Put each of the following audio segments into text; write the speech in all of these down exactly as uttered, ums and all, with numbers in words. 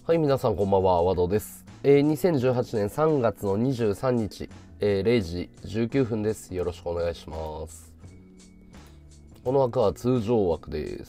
はい、皆さんこんばんは、和道です。えー、にせんじゅうはちねんさんがつのにじゅうさんにち、えー、れいじじゅうきゅうふんです。よろしくお願いします。この枠は通常枠です。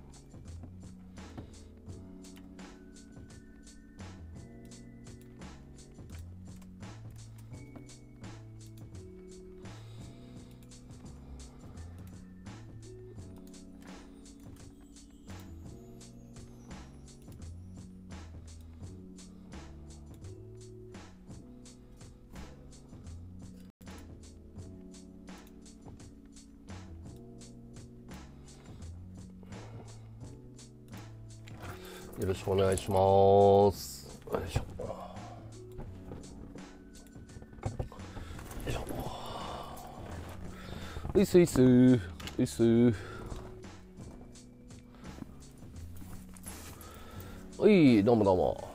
よろしくお願いします。よいしょ。よいしょ。ういすいすういすはい、どうもどうも。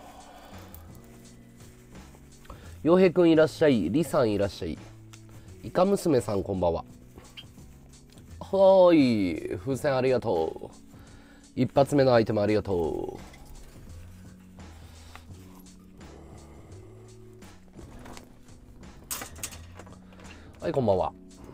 洋平くんいらっしゃい、りさんいらっしゃい、イカ娘さんこんばんは。はーい、風船ありがとう。一発目のアイテムありがとう。はい、こんばんは。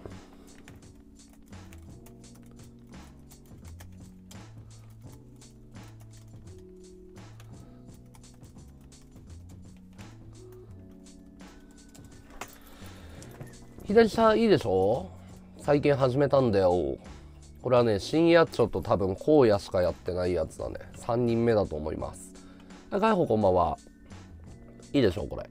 左下いいでしょ。最近始めたんだよ。これはね、深夜ちょっと多分荒野しかやってないやつだね。さんにんめだと思います。はい、海保こんばんは。いいでしょこれ。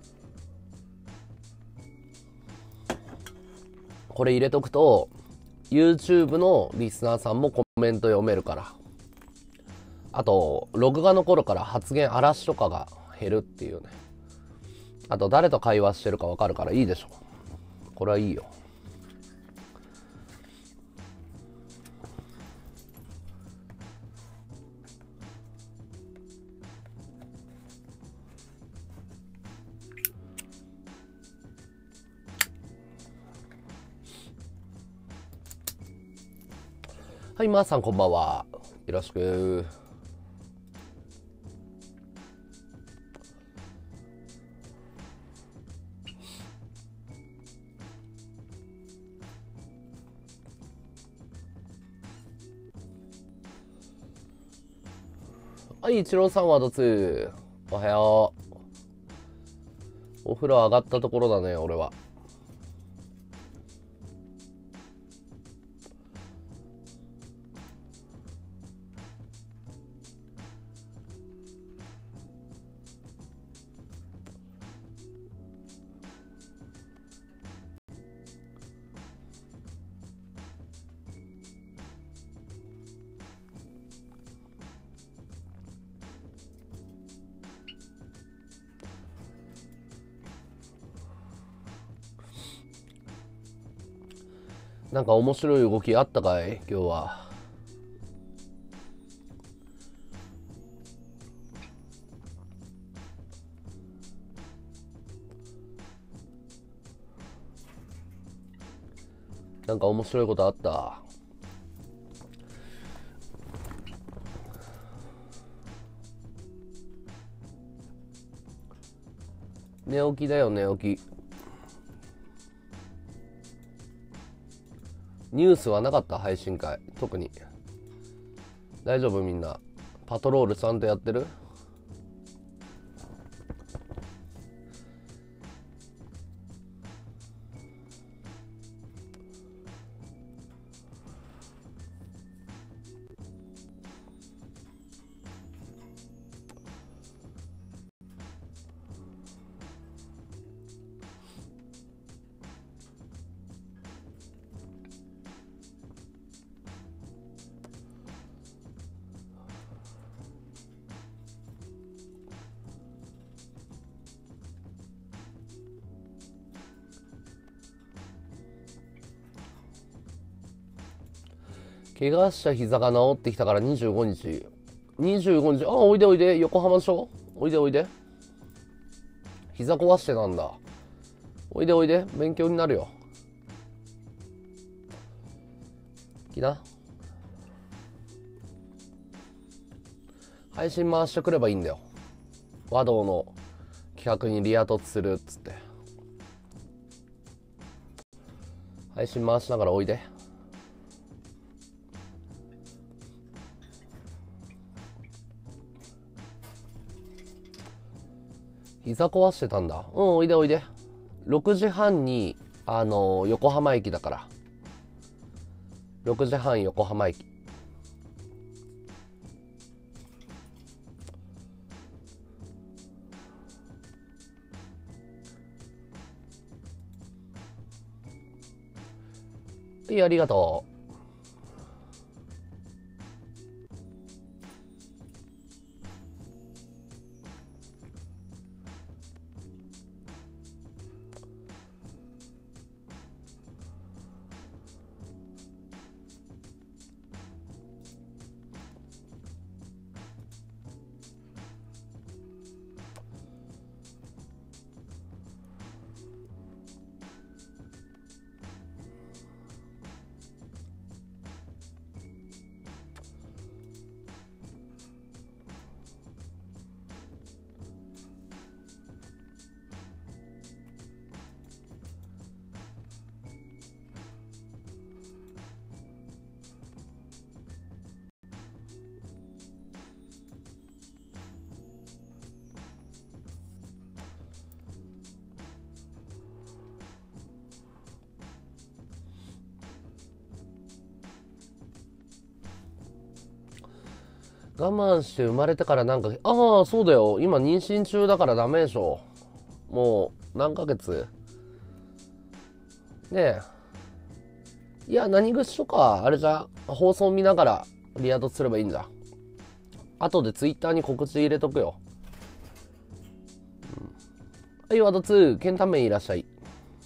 これ入れとくと YouTube のリスナーさんもコメント読めるから、あと録画残るから発言嵐とかが減るっていうね。あと誰と会話してるか分かるからいいでしょ。これはいいよ。はい、まーさんこんばんは。よろしく。はい、一郎さんはどつ。おはよう。お風呂上がったところだね、俺は。なんか面白い動きあったかい今日は。なんか面白いことあった。寝起きだよ、寝起き。ニュースはなかった。配信会特に。大丈夫？みんなパトロールちゃんとやってる？怪我した膝が治ってきたからにじゅうごにち。にじゅうごにち、あ、おいでおいで。横浜でしょ。おいでおいで。膝壊してなんだ。おいでおいで。勉強になるよ。来な。配信回してくればいいんだよ。 和道の企画にリア突するっつって。配信回しながらおいで。膝壊してたんだ。うん、おいでおいで。ろくじはんに、あのー、横浜駅だから。ろくじはん横浜駅。はい、ありがとう。我慢して生まれてからなんか、ああ、そうだよ。今妊娠中だからダメでしょ。もう、何ヶ月ねえ。いや、何口とか、あれじゃ、放送見ながらリアドすればいいんだ。後でツイッターに告知入れとくよ。うん、はい、ワードツー、ケンタンメンいらっしゃい。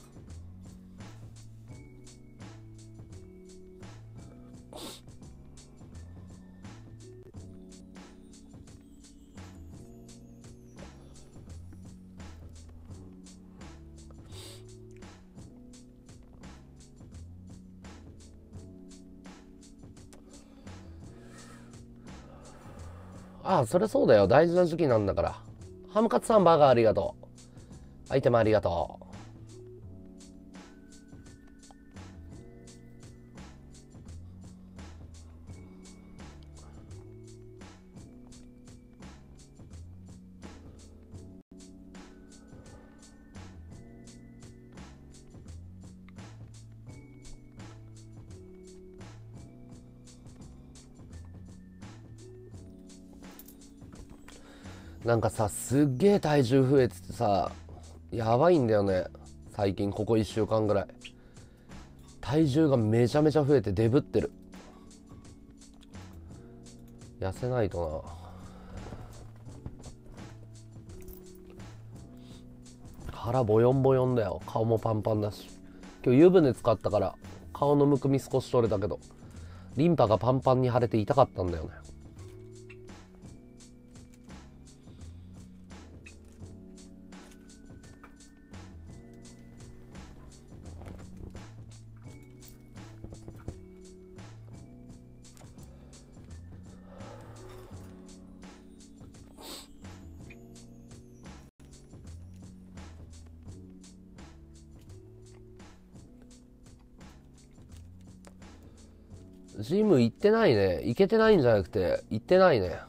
ああ、それそうだよ。大事な時期なんだから。ハムカツさんバーガーありがとう。アイテムありがとう。なんかさ、すっげえ体重増えててさ、やばいんだよね。最近ここいっしゅうかんぐらい。体重がめちゃめちゃ増えてデブってる。痩せないとな。腹ボヨンボヨンだよ。顔もパンパンだし。今日湯船使ったから顔のむくみ少し取れたけど、リンパがパンパンに腫れて痛かったんだよね。ジム行ってないね。行けてないんじゃなくて行ってないね。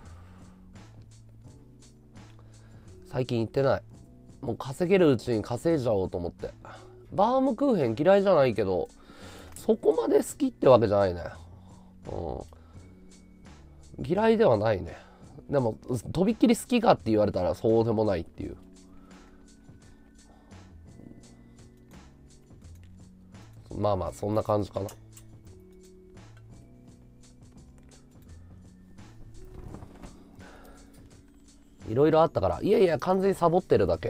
最近行ってない。もう稼げるうちに稼いじゃおうと思って。バームクーヘン嫌いじゃないけど、そこまで好きってわけじゃないね。うん、嫌いではないね。でもとびっきり好きかって言われたらそうでもないっていう。まあまあそんな感じかな。いろいろあったから。いやいや、完全にサボってるだけ。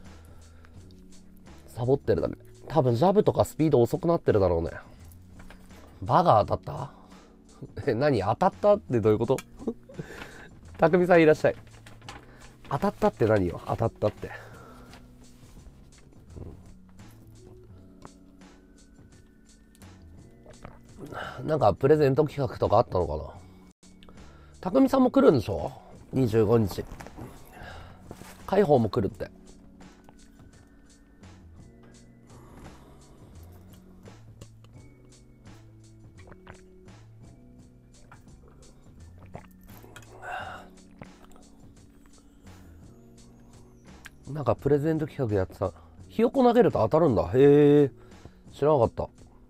サボってるだけ。多分ジャブとかスピード遅くなってるだろうね。バが当たったえ、何当たったってどういうことたくみさんいらっしゃい。当たったって何よ、当たったって。うん、なんかプレゼント企画とかあったのかな。たくみさんも来るんでしょ ?にじゅうごにち。 解放も来るって。なんかプレゼント企画やってた。ひよこ投げると当たるんだ。へえ、知らなかった。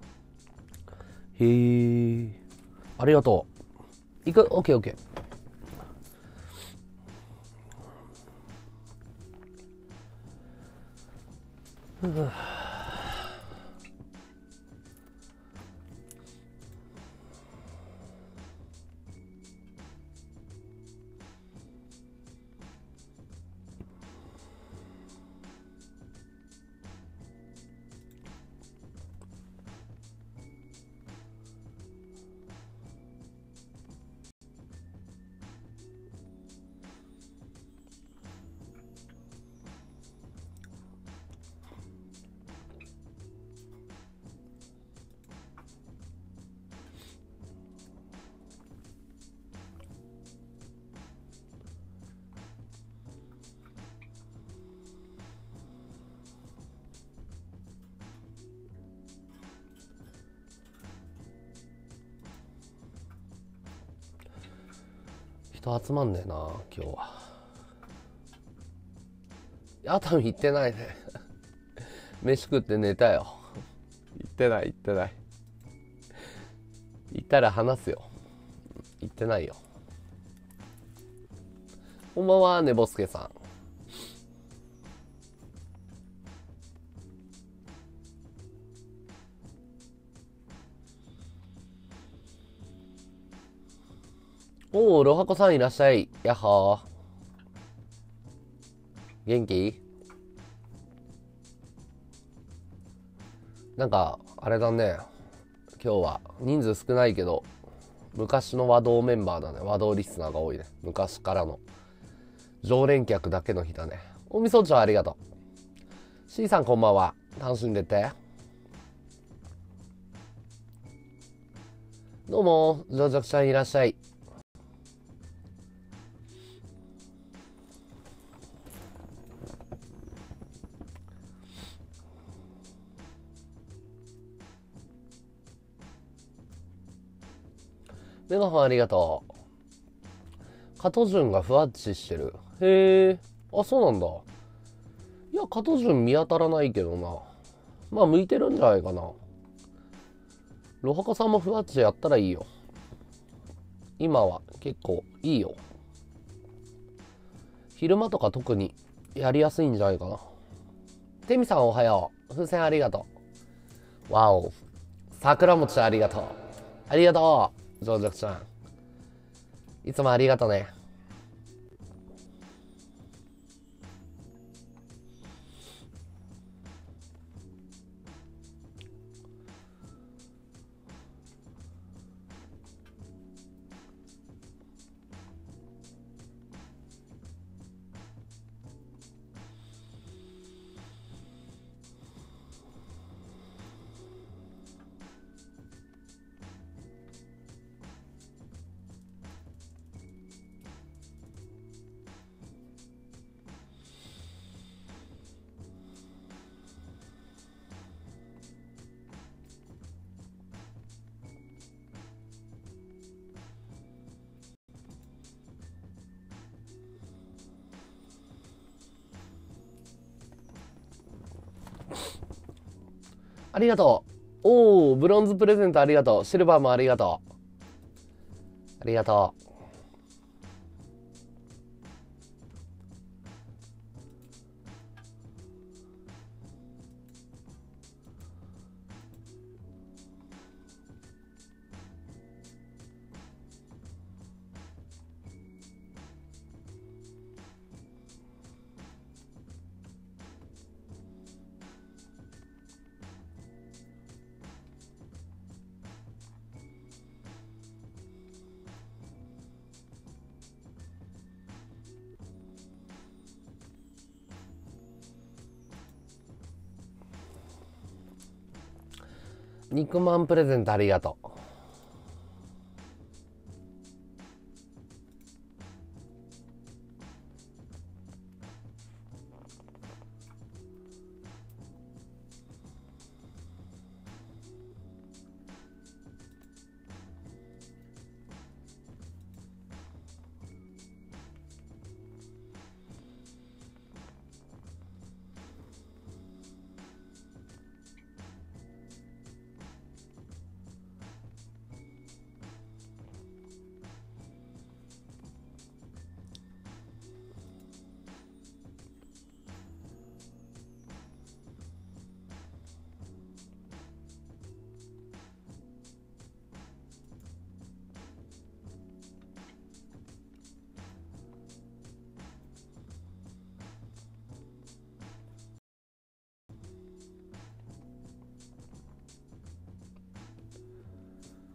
へえ、ありがとう。いく？オッケーオッケー。人集まんねえな今日は。熱海行ってないね。飯食って寝たよ。行ってない行ってない。行ったら話すよ。行ってないよ。こんばんは、ねぼすけさん。おー、ロハコさんいらっしゃい。やっほー。元気？なんか、あれだね。今日は人数少ないけど、昔の和道メンバーだね。和道リスナーが多いね。昔からの。常連客だけの日だね。おみそちゃんありがとう。C さんこんばんは。楽しんでて。どうも、ジョージャクちゃんいらっしゃい。メガホンありがとう。加藤潤がふわっちしてる。へえ。あ、そうなんだ。いや、加藤潤見当たらないけどな。まあ、向いてるんじゃないかな。ロハカさんもふわっちやったらいいよ。今は結構いいよ。昼間とか特にやりやすいんじゃないかな。テミさんおはよう。風船ありがとう。わお。桜餅ありがとう。ありがとう。ジョージャクちゃん。いつもありがとね。ありがとう。おー、ブロンズプレゼントありがとう。シルバーもありがとう。ありがとう。肉まんプレゼントありがとう。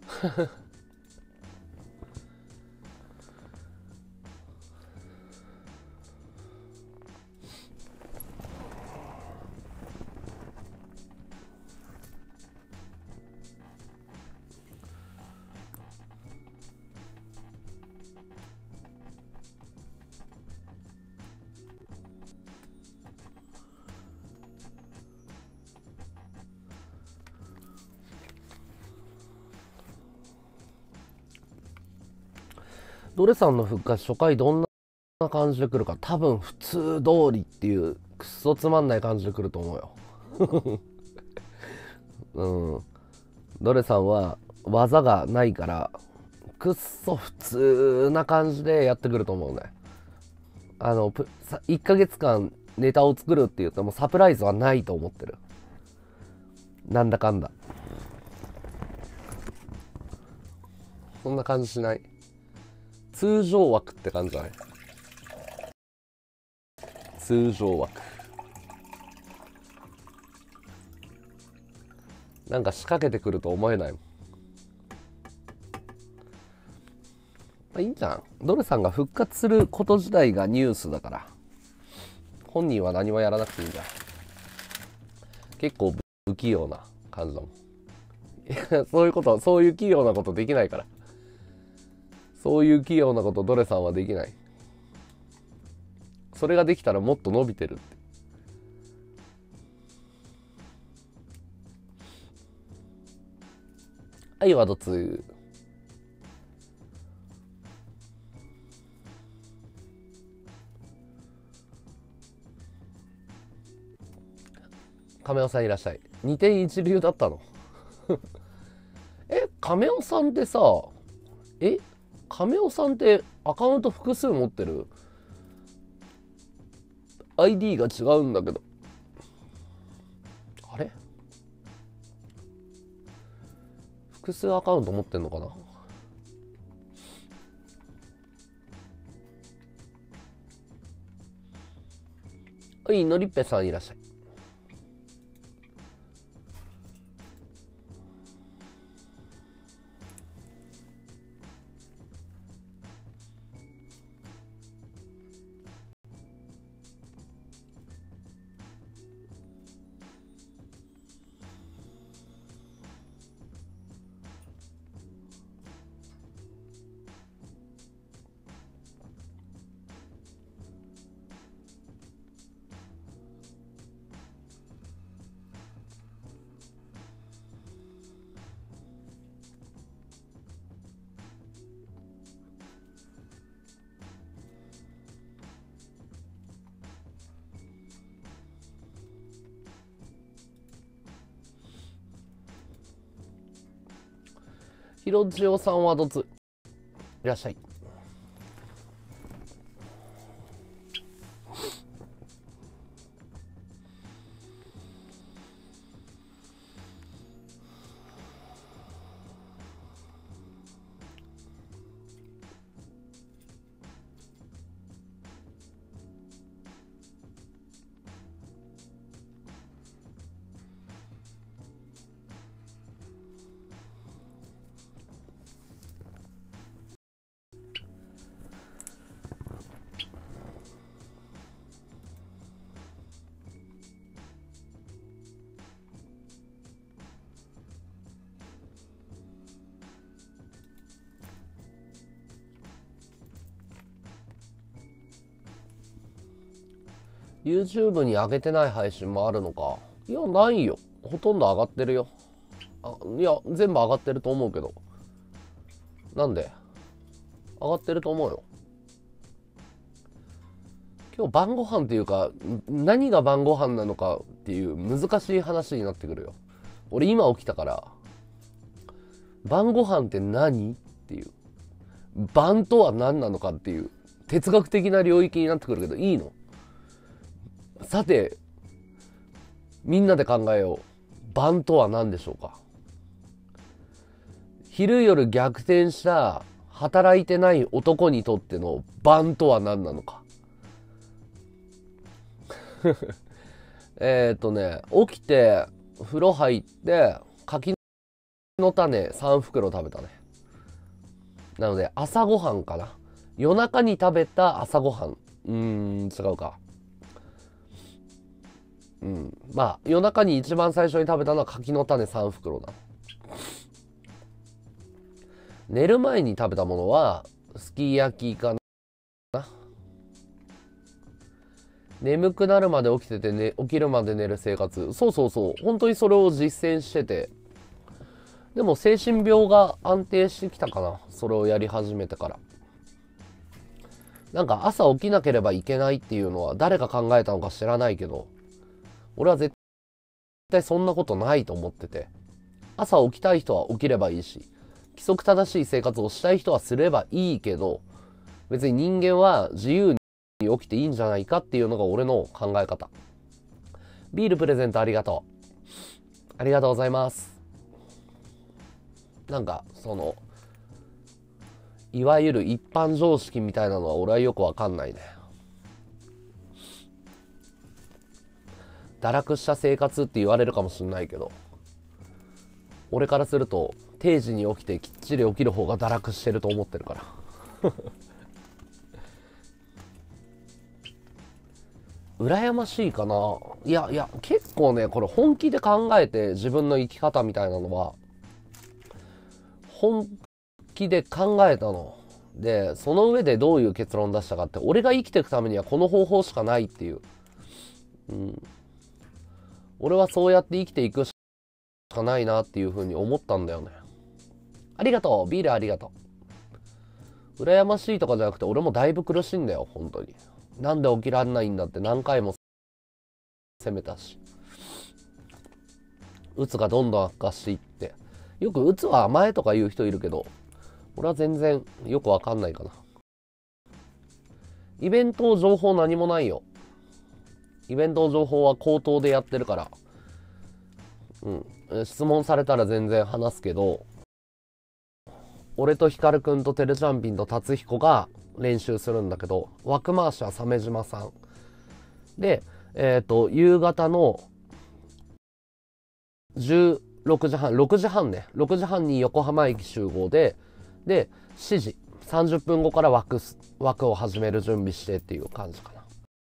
ドレさんの復活初回どんな感じで来るか、多分普通通りっていうクソつまんない感じで来ると思うよ。うん。ドレさんは技がないからくっそ普通な感じでやってくると思うね。あのいっかげつかんネタを作るって言ってもサプライズはないと思ってる。なんだかんだそんな感じしない？通常枠って感じじゃない？通常枠なんか仕掛けてくると思えないもん。まあ、いいんじゃん。ドルさんが復活すること自体がニュースだから本人は何もやらなくていいんじゃん。結構不器用な感じだもん。いやそういうことそういう器用なことできないから。そういう器用なことドレさんはできない。それができたらもっと伸びてるって。はい、ワードツー。亀尾さんいらっしゃい。にてん一流だったの。え、亀尾さんってさ、え、亀尾さんってアカウント複数持ってる？ アイディー が違うんだけど。あれ？複数アカウント持ってんのかな？はい、のりっぺさんいらっしゃい。ひろじおさんはどついらっしゃい。YouTube に上げてない配信もあるのか。いや、ないよ。ほとんど上がってるよ。あ、いや、全部上がってると思うけど。なんで？上がってると思うよ。今日晩ご飯っていうか、何が晩ご飯なのかっていう難しい話になってくるよ。俺今起きたから、晩ご飯って何っていう。晩とは何なのかっていう哲学的な領域になってくるけど、いいの？さてみんなで考えよう。晩とは何でしょうか？昼夜逆転した働いてない男にとっての晩とは何なのか。えっとね起きて風呂入ってかきの種さんふくろ食べたね。なので朝ごはんかな。夜中に食べた朝ごはん。うーん、違うか。うん。まあ夜中に一番最初に食べたのは柿の種さんふくろだ。寝る前に食べたものはすき焼きかな。眠くなるまで起きてて、ね、起きるまで寝る生活。そうそうそう。本当にそれを実践してて。でも精神病が安定してきたかな。それをやり始めてから。なんか朝起きなければいけないっていうのは誰が考えたのか知らないけど、俺は絶対そんなことないと思ってて。朝起きたい人は起きればいいし、規則正しい生活をしたい人はすればいいけど、別に人間は自由に起きていいんじゃないかっていうのが俺の考え方。ビールプレゼントありがとう。ありがとうございます。なんかそのいわゆる一般常識みたいなのは俺はよくわかんないね。堕落した生活って言われるかもしれないけど、俺からすると定時に起きてきっちり起きる方が堕落してると思ってるから羨ましいかな。いやいや、結構ね、これ本気で考えて自分の生き方みたいなのは本気で考えたので、その上でどういう結論出したかって、俺が生きていくためにはこの方法しかないっていう、うん、俺はそうやって生きていくしかないなっていうふうに思ったんだよね。ありがとう、ビールありがとう。羨ましいとかじゃなくて、俺もだいぶ苦しいんだよ、本当に。なんで起きらんないんだって何回も責めたし、うつがどんどん悪化していって、よくうつは甘えとか言う人いるけど、俺は全然よくわかんないかな。イベント情報何もないよ。イベント情報は口頭でやってるから、うん、質問されたら全然話すけど、俺とヒカルくんとテルチャンピンと達彦が練習するんだけど、枠回しは鮫島さんで、えっと夕方のじゅうろくじはん、ろくじはんね、ろくじはんに横浜駅集合で、でしちじさんじゅっぷんごから枠枠を始める準備してっていう感じかな。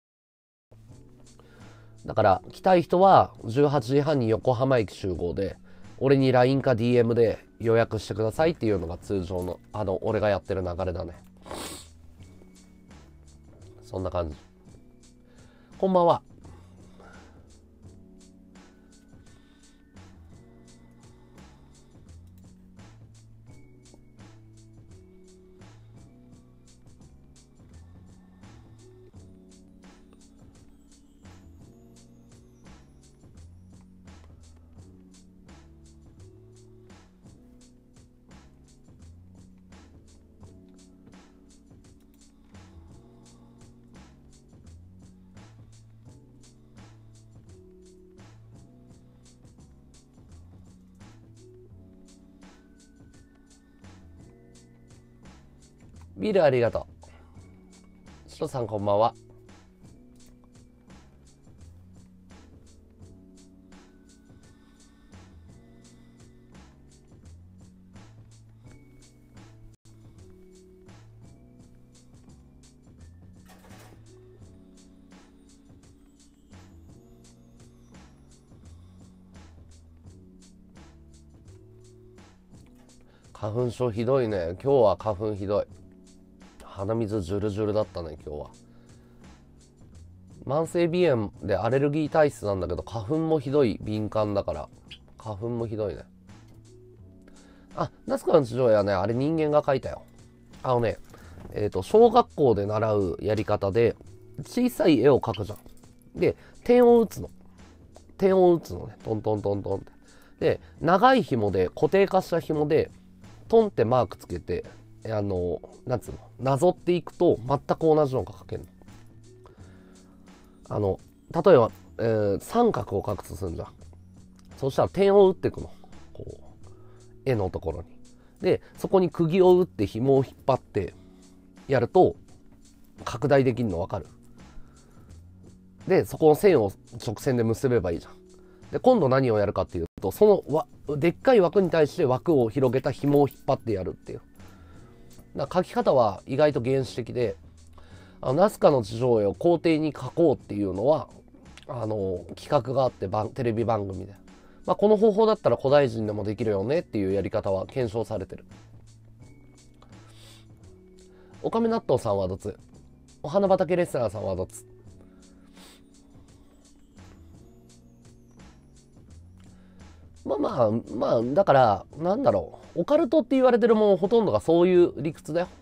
だから来たい人はじゅうはちじはんに横浜駅集合で、俺に ライン か ディーエム で予約してくださいっていうのが通常のあの俺がやってる流れだね。そんな感じ。こんばんは。ビールありがとう。しろさんこんばんは。花粉症ひどいね。今日は花粉ひどい。鼻水ジュルジュルだったね今日は。慢性鼻炎でアレルギー体質なんだけど、花粉もひどい敏感だから、花粉もひどいね。あ、夏子の地上絵はね、あれ人間が描いたよ。あのね、えっと小学校で習うやり方で、小さい絵を描くじゃん。で点を打つの点を打つのね、トントントントンって。で長い紐で固定化した紐でトンってマークつけて、あのなんつうの、なぞっていくと全く同じのが描けるの。あの例えば、えー、三角を描くとするんじゃん。そしたら点を打っていくの、こう絵のところに。でそこに釘を打って紐を引っ張ってやると拡大できるの分かる？でそこの線を直線で結べばいいじゃん。 で、今度何をやるかっていうと、そのわでっかい枠に対して枠を広げた紐を引っ張ってやるっていう。だから書き方は意外と原始的で、あのナスカの地上絵を校庭に書こうっていうのは、あの企画があってテレビ番組で、まあ、この方法だったら古代人でもできるよねっていうやり方は検証されてる。おかめ納豆さんはどつ、お花畑レスラーさんはどつ。まあまあまあ、だからなんだろう、オカルトって言われてるもんほとんどがそういう理屈だよ。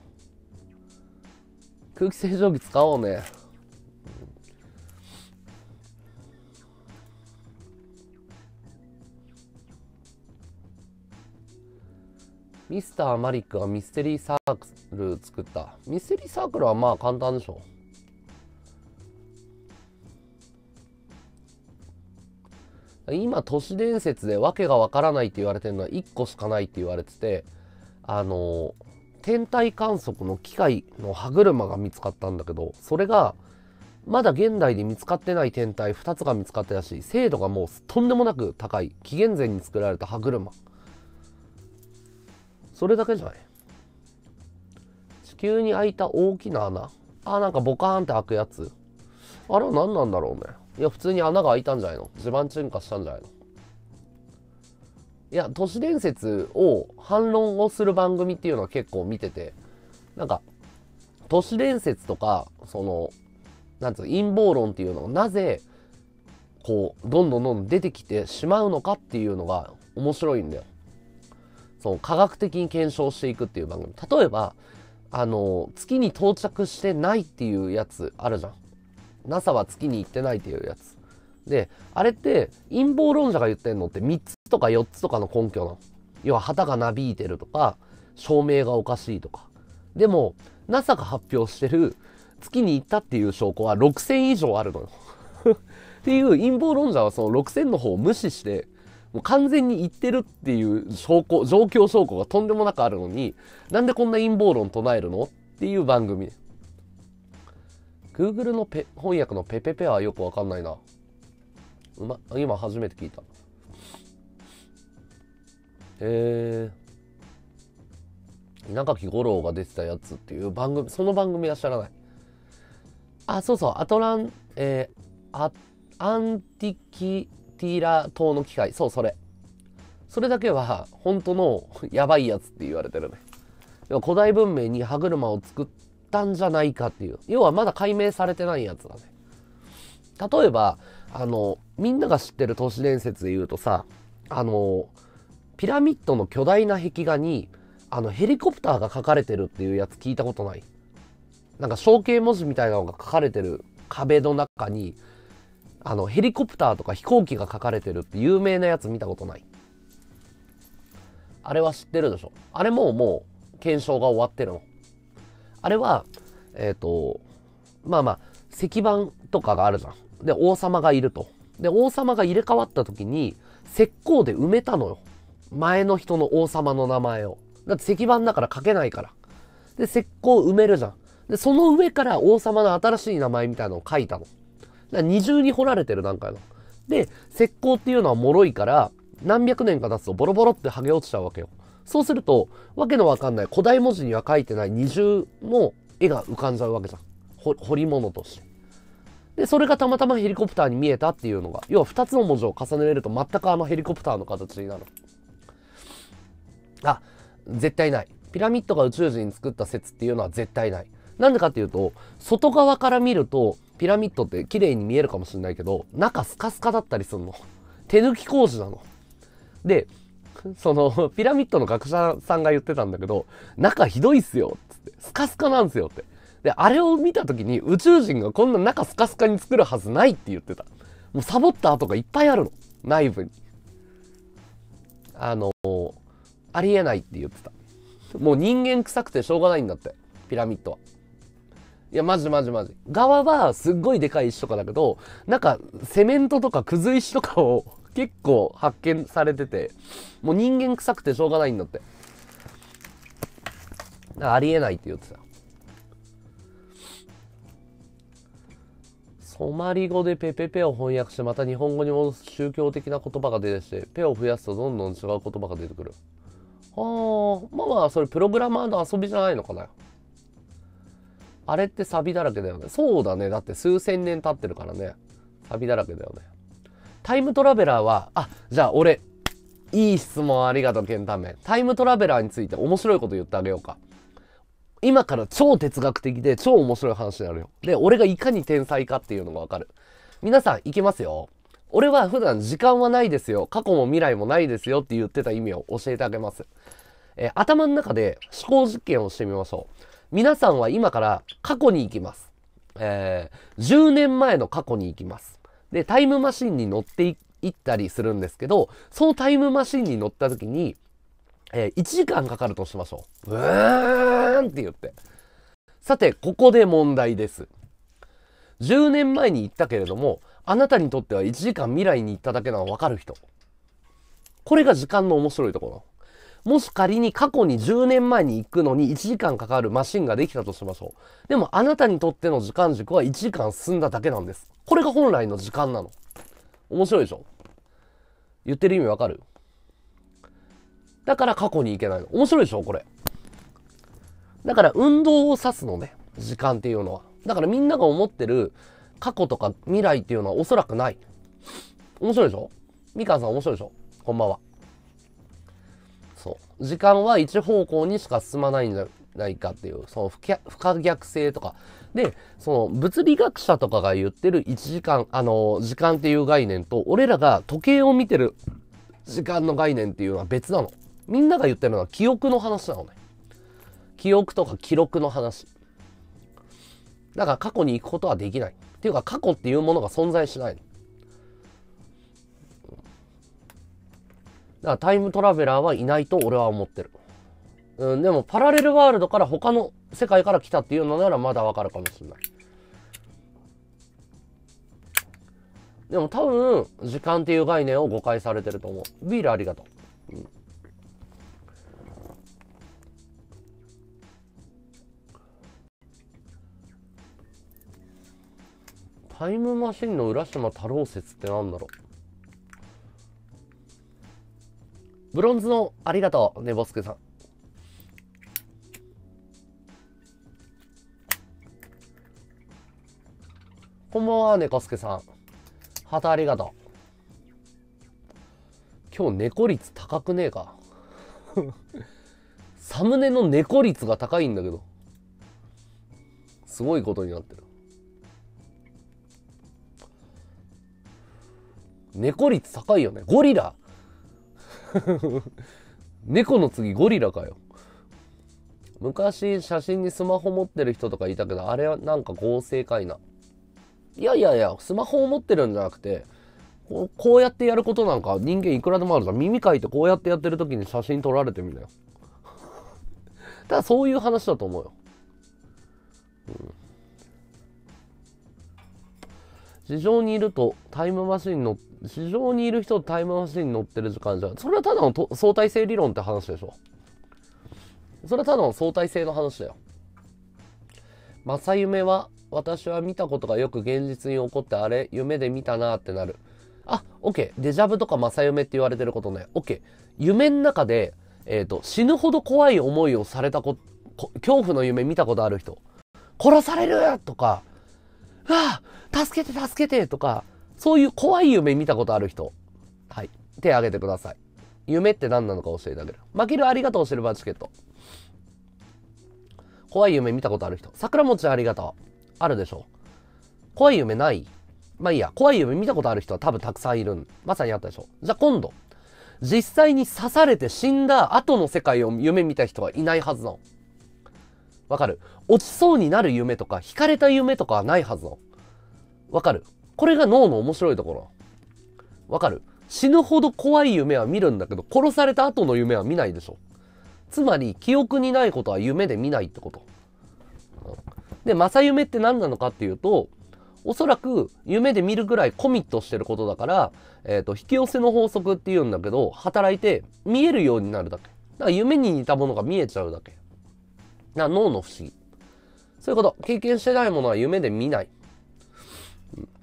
空気清浄機使おうね。ミスターマリックがミステリーサークル作った。ミステリーサークルはまあ簡単でしょ。今都市伝説で訳がわからないって言われてるのはいっこしかないって言われてて、あの天体観測の機械の歯車が見つかったんだけど、それがまだ現代で見つかってない天体ふたつが見つかってたし、精度がもうとんでもなく高い紀元前に作られた歯車。それだけじゃない。地球に開いた大きな穴、あ、なんかボカーンって開くやつ、あれは何なんだろうね。いや普通に穴が開いたんじゃないの、地盤沈下したんじゃないの。いや都市伝説を反論をする番組っていうのは結構見てて、なんか都市伝説とかそのなんつう陰謀論っていうのがなぜこうどんどんどんどん出てきてしまうのかっていうのが面白いんだよ。その科学的に検証していくっていう番組。例えばあの月に到着してないっていうやつあるじゃん。 ナサ は月に行ってないっていうやつで、あれって陰謀論者が言ってんのってみっつとかよっつとかの根拠なの。要は旗がなびいてるとか照明がおかしいとか。でも ナサ が発表してる月に行ったっていう証拠はろくせん以上あるのよっていう陰謀論者はそのろくせんの方を無視して、もう完全に行ってるっていう証拠、状況証拠がとんでもなくあるのに、なんでこんな陰謀論唱えるのっていう番組。 Google のペ翻訳のペペペはよくわかんないな。うま、今初めて聞いた。へえ。稲垣吾郎が出てたやつっていう番組、その番組は知らない。あ、そうそう、アトラン、えー、ア、アンティキティラ島の機械、そう、それ。それだけは本当のやばいやつって言われてるね。要は古代文明に歯車を作ったんじゃないかっていう。要はまだ解明されてないやつだね。例えば、あの、みんなが知ってる都市伝説で言うとさ、あの、ピラミッドの巨大な壁画に、あの、ヘリコプターが描かれてるっていうやつ聞いたことない？なんか象形文字みたいなのが書かれてる壁の中に、あの、ヘリコプターとか飛行機が書かれてるって有名なやつ見たことない？あれは知ってるでしょ？あれももう検証が終わってるの。あれは、えっと、まあまあ、石板とかがあるじゃん。で、王様がいると。で、王様が入れ替わった時に、石膏で埋めたのよ。前の人の王様の名前を。だって石板だから書けないから。で、石膏埋めるじゃん。で、その上から王様の新しい名前みたいなのを書いたの。だから二重に彫られてる段階の。で、石膏っていうのは脆いから、何百年か経つとボロボロって剥げ落ちちゃうわけよ。そうすると、わけのわかんない古代文字には書いてない二重の絵が浮かんじゃうわけじゃん。彫り物として。で、それがたまたまヘリコプターに見えたっていうのが、要はふたつの文字を重ねると全くあのヘリコプターの形になる。あ、絶対ない。ピラミッドが宇宙人作った説っていうのは絶対ない。なんでかっていうと、外側から見るとピラミッドって綺麗に見えるかもしれないけど、中スカスカだったりするの。手抜き工事なの。で、そのピラミッドの学者さんが言ってたんだけど、中ひどいっすよっつって、スカスカなんすよって。で、あれを見た時に宇宙人がこんな中スカスカに作るはずないって言ってた。もうサボった跡がいっぱいあるの、内部に。あのありえないって言ってた。もう人間臭くてしょうがないんだって、ピラミッドは。いやマジマジマジ。側はすっごいでかい石とかだけど、なんかセメントとかくず石とかを結構発見されてて、もう人間臭くてしょうがないんだって。ありえないって言ってた。 ソマリ語でペペペを翻訳してまた日本語に戻す宗教的な言葉が出てきて、ペを増やすとどんどん違う言葉が出てくる。はあ、まあまあそれプログラマーの遊びじゃないのかな。あれってサビだらけだよね。そうだね。だって数千年経ってるからね。サビだらけだよね。タイムトラベラーは、あ、じゃあ俺、いい質問ありがとう、ケンタメ。タイムトラベラーについて面白いこと言ってあげようか。今から超哲学的で超面白い話になるよ。で、俺がいかに天才かっていうのがわかる。皆さん、いきますよ。俺は普段時間はないですよ。過去も未来もないですよって言ってた意味を教えてあげます。えー、頭の中で思考実験をしてみましょう。皆さんは今から過去に行きます。えー、じゅうねんまえの過去に行きます。で、タイムマシンに乗っていったりするんですけど、そのタイムマシンに乗った時に、えー、いちじかんかかるとしましょう。うーんって言って。さて、ここで問題です。じゅうねんまえに行ったけれども、あなたにとってはいちじかん未来に行っただけなの分かる人。これが時間の面白いところ。もし仮に過去にじゅうねんまえに行くのにいちじかんかかるマシンができたとしましょう。でもあなたにとっての時間軸はいちじかん進んだだけなんです。これが本来の時間なの。面白いでしょ？言ってる意味わかる？だから過去に行けないの。面白いでしょこれ。だから運動を指すのね。時間っていうのは。だからみんなが思ってる過去とか未来っていうのはおそらくない。面白いでしょ？みかんさん面白いでしょ？こんばんは。そう。時間は一方向にしか進まないんじゃないかっていう、その不可逆性とか。で、その物理学者とかが言ってるいちじかん、あの、時間っていう概念と、俺らが時計を見てる時間の概念っていうのは別なの。みんなが言ってるのは記憶の話なのね。記憶とか記録の話。だから過去に行くことはできない。っていうか過去っていうものが存在しないの。だからタイムトラベラーはいないと俺は思ってる。うん、でもパラレルワールドから他の世界から来たっていうのならまだわかるかもしれない。でも多分時間っていう概念を誤解されてると思う。ビールありがとう。うん、タイムマシンの浦島太郎説ってなんだろう。ブロンズのありがとう、ねぼすけさん。こんばんは、ねこすけさん。ハートありがとう。今日猫率高くねえか。サムネの猫率が高いんだけど。すごいことになってる。猫率高いよね。ゴリラ。猫の次ゴリラかよ。昔写真にスマホ持ってる人とかいたけど、あれはなんか合成かいな。いやいやいや、スマホを持ってるんじゃなくて、こう、こうやってやることなんか人間いくらでもあるじゃん。耳かいてこうやってやってる時に写真撮られてみなよ。ただそういう話だと思うよ。うん、地上にいるとタイムマシンの、地上にいる人とタイムマシンに乗ってる時間じゃん。それはただのと相対性理論って話でしょ。それはただの相対性の話だよ。正夢は、私は見たことがよく現実に起こってあれ夢で見たなってなる。あ、OK。デジャブとか正夢って言われてることね。OK。夢の中で、えっと、死ぬほど怖い思いをされたこ、こ恐怖の夢見たことある人。殺されるとか、うわぁ助けて助けてとか、そういう怖い夢見たことある人。はい。手挙げてください。夢って何なのか教えてあげる。マキルありがとう、シルバーチケット。怖い夢見たことある人。桜餅ありがとう。あるでしょ。怖い夢ない？まあいいや。怖い夢見たことある人は多分たくさんいる。まさにあったでしょ。じゃあ今度。実際に刺されて死んだ後の世界を夢見た人はいないはずなの。わかる？落ちそうになる夢とか、惹かれた夢とかはないはずなの。わかる？これが脳の面白いところ。わかる？死ぬほど怖い夢は見るんだけど、殺された後の夢は見ないでしょ。つまり、記憶にないことは夢で見ないってこと。で、正夢って何なのかっていうと、おそらく夢で見るぐらいコミットしてることだから、えっと、引き寄せの法則って言うんだけど、働いて見えるようになるだけ。だから夢に似たものが見えちゃうだけ。だから脳の不思議。そういうこと。経験してないものは夢で見ない。うん、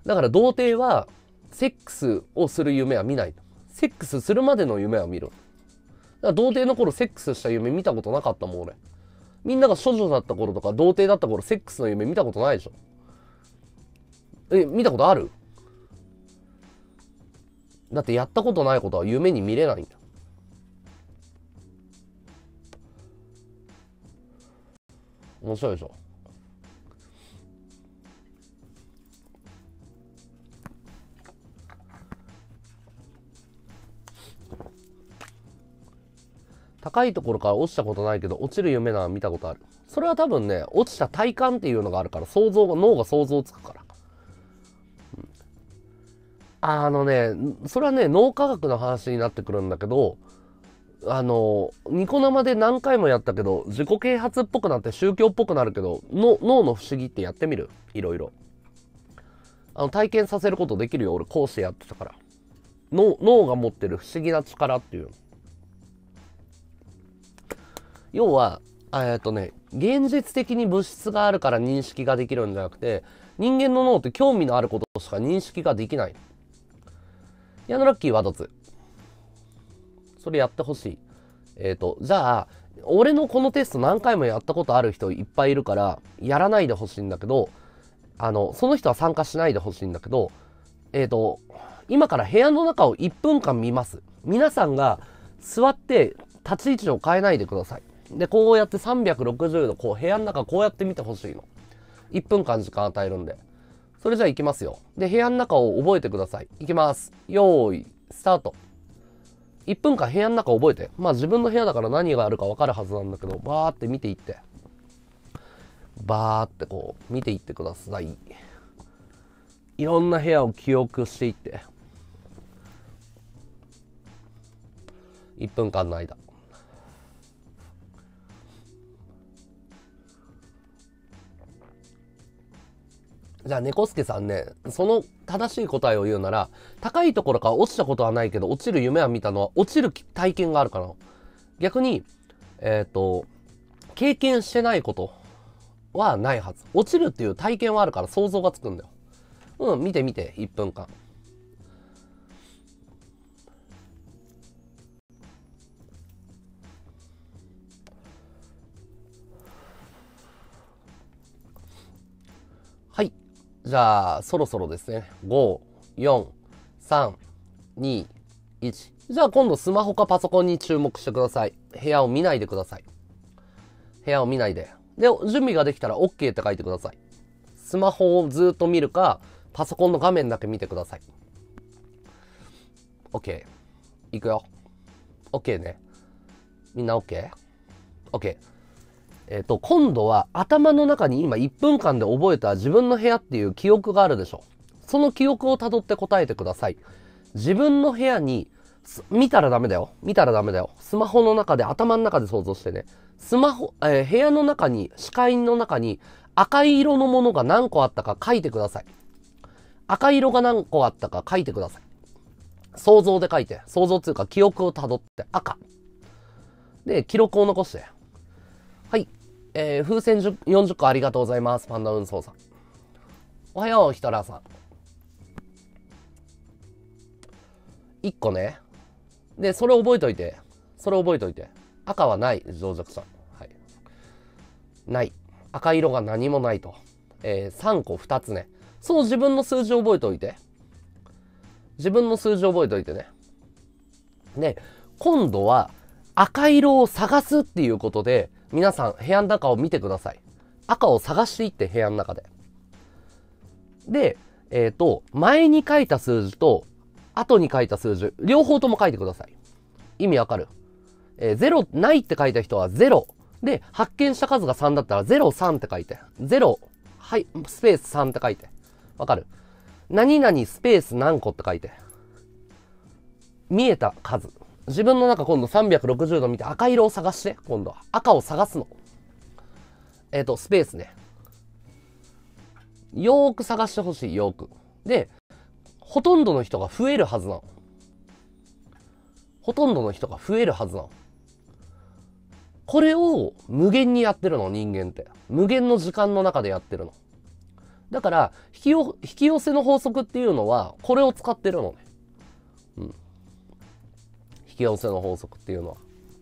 だから童貞はセックスをする夢は見ない。セックスするまでの夢は見る。だから童貞の頃セックスした夢見たことなかったもん俺。みんなが処女だった頃とか童貞だった頃セックスの夢見たことないでしょ。え、見たことある？だってやったことないことは夢に見れないんだ。面白いでしょ。高いところから落ちたことないけど落ちる夢なら見たことある。それは多分ね、落ちた体感っていうのがあるから想像が脳が想像つくから、うん、あのねそれはね脳科学の話になってくるんだけど、あのニコ生で何回もやったけど自己啓発っぽくなって宗教っぽくなるけど、の脳の不思議ってやってみる。いろいろあの体験させることできるよ。俺講師やってたから。脳脳が持ってる不思議な力っていう、要はえっとね現実的に物質があるから認識ができるんじゃなくて、人間の脳って興味のあることしか認識ができない。ヤノラッキーはどつそれやってほしい。えっとじゃあ俺のこのテスト何回もやったことある人いっぱいいるからやらないでほしいんだけど、あのその人は参加しないでほしいんだけど、えっと今から部屋の中をいっぷんかん見ます。皆さんが座って立ち位置を変えないでください。でこうやってさんびゃくろくじゅうどこう部屋の中こうやって見てほしいの。いっぷんかん時間与えるんで。それじゃあ行きますよ。で部屋の中を覚えてください。行きます。よーいスタート。いっぷんかん部屋の中覚えて。まあ自分の部屋だから何があるか分かるはずなんだけど、バーって見ていって。バーってこう見ていってください。いろんな部屋を記憶していって。いっぷんかんの間。じゃあ猫助さんね、その正しい答えを言うなら、高いところから落ちたことはないけど落ちる夢は見たのは落ちる体験があるから。逆にえっと経験してないことはないはず。落ちるっていう体験はあるから想像がつくんだよ。うん、見て見ていっぷんかん。はい、じゃあそろそろですね。ご、よん、さん、に、いち。じゃあ今度スマホかパソコンに注目してください。部屋を見ないでください。部屋を見ないで。で、準備ができたら オーケー って書いてください。スマホをずっと見るか、パソコンの画面だけ見てください。OK。いくよ。OK ね。みんな OK?OK。えっと、今度は頭の中に今いっぷんかんで覚えた自分の部屋っていう記憶があるでしょ。その記憶をたどって答えてください。自分の部屋に、見たらダメだよ。見たらダメだよ。スマホの中で、頭の中で想像してね。スマホ、えー、部屋の中に、視界の中に赤い色のものが何個あったか書いてください。赤い色が何個あったか書いてください。想像で書いて。想像っていうか記憶をたどって赤。で、記録を残して。はい。えー、風船よんじゅっこありがとうございます。パンダ運送さん。おはよう、ヒトラーさん。いっこね。で、それ覚えといて。それ覚えといて。赤はない、上尺さん。はい。ない。赤色が何もないと。えー、さんこふたつね。そう自分の数字を覚えておいて。自分の数字を覚えておいてね。で、今度は赤色を探すっていうことで、皆さん部屋の中を見てください。赤を探していって部屋の中で。で、えっと、前に書いた数字と、後に書いた数字、両方とも書いてください。意味わかる？えー、ゼロ、ないって書いた人はゼロ。で、発見した数がさんだったらゼロ、さんって書いて。ゼロ、はい、スペースさんって書いて。わかる？何々スペース何個って書いて。見えた数。自分の中今度さんびゃくろくじゅうど見て赤色を探して。今度は赤を探すの。えっと、スペースね。よーく探してほしい、よーく。で、ほとんどの人が増えるはずなの。ほとんどの人が増えるはずなの。これを無限にやってるの、人間って。無限の時間の中でやってるの。 だから引きよ、引き寄せの法則っていうのは、これを使ってるのね。うん。引き寄せの法則っていうのは。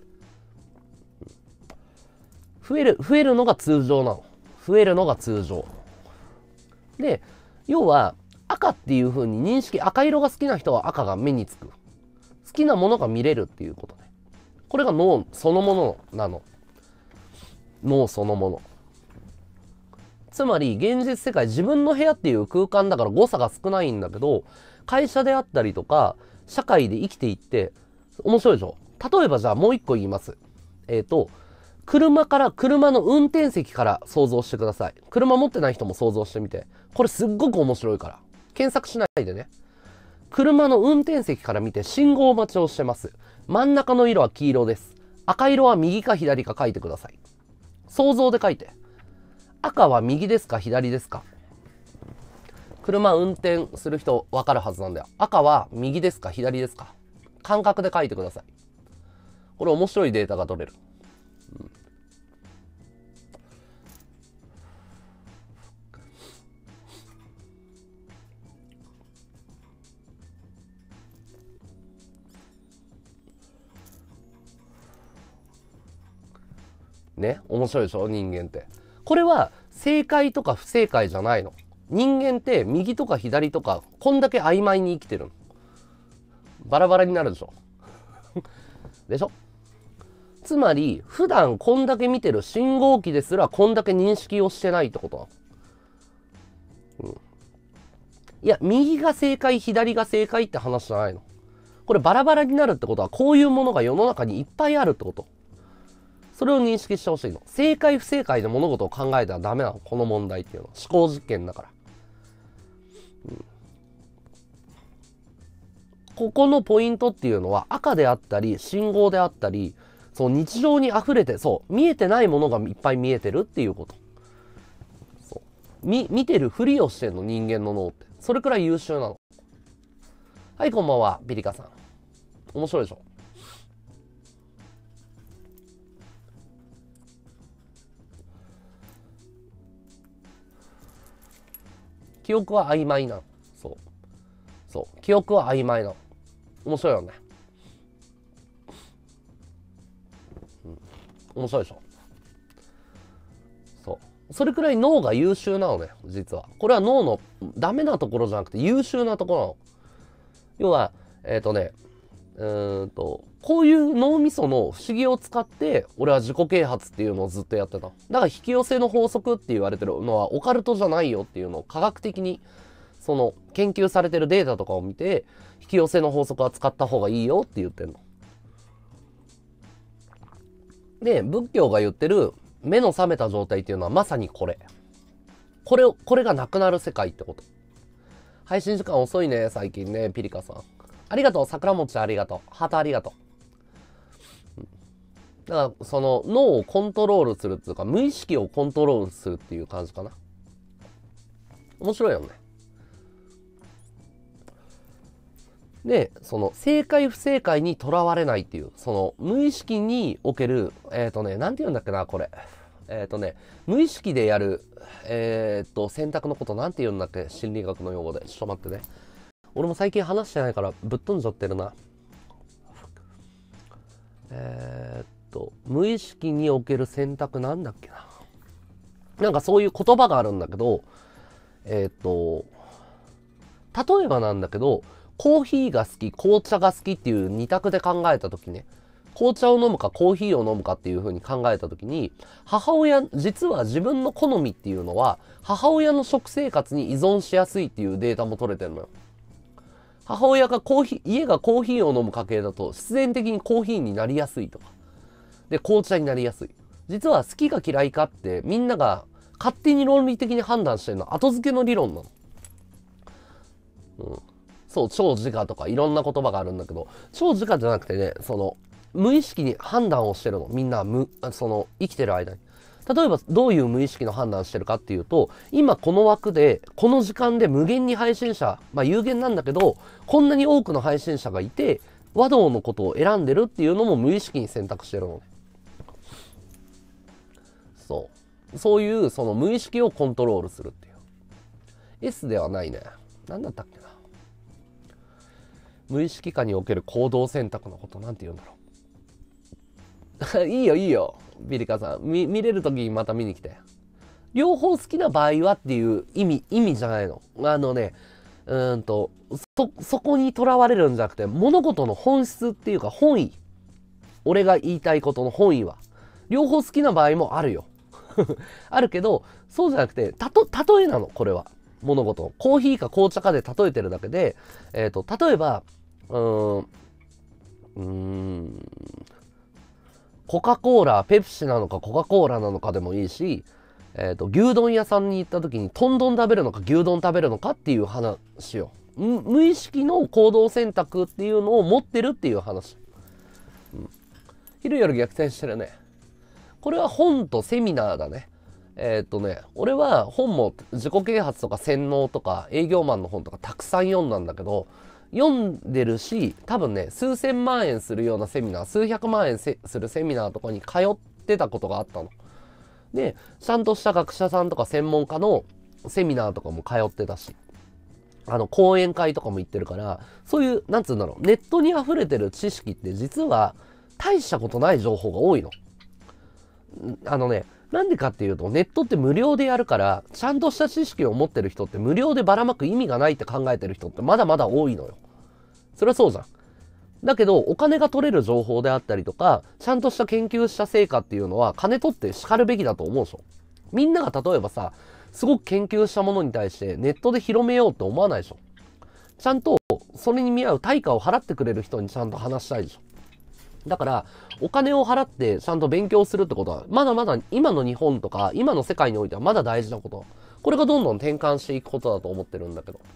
増える、増えるのが通常なの。増えるのが通常。で、要は、赤っていう風に認識、赤色が好きな人は赤が目につく。好きなものが見れるっていうことね。これが脳そのものなの。脳そのもの。つまり、現実世界、自分の部屋っていう空間だから誤差が少ないんだけど、会社であったりとか、社会で生きていって、面白いでしょ。例えばじゃあもう一個言います。えっと、車から、車の運転席から想像してください。車持ってない人も想像してみて。これすっごく面白いから。検索しないでね。車の運転席から見て信号待ちをしてます。真ん中の色は黄色です。赤色は右か左か書いてください。想像で書いて。赤は右ですか左ですか？車運転する人分かるはずなんだよ。赤は右ですか左ですか？感覚で書いてください。これ面白いデータが取れる。うん、ね、面白いでしょ人間って。これは正解とか不正解じゃないの。人間って右とか左とかこんだけ曖昧に生きてるの。バラバラになるでしょでしょ。つまり普段こんだけ見てる信号機ですらこんだけ認識をしてないってことなの。うん、いや右が正解左が正解って話じゃないの。これバラバラになるってことはこういうものが世の中にいっぱいあるってこと。それを認識してほしいの。正解不正解で物事を考えたらダメなの。この問題っていうのは思考実験だから。うん、ここのポイントっていうのは赤であったり信号であったり、そう日常に溢れて、そう見えてないものがいっぱい見えてるっていうこと。そう見見てるふりをしてんの人間の脳って。それくらい優秀なの。はいこんばんはピリカさん。面白いでしょ。記憶は曖昧なの。そうそう記憶は曖昧なの。面白いよね。うん、面白いでしょ。そうそれくらい脳が優秀なのね実は。これは脳のダメなところじゃなくて優秀なところなの。要はえっ、ー、とねうーんとこういう脳みその不思議を使って俺は自己啓発っていうのをずっとやってた。だから引き寄せの法則って言われてるのはオカルトじゃないよっていうのを科学的にその研究されてるデータとかを見て引き寄せの法則は使った方がいいよって言ってんの。で仏教が言ってる目の覚めた状態っていうのはまさにこれ。これをこれがなくなる世界ってこと。配信時間遅いね最近ねピリカさん。ありがとう桜餅ありがとうハートありがとう。だからその脳をコントロールするっていうか無意識をコントロールするっていう感じかな。面白いよね。でその正解不正解にとらわれないっていうその無意識におけるえっ、ー、とねなんて言うんだっけなこれえっ、ー、とね無意識でやるえっ、ー、と選択のことなんて言うんだっけ心理学の用語で。ちょっと待ってね俺も最近話してないからぶっ飛んじゃってるな。えっと無意識における選択なんだっけな。なんかそういう言葉があるんだけどえっと例えばなんだけどコーヒーが好き紅茶が好きっていう二択で考えた時ね紅茶を飲むかコーヒーを飲むかっていう風に考えた時に母親実は自分の好みっていうのは母親の食生活に依存しやすいっていうデータも取れてるのよ。母親がコーヒー家がコーヒーを飲む家系だと必然的にコーヒーになりやすいとかで紅茶になりやすい。実は好きか嫌いかってみんなが勝手に論理的に判断してるのは後付けの理論なの。うんそう超自我とかいろんな言葉があるんだけど超自我じゃなくてねその無意識に判断をしてるのみんな無その生きてる間に。例えばどういう無意識の判断してるかっていうと今この枠でこの時間で無限に配信者まあ有限なんだけどこんなに多くの配信者がいて和道のことを選んでるっていうのも無意識に選択してるのね。そうそういうその無意識をコントロールするっていう S ではないね。なんだったっけな。無意識下における行動選択のことなんて言うんだろう。いいよいいよ。ビリカさん。見、見れるときにまた見に来て。両方好きな場合はっていう意味、意味じゃないの。あのね、うーんと、そ、そこにとらわれるんじゃなくて、物事の本質っていうか本意。俺が言いたいことの本意は。両方好きな場合もあるよ。あるけど、そうじゃなくて、たと、例えなの、これは。物事。コーヒーか紅茶かで例えてるだけで、えっと、例えば、うーん、うーん、コカ・コーラ、ペプシなのかコカ・コーラなのかでもいいし、えっと、牛丼屋さんに行った時にトンドン食べるのか牛丼食べるのかっていう話を。無意識の行動選択っていうのを持ってるっていう話。うん、昼夜逆転してるね。これは本とセミナーだね。えーっとね、俺は本も自己啓発とか洗脳とか営業マンの本とかたくさん読んだんだけど、読んでるし、多分ね、数千万円するようなセミナー、数百万円するセミナーとかに通ってたことがあったの。で、ちゃんとした学者さんとか専門家のセミナーとかも通ってたし、あの、講演会とかも行ってるから、そういう、なんつうんだろう、ネットに溢れてる知識って実は大したことない情報が多いの。あのね、なんでかっていうと、ネットって無料でやるから、ちゃんとした知識を持ってる人って無料でばらまく意味がないって考えてる人ってまだまだ多いのよ。それはそうじゃん。だけど、お金が取れる情報であったりとか、ちゃんとした研究した成果っていうのは、金取って叱るべきだと思うでしょ。みんなが例えばさ、すごく研究したものに対してネットで広めようって思わないでしょ。ちゃんと、それに見合う対価を払ってくれる人にちゃんと話したいでしょ。だから、お金を払ってちゃんと勉強するってことは、まだまだ今の日本とか、今の世界においてはまだ大事なこと。これがどんどん転換していくことだと思ってるんだけど。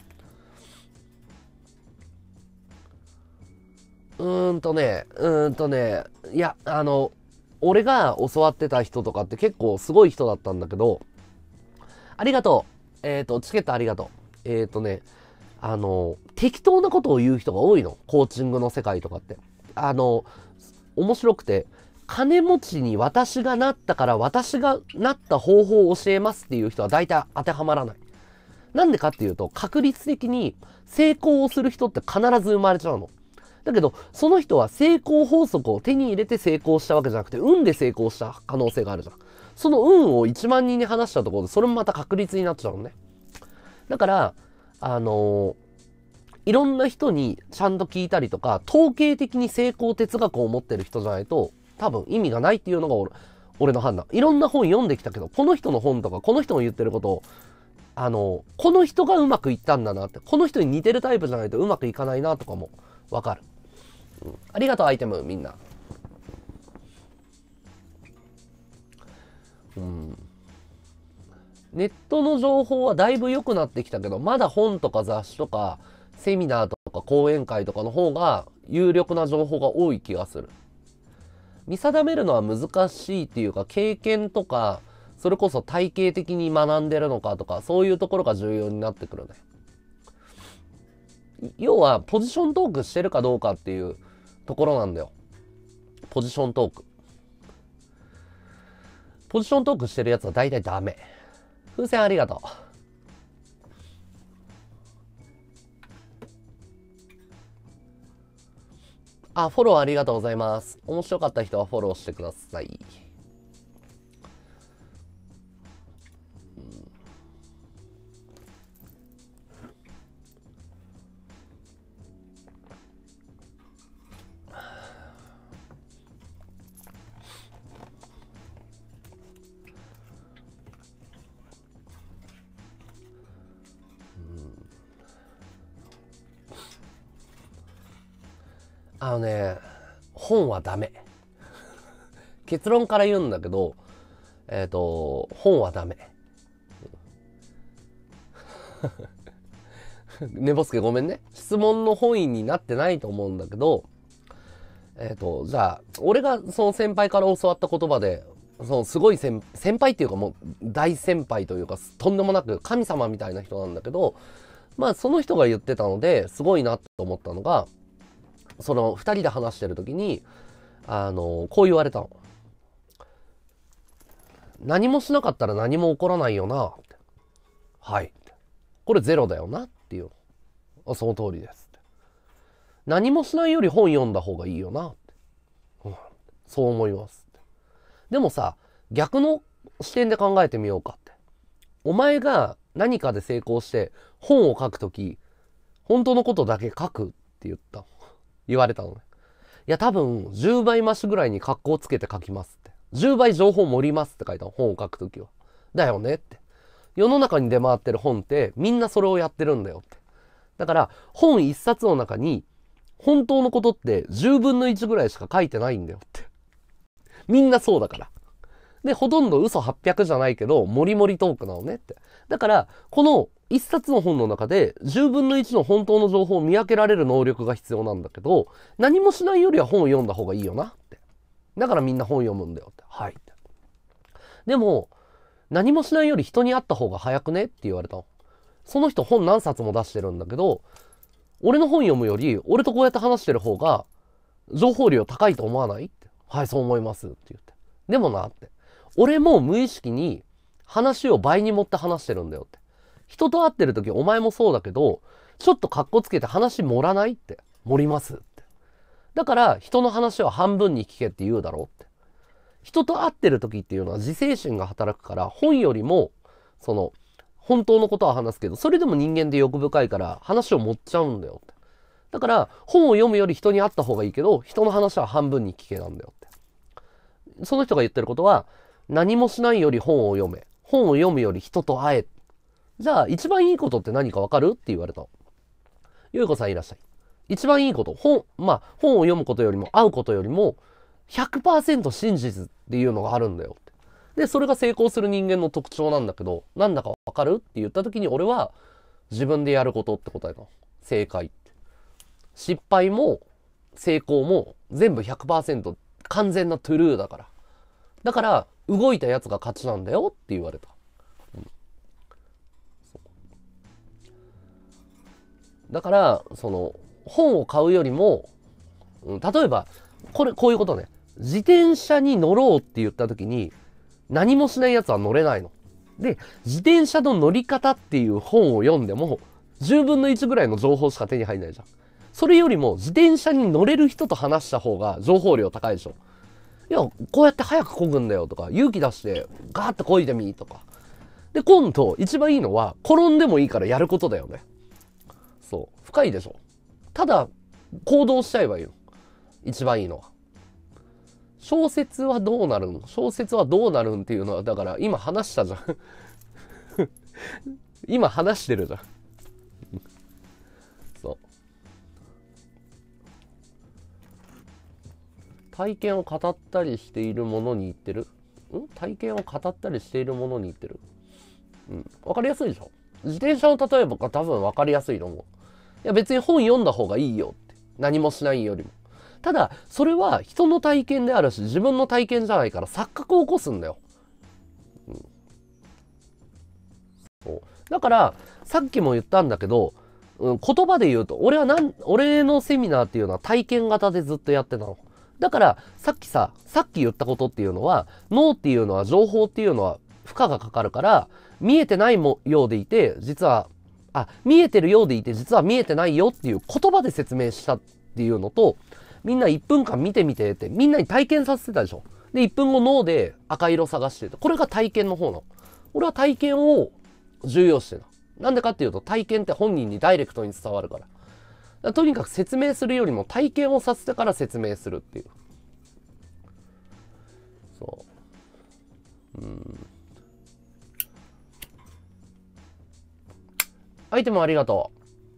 うーんとね、うーんとね、いや、あの、俺が教わってた人とかって結構すごい人だったんだけど、ありがとう。えっと、チケットありがとう。えっとね、あの、適当なことを言う人が多いの。コーチングの世界とかって。あの、面白くて、金持ちに私がなったから私がなった方法を教えますっていう人は大体当てはまらない。なんでかっていうと、確率的に成功をする人って必ず生まれちゃうの。だけど、その人は成功法則を手に入れて成功したわけじゃなくて、運で成功した可能性があるじゃん。その運をいちまん人に話したところで、それもまた確率になっちゃうのね。だから、あのーいろんな人にちゃんと聞いたりとか、統計的に成功哲学を持ってる人じゃないと、多分意味がないっていうのが俺、俺の判断。いろんな本読んできたけど、この人の本とか、この人の言ってることを、あの、この人がうまくいったんだなって、この人に似てるタイプじゃないとうまくいかないなとかもわかる。うん。ありがとう、アイテム、みんな。うん。ネットの情報はだいぶ良くなってきたけど、まだ本とか雑誌とか、セミナーとか講演会とかの方が有力な情報が多い気がする。見定めるのは難しいっていうか、経験とか、それこそ体系的に学んでるのかとか、そういうところが重要になってくるね。要は、ポジショントークしてるかどうかっていうところなんだよ。ポジショントーク。ポジショントークしてるやつは大体ダメ。風船ありがとう。あ、フォローありがとうございます。面白かった人はフォローしてください。あのね、本はダメ。結論から言うんだけど、えっと、本はダメ。ねぼすけごめんね。質問の本意になってないと思うんだけど、えっと、じゃあ、俺がその先輩から教わった言葉で、そのすごい先先輩っていうかもう大先輩というか、とんでもなく神様みたいな人なんだけど、まあその人が言ってたのですごいなと思ったのが、その二人で話してる時に、あの、こう言われたの。何もしなかったら何も起こらないよな。はい。 これゼロだよなっていう。あ、その通りですって。何もしないより本読んだ方がいいよなって、うん、そう思いますって。でもさ、逆の視点で考えてみようかって。お前が何かで成功して本を書くとき、本当のことだけ書くって言った。言われたのね。いや、多分じゅうばい増しぐらいに格好つけて書きますって。じゅうばい情報盛りますって書いたの。本を書くときは。だよねって。世の中に出回ってる本ってみんなそれをやってるんだよって。だから本一冊の中に本当のことってじゅうぶんのいちぐらいしか書いてないんだよって。みんなそうだから。で、ほとんど嘘はっぴゃくじゃないけど、もりもりトークなのねって。だから、この一冊の本の中でじゅうぶんのいちの本当の情報を見分けられる能力が必要なんだけど、何もしないよりは本を読んだ方がいいよなって。だからみんな本読むんだよって。はいって。でも、何もしないより人に会った方が早くねって言われたの。その人本何冊も出してるんだけど、俺の本読むより、俺とこうやって話してる方が、情報量高いと思わないって。はい、そう思いますって言って。でもなって。俺も無意識に話を倍に持って話してるんだよって。人と会ってる時お前もそうだけど、ちょっとカッコつけて話盛らないって。盛りますって。だから人の話は半分に聞けって言うだろうって。人と会ってる時っていうのは自制心が働くから本よりも、その、本当のことは話すけど、それでも人間で欲深いから話を持っちゃうんだよって。だから本を読むより人に会った方がいいけど、人の話は半分に聞けなんだよって。その人が言ってることは、何もしないより本を読め。本を読むより人と会え。じゃあ一番いいことって何かわかるって言われた。ゆうこさんいらっしゃい。一番いいこと。本、まあ本を読むことよりも会うことよりも ひゃくパーセント 真実っていうのがあるんだよって。で、それが成功する人間の特徴なんだけど、なんだかわかるって言った時に俺は自分でやることって答えたの。正解って。失敗も成功も全部 ひゃくパーセント 完全なトゥルーだから。だから動いたやつが勝ちなんだよって言われた。うん、だからその本を買うよりも、うん、例えばこれこういうことね。自転車に乗ろうって言った時に何もしないやつは乗れないの。で、自転車の乗り方っていう本を読んでもじゅうぶんのいちぐらいの情報しか手に入んないじゃん。それよりも自転車に乗れる人と話した方が情報量高いでしょ。いや、こうやって早く漕ぐんだよとか、勇気出してガーッと漕いでみとか。で、今度一番いいのは転んでもいいからやることだよね。そう。深いでしょ。ただ行動しちゃえばいいの。一番いいのは。小説はどうなるん小説はどうなるんっていうのは、だから今話したじゃん。今話してるじゃん。そう。体験を語ったりしているものに言ってるん体験を語ったりしているものに言ってるうん。わかりやすいでしょ。自転車の例えばが多分わかりやすいと思う。いや別に本読んだ方がいいよって。何もしないよりも。ただ、それは人の体験であるし、自分の体験じゃないから錯覚を起こすんだよ。うん、そうだから、さっきも言ったんだけど、うん、言葉で言うと、俺はなん、俺のセミナーっていうのは体験型でずっとやってたの。だから、さっきさ、さっき言ったことっていうのは、脳っていうのは情報っていうのは負荷がかかるから、見えてないもようでいて、実は、あ、見えてるようでいて、実は見えてないよっていう言葉で説明したっていうのと、みんないっぷんかん見てみてって、みんなに体験させてたでしょ。で、いっぷんご脳で赤色探してて、これが体験の方なの。俺は体験を重要してた。なんでかっていうと、体験って本人にダイレクトに伝わるから。だからとにかく説明するよりも体験をさせてから説明するっていう。そう。うん。アイテムありがと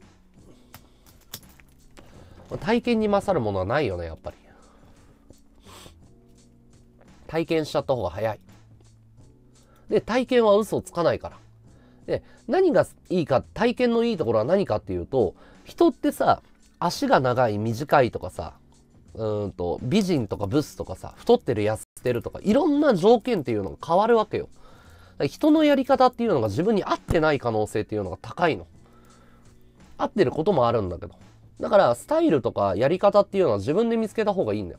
う。体験に勝るものはないよね、やっぱり。体験しちゃった方が早い。で、体験は嘘をつかないから。で、何がいいか、体験のいいところは何かっていうと、人ってさ、足が長い、短いとかさ、うーんと、美人とかブスとかさ、太ってる、痩せてるとか、いろんな条件っていうのが変わるわけよ。人のやり方っていうのが自分に合ってない可能性っていうのが高いの。合ってることもあるんだけど。だから、スタイルとかやり方っていうのは自分で見つけた方がいいんだよ。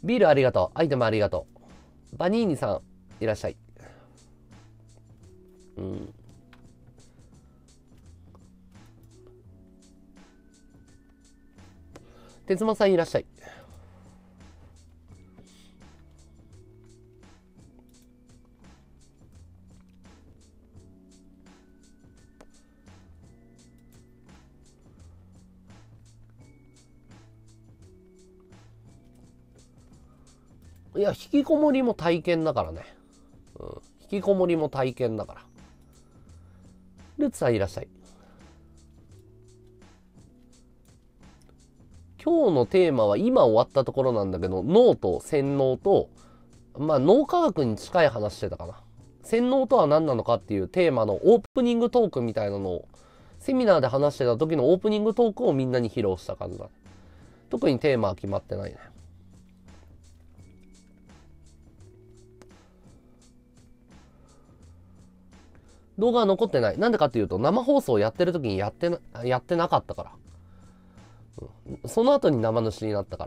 ビールありがとう。アイテムありがとう。バニーニさん、いらっしゃい。うん。鉄間さんいらっしゃい。いや、引きこもりも体験だからね。うん。引きこもりも体験だから。ルツさんいらっしゃい。今日のテーマは今終わったところなんだけど、脳と洗脳と、まあ脳科学に近い話してたかな。洗脳とは何なのかっていうテーマのオープニングトークみたいなのを、セミナーで話してた時のオープニングトークをみんなに披露した感じだ。特にテーマは決まってないね。動画は残ってない。なんでかっていうと、生放送やってる時にやってな、やってなかったから。うん、その後に生主になったから。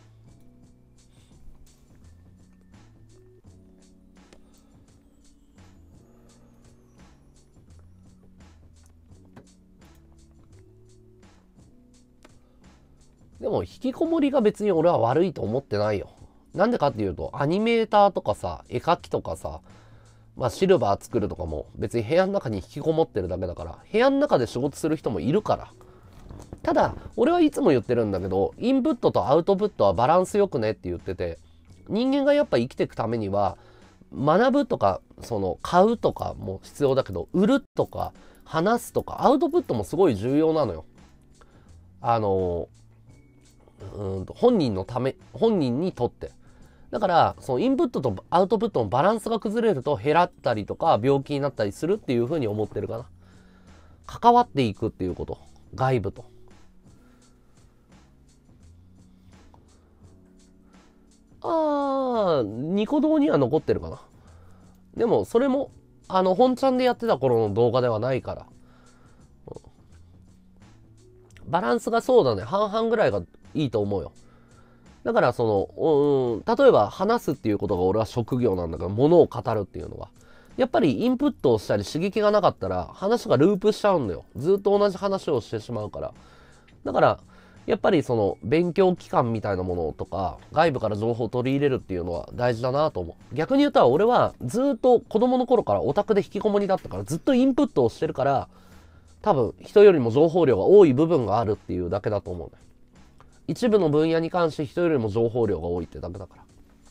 でも引きこもりが別に俺は悪いと思ってないよ。なんでかっていうと、アニメーターとかさ、絵描きとかさ、まあシルバー作るとかも別に部屋の中に引きこもってるだけだから、部屋の中で仕事する人もいるから。ただ、俺はいつも言ってるんだけど、インプットとアウトプットはバランスよくねって言ってて、人間がやっぱ生きていくためには、学ぶとか、その、買うとかも必要だけど、売るとか、話すとか、アウトプットもすごい重要なのよ。あの、うんと本人のため、本人にとって。だから、そのインプットとアウトプットのバランスが崩れると減らったりとか病気になったりするっていうふうに思ってるかな。関わっていくっていうこと。外部と。あー、ニコ動には残ってるかな。でも、それも、あの、本ちゃんでやってた頃の動画ではないから。バランスがそうだね。半々ぐらいがいいと思うよ。だからその、うん、例えば話すっていうことが俺は職業なんだけど、物を語るっていうのは。やっぱりインプットをしたり刺激がなかったら話がループしちゃうんだよ。ずっと同じ話をしてしまうから。だから、やっぱりその勉強機関みたいなものとか、外部から情報を取り入れるっていうのは大事だなと思う。逆に言ったら俺はずっと子供の頃からオタクで引きこもりだったから、ずっとインプットをしてるから、多分人よりも情報量が多い部分があるっていうだけだと思うね。一部の分野に関して人よりも情報量が多いってだけだから。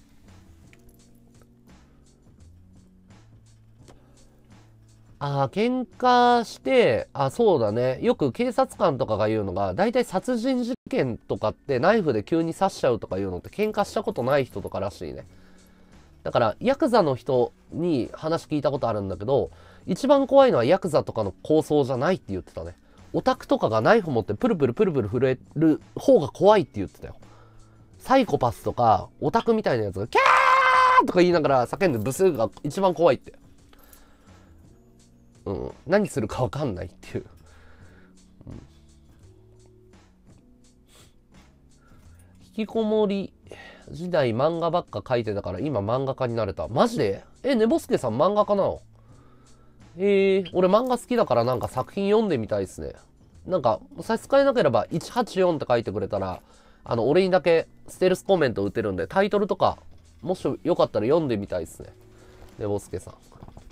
ああ、喧嘩して、あ、そうだね。よく警察官とかが言うのが、だいたい殺人事件とかってナイフで急に刺しちゃうとかいうのって喧嘩したことない人とからしいね。だから、ヤクザの人に話聞いたことあるんだけど、一番怖いのはヤクザとかの抗争じゃないって言ってたね。オタクとかがナイフ持ってプルプルプルプル震える方が怖いって言ってたよ。サイコパスとかオタクみたいなやつがキャーとか言いながら叫んでブスが一番怖いって。うん。何するか分かんないっていう。うん、引きこもり時代漫画ばっか描いてたから今漫画家になれた。マジで？え、ねぼすけさん漫画家なの？えー、俺漫画好きだからなんか作品読んでみたいですね。なんか差し支えなければいちはちよんって書いてくれたら、あの、俺にだけステルスコメント打てるんで、タイトルとか、もしよかったら読んでみたいですね。ねぼすけさん。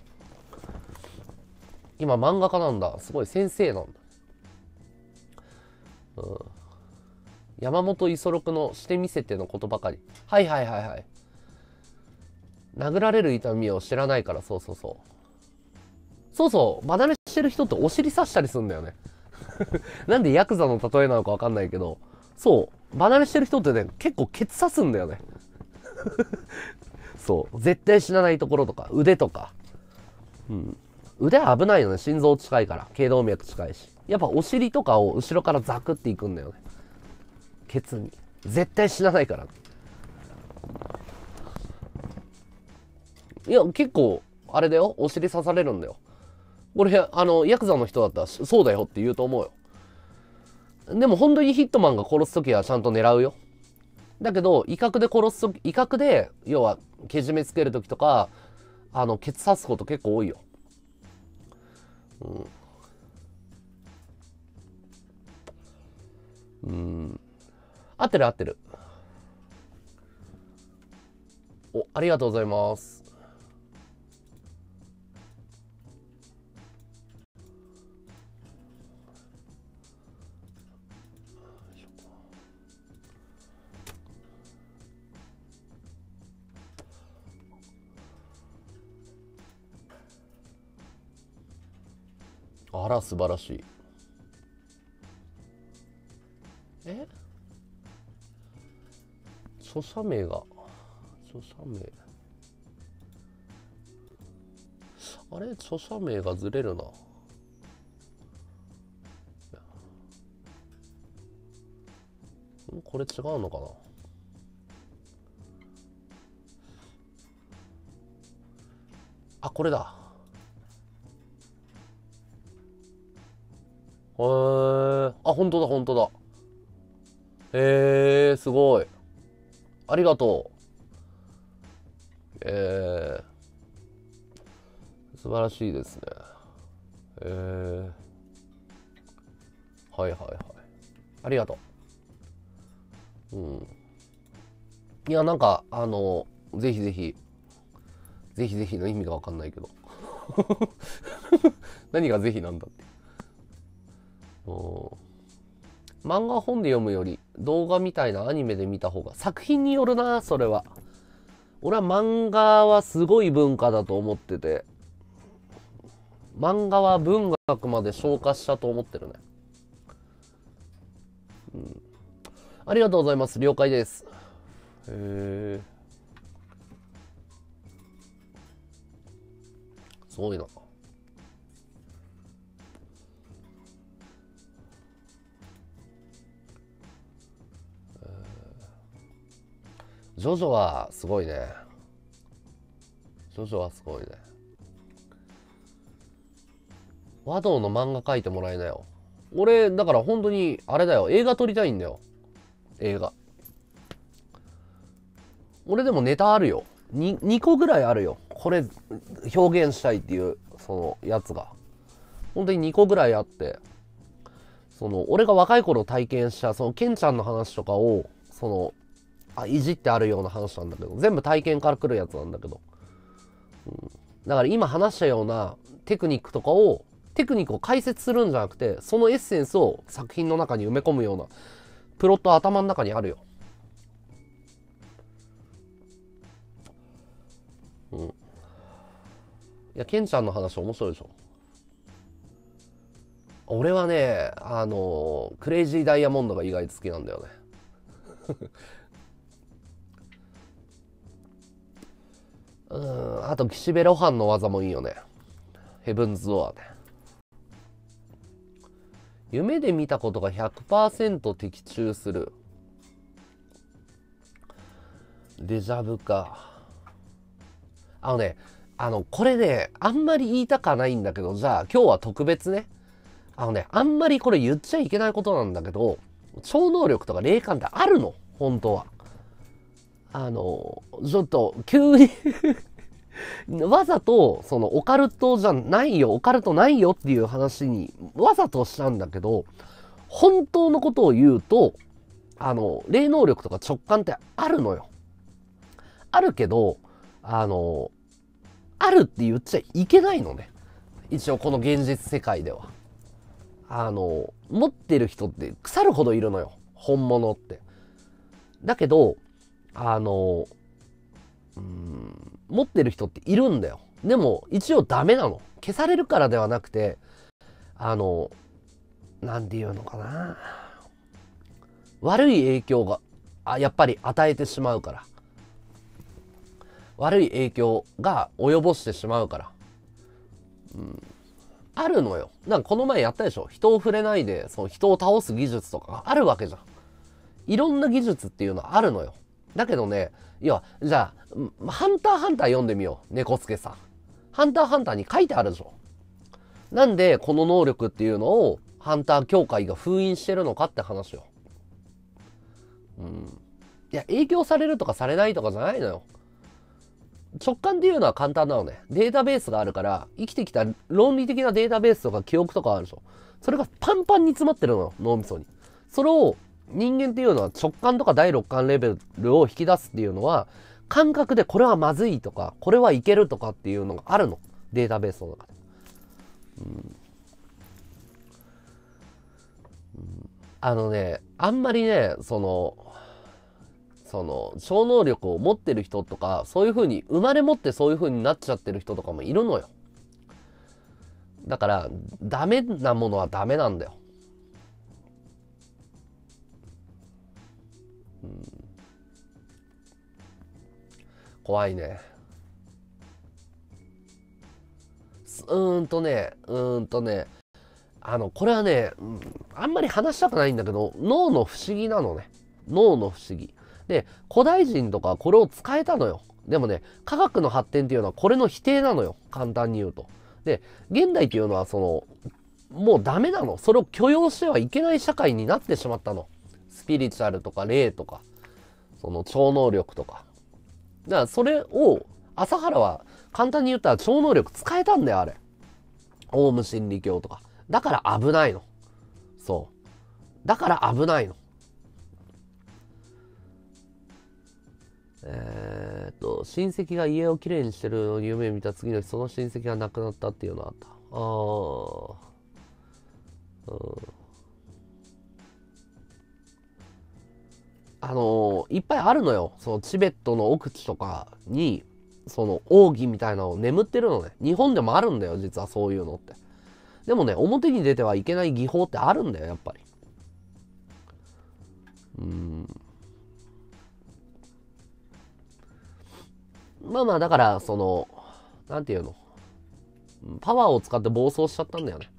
今漫画家なんだ。すごい先生なんだ。うん。山本五十六のしてみせてのことばかり。はいはいはいはい。殴られる痛みを知らないから、そうそうそう。そうそう、離れしてる人ってお尻刺したりするんだよね。なんでヤクザの例えなのかわかんないけど、そう、離れしてる人ってね、結構ケツ刺すんだよね。そう、絶対死なないところとか、腕とか。うん。腕は危ないよね、心臓近いから、頸動脈近いし。やっぱお尻とかを後ろからザクっていくんだよね。ケツに。絶対死なないから。いや、結構、あれだよ、お尻刺されるんだよ。俺、あの、ヤクザの人だったら、そうだよって言うと思うよ。でも本当にヒットマンが殺すときはちゃんと狙うよ。 だけど、威嚇で殺すとき、威嚇で、要は、けじめつけるときとか、あの、ケツ刺すこと結構多いよ。うん。うん。合ってる合ってる。お、ありがとうございます。あら、素晴らしい。え著者名が、著者名。あれ著者名がずれるな。んこれ違うのかな。あ、これだ。へー。あ、本当だ、本当だ。へー、すごい。ありがとう。えー、素晴らしいですね。えー、はいはいはい。ありがとう。うん。いや、なんか、あの、ぜひぜひ、ぜひぜひの意味がわかんないけど。何がぜひなんだって。漫画本で読むより動画みたいなアニメで見た方が作品によるな。それは俺は漫画はすごい文化だと思ってて、漫画は文学まで昇華したと思ってるね。うん、ありがとうございます。了解です。へえ、すごいな。ジョジョはすごいね。ジョジョはすごいね。和道の漫画描いてもらえなよ。俺だから本当にあれだよ、映画撮りたいんだよ。映画俺でもネタあるよ。 に, にこぐらいあるよ。これ表現したいっていうそのやつが本当ににこぐらいあって、その俺が若い頃体験したそのケンちゃんの話とかをそのあいじってあるような話なんだけど、全部体験から来るやつなんだけど、うん、だから今話したようなテクニックとかをテクニックを解説するんじゃなくて、そのエッセンスを作品の中に埋め込むようなプロット頭の中にあるよ。うん。いやケンちゃんの話面白いでしょ。俺はね、あのクレイジーダイヤモンドが意外と好きなんだよね。うん、あと岸辺露伴の技もいいよね。ヘブンズドアね。夢で見たことが ひゃくパーセント 的中する。デジャブか。あのね、あの、これね、あんまり言いたかないんだけど、じゃあ今日は特別ね。あのね、あんまりこれ言っちゃいけないことなんだけど、超能力とか霊感ってあるの本当は。あの、ちょっと、急にわざと、その、オカルトじゃないよ、オカルトないよっていう話に、わざとしたんだけど、本当のことを言うと、あの、霊能力とか直感ってあるのよ。あるけど、あの、あるって言っちゃいけないのね。一応この現実世界では。あの、持ってる人って腐るほどいるのよ。本物って。だけど、あの、うーん、持ってる人っているんだよ。でも、一応ダメなの。消されるからではなくて、あの、なんていうのかな。悪い影響が、あ、やっぱり与えてしまうから。悪い影響が及ぼしてしまうから。うん、あるのよ。なんかこの前やったでしょ。人を触れないで、その人を倒す技術とかがあるわけじゃん。いろんな技術っていうのはあるのよ。だけどね、いや、じゃあ、ハンターハンター読んでみよう。猫助さん。ハンターハンターに書いてあるでしょ。なんでこの能力っていうのをハンター協会が封印してるのかって話よ。うん。 いや、影響されるとかされないとかじゃないのよ。直感っていうのは簡単なのね。データベースがあるから、生きてきた論理的なデータベースとか記憶とかあるでしょ。それがパンパンに詰まってるのよ、脳みそに。それを人間っていうのは直感とか第六感レベルを引き出すっていうのは、感覚でこれはまずいとか、これはいけるとかっていうのがあるの。データベースの中で。うん、あのね、あんまりね、その、その、超能力を持ってる人とか、そういう風に、生まれ持ってそういう風になっちゃってる人とかもいるのよ。だから、ダメなものはダメなんだよ。うん、怖いね。うーんとね、うーんとね、あの、これはね、うん、あんまり話したくないんだけど、脳の不思議なのね。脳の不思議。で、古代人とかこれを使えたのよ。でもね、科学の発展っていうのはこれの否定なのよ。簡単に言うと。で、現代っていうのはその、もうダメなの。それを許容してはいけない社会になってしまったの。スピリチュアルとか霊とか、その超能力とか。だからそれを、朝原は簡単に言ったら超能力使えたんだよ、あれ。オウム真理教とか。だから危ないの。そう。だから危ないの。えーっと、親戚が家をきれいにしてるのを夢見た次の日、その親戚が亡くなったっていうのがあった。ああ。うん。あのーいっぱいあるのよ。そのチベットの奥地とかに、その奥義みたいなのを眠ってるのね。日本でもあるんだよ、実はそういうのって。でもね、表に出てはいけない技法ってあるんだよ、やっぱり。うん。まあまあ、だから、その、なんていうの。パワーを使って暴走しちゃったんだよね。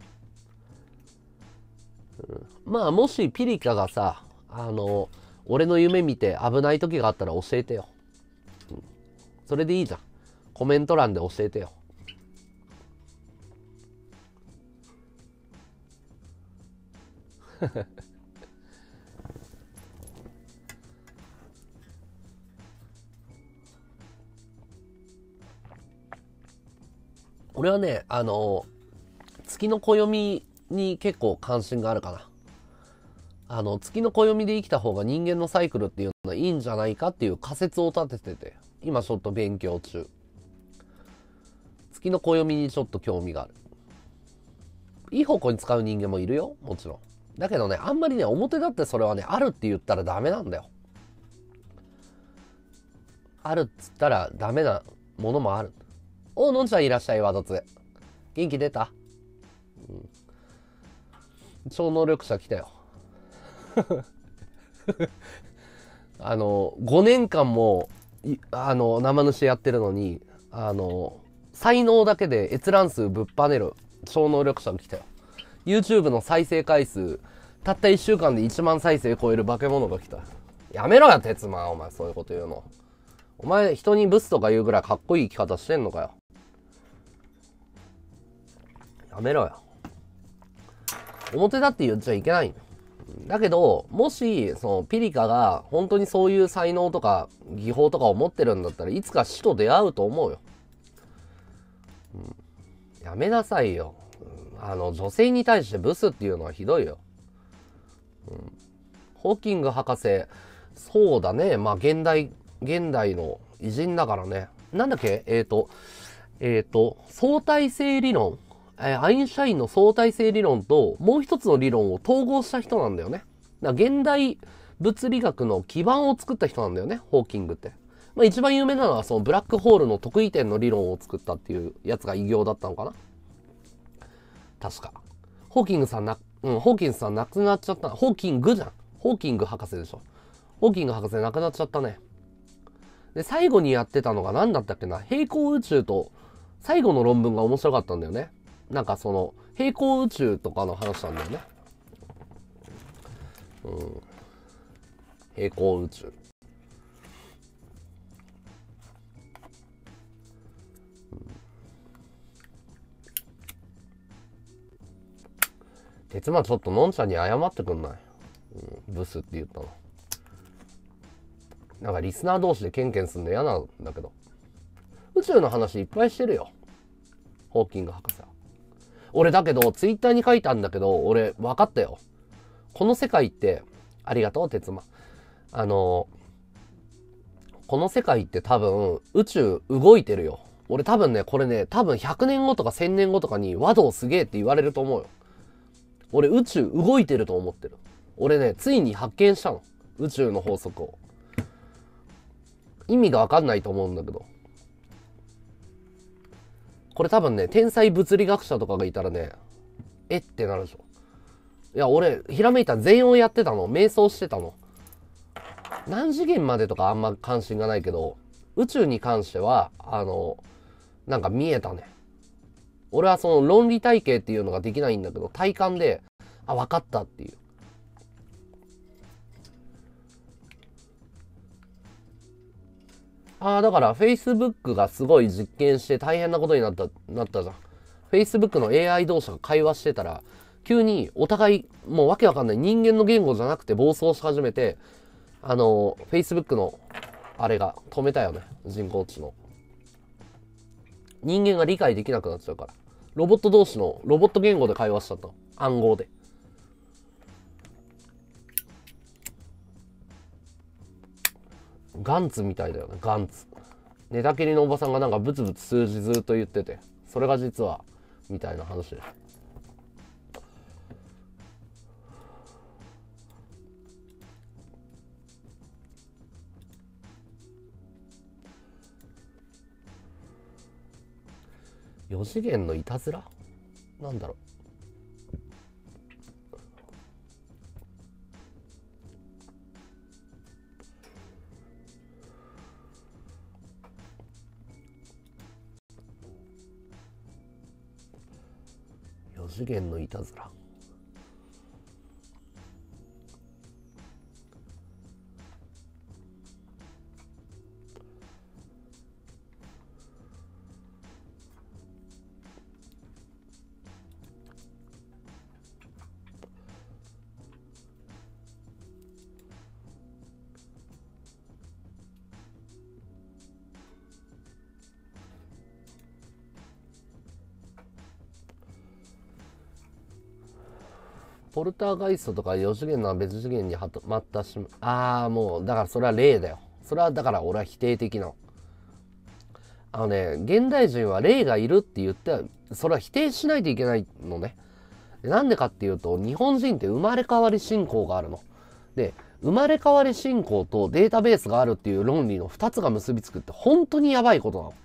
うん、まあ、もしピリカがさ、あの、俺の夢見て危ない時があったら教えてよ。うん、それでいいじゃん。コメント欄で教えてよ。俺はね、あの、月の暦に結構関心があるかな。あの、月の暦で生きた方が人間のサイクルっていうのはいいんじゃないかっていう仮説を立ててて、今ちょっと勉強中。月の暦にちょっと興味がある。いい方向に使う人間もいるよ、もちろん。だけどね、あんまりね、表だってそれはね、あるって言ったらダメなんだよ。あるっつったらダメなものもある。お、のんちゃんいらっしゃい、ワドツ。元気出た？うん、超能力者来たよ。あの、ごねんかんも、あの、生主やってるのに、あの、才能だけで閲覧数ぶっぱねる超能力者が来たよ。YouTube の再生回数、たったいっしゅうかんでいちまん再生超える化け物が来た。やめろよ、鉄馬。お前、そういうこと言うの。お前、人にブスとか言うぐらいかっこいい生き方してんのかよ。やめろよ。表だって言っちゃいけない。だけど、もし、その、ピリカが本当にそういう才能とか技法とかを持ってるんだったらいつか死と出会うと思うよ。うん、やめなさいよ。あの、女性に対してブスっていうのはひどいよ。うん、ホーキング博士、そうだね。まあ、現代、現代の偉人だからね。なんだっけえっ、ー、と、えっ、ー、と、相対性理論。えー、アインシュタインの相対性理論ともう一つの理論を統合した人なんだよね。だから現代物理学の基盤を作った人なんだよね、ホーキングって。まあ一番有名なのはそのブラックホールの特異点の理論を作ったっていうやつが偉業だったのかな。確か。ホーキングさんな、うん、ホーキングさん亡くなっちゃった。ホーキングじゃん。ホーキング博士でしょ。ホーキング博士亡くなっちゃったね。で、最後にやってたのが何だったっけな。平行宇宙と、最後の論文が面白かったんだよね。なんかその、平行宇宙とかの話なんだよね。うん。平行宇宙。うん、鉄馬ちょっとのんちゃんに謝ってくんない？うん、ブスって言ったの。 なんかリスナー同士でケンケンするの嫌なんだけど。宇宙の話いっぱいしてるよ。ホーキング博士は。俺だけど、ツイッターに書いたんだけど、俺分かったよ。この世界って、ありがとう、鉄馬。あの、この世界って多分、宇宙動いてるよ。俺多分ね、これね、多分ひゃくねんごとかせんねんごとかに和道すげえって言われると思うよ。俺宇宙動いてると思ってる。俺ね、ついに発見したの。宇宙の法則を。意味がわかんないと思うんだけど。これ多分ね、天才物理学者とかがいたらね、えってなるでしょ。いや、俺、ひらめいた全音やってたの。瞑想してたの。何次元までとかあんま関心がないけど、宇宙に関しては、あの、なんか見えたね。俺はその論理体系っていうのができないんだけど、体感で、あ、分かったっていう。ああ、だから Facebook がすごい実験して大変なことになった、なったじゃん。Facebook の エーアイ 同士が会話してたら、急にお互い、もうわけわかんない人間の言語じゃなくて暴走し始めて、あの、Facebook の、あれが止めたよね。人工知能。人間が理解できなくなっちゃうから。ロボット同士の、ロボット言語で会話しちゃったの。暗号で。ガンツみたいだよね、ガンツ。寝たきりのおばさんがなんかブツブツ数字ずっと言ってて、それが実は、みたいな話です。よ次元のいたずらなんだろう。よ次元のいたずら。ポルターガイストとかよ次元の別次元にはまったし、ああ、もう、だからそれは霊だよ。それはだから俺は否定的なの。あのね、現代人は霊がいるって言って、それは否定しないといけないのね。なんでかっていうと、日本人って生まれ変わり信仰があるの。で、生まれ変わり信仰とデータベースがあるっていう論理のふたつが結びつくって本当にやばいことなの。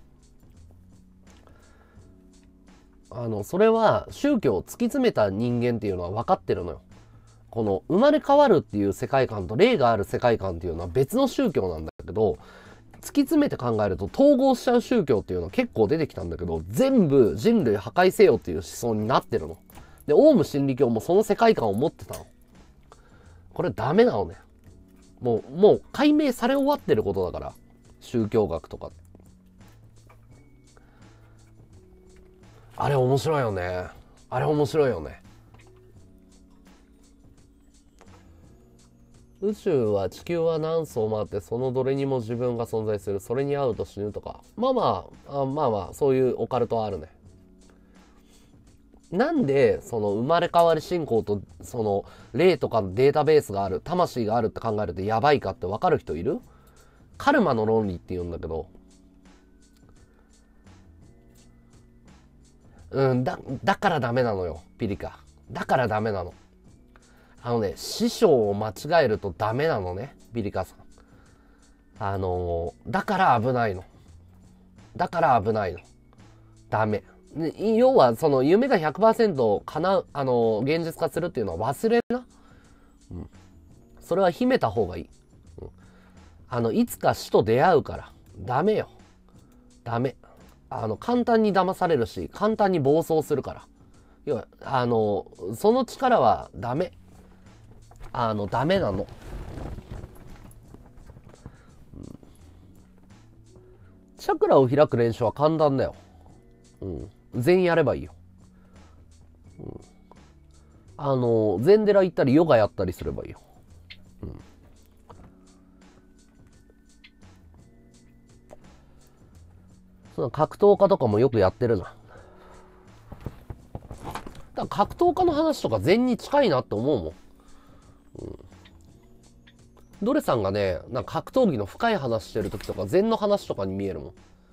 あの、それは宗教を突き詰めた人間っていうのは分かってるのよ。この生まれ変わるっていう世界観と霊がある世界観っていうのは別の宗教なんだけど、突き詰めて考えると統合しちゃう宗教っていうのは結構出てきたんだけど、全部人類破壊せよっていう思想になってるの。で、オウム真理教もその世界観を持ってたの。これダメなのね。もう、もう解明され終わってることだから。宗教学とか。あれ面白いよね。あれ面白いよね。宇宙は地球は何層もあってそのどれにも自分が存在する。それに会うと死ぬとか。まあまあ、あまあまあ、そういうオカルトはあるね。なんで、その生まれ変わり信仰と、その霊とかのデータベースがある、魂があるって考えるとやばいかって分かる人いる？カルマの論理って言うんだけど、うん、だ、だからダメなのよ、ピリカ。だからダメなの。あのね、師匠を間違えるとダメなのね、ピリカさん。あのー、だから危ないの。だから危ないの。ダメ。要は、その夢が ひゃくパーセント 叶う、あのー、現実化するっていうのは忘れな。うん。それは秘めた方がいい。うん、あの、いつか死と出会うから。ダメよ。ダメ。あの、簡単に騙されるし、簡単に暴走するから。要は、あの、その力はダメ。あの、ダメなの。うん、チャクラを開く練習は簡単だよ。うん。全員やればいいよ。うん、あの、禅寺行ったりヨガやったりすればいいよ。うん。 その格闘家とかもよくやってるじゃん。だから格闘家の話とか禅に近いなって思うもん。うん、ドレさんがね、なんか格闘技の深い話してる時とか禅の話とかに見えるもん。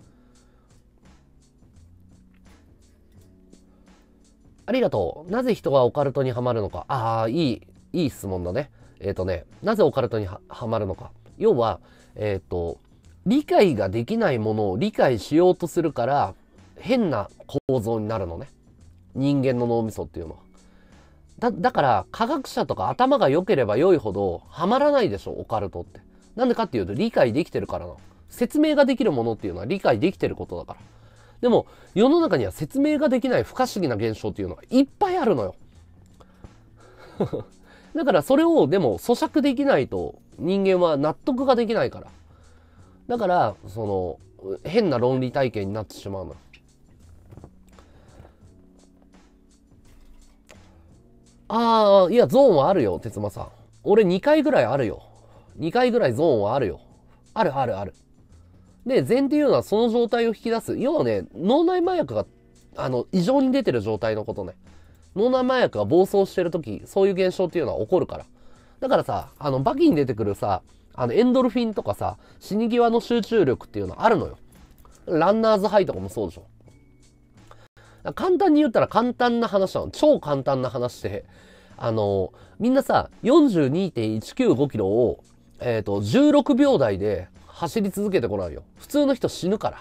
ありがとう。なぜ人がオカルトにはまるのか。ああ、いい、いい質問だね。えっ、ー、とね、なぜオカルトに は, はまるのか。要は、えっ、ー、と、理解ができないものを理解しようとするから、変な構造になるのね。人間の脳みそっていうのは。だ、だから、科学者とか頭が良ければ良いほど、ハマらないでしょ、オカルトって。なんでかっていうと、理解できてるからなの。説明ができるものっていうのは理解できてることだから。でも、世の中には説明ができない不可思議な現象っていうのがいっぱいあるのよ。だからそれをでも咀嚼できないと人間は納得ができないから。だから、その、変な論理体系になってしまうの。ああ、いや、ゾーンはあるよ、鉄馬さん。俺にかいぐらいあるよ。にかいぐらいゾーンはあるよ。あるあるある。で、禅っていうのはその状態を引き出す。要はね、脳内麻薬が、あの、異常に出てる状態のことね。脳内麻薬が暴走してるとき、そういう現象っていうのは起こるから。だからさ、あの、バキに出てくるさ、あの、エンドルフィンとかさ、死に際の集中力っていうのはあるのよ。ランナーズハイとかもそうでしょ。簡単に言ったら簡単な話なの。超簡単な話で、あの、みんなさ、よんじゅうにてんいちきゅうごキロを、えっと、じゅうろくびょう台で走り続けてこないよ。普通の人死ぬから。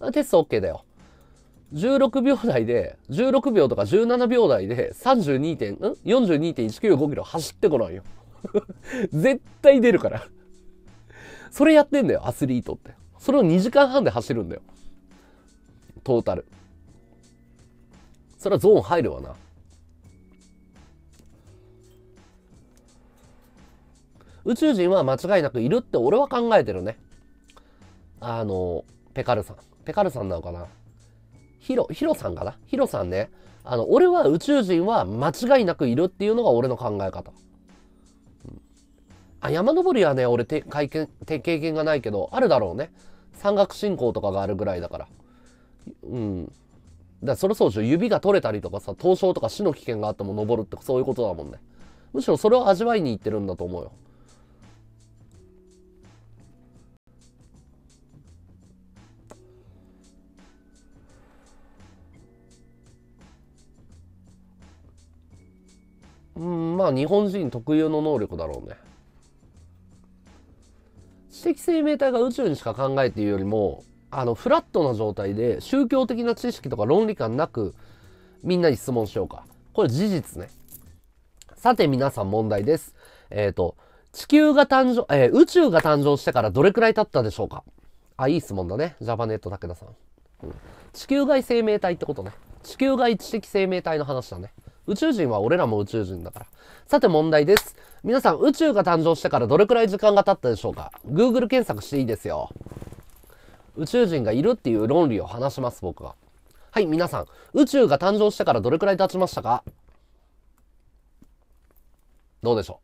テスト OK だよ。じゅうろくびょう台で、じゅうろくびょうとかじゅうななびょう台でさんじゅうにてん、ん よんじゅうにてんいちきゅうごキロ走ってこないよ。絶対出るから。それやってんだよ、アスリートって。それをにじかんはんで走るんだよ。トータル。それはゾーン入るわな。宇宙人は間違いなくいるって俺は考えてるね。あの、ペカルさん。ペカルさんなのかな。ヒロ、ヒロさんかな。ヒロさんね。あの、俺は宇宙人は間違いなくいるっていうのが俺の考え方。うん、あ、山登りはね、俺て経験、経験がないけど、あるだろうね。山岳信仰とかがあるぐらいだから。うん。だからそれそうでしょ。指が取れたりとかさ、凍傷とか死の危険があっても登るってそういうことだもんね。むしろそれを味わいに行ってるんだと思うよ。うん、まあ日本人特有の能力だろうね。知的生命体が宇宙にしか考えているよりも、あの、フラットな状態で宗教的な知識とか論理観なく、みんなに質問しようか。これ事実ね。さて皆さん問題です。えっと、地球が誕生、えー、宇宙が誕生してからどれくらい経ったでしょうか。あ、いい質問だね。ジャパネット武田さん。うん、地球外生命体ってことね。地球外知的生命体の話だね。宇宙人は俺らも宇宙人だから。さて問題です。皆さん宇宙が誕生してからどれくらい時間が経ったでしょうか。 Google 検索していいですよ。宇宙人がいるっていう論理を話します、僕は。はい、皆さん。宇宙が誕生してからどれくらい経ちましたか。どうでしょ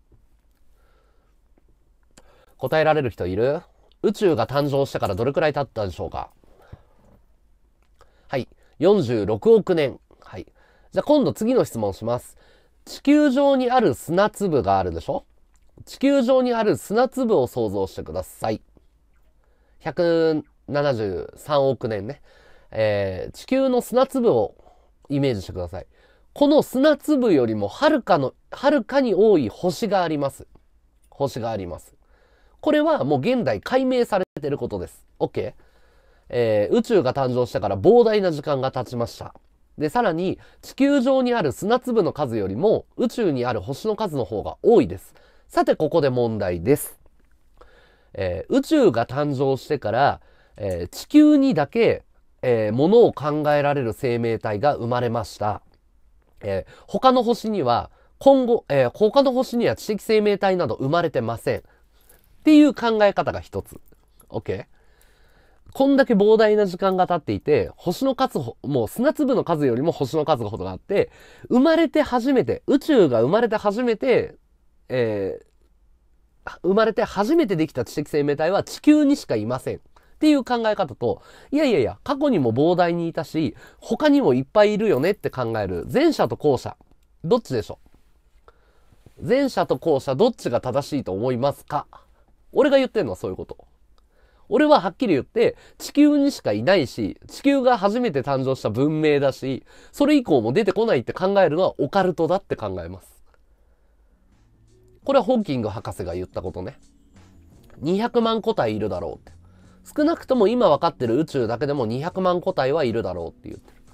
う。答えられる人いる？宇宙が誕生してからどれくらい経ったでしょうか。はい。よんじゅうろくおくねん。はい。じゃあ今度次の質問します。地球上にある砂粒があるでしょ。地球上にある砂粒を想像してください。ひゃくななじゅうさんおくねんね。えー、地球の砂粒をイメージしてください。この砂粒よりもはるかの、はるかに多い星があります。星があります。これはもう現代解明されていることです。OK？えー、宇宙が誕生してから膨大な時間が経ちました。で、さらに地球上にある砂粒の数よりも宇宙にある星の数の方が多いです。さて、ここで問題です。えー、宇宙が誕生してから、えー、地球にだけ、えー、ものを考えられる生命体が生まれました。えー、他の星には今後、えー、他の星には知的生命体など生まれてません。っていう考え方が一つ。OK？こんだけ膨大な時間が経っていて、星の数ほ、もう砂粒の数よりも星の数ほどがあって、生まれて初めて、宇宙が生まれて初めて、えー、生まれて初めてできた知的生命体は地球にしかいません。っっていう考え方と、いやいやいや、過去にも膨大にいたし、他にもいっぱいいるよねって考える前者と後者。どっちでしょう？前者と後者どっちが正しいと思いますか？俺が言ってるのはそういうこと。俺ははっきり言って、地球にしかいないし、地球が初めて誕生した文明だし、それ以降も出てこないって考えるのはオカルトだって考えます。これはホーキング博士が言ったことね。にひゃくまん個体いるだろうって。少なくとも今分かってる宇宙だけでもにひゃくまん個体はいるだろうって言ってる。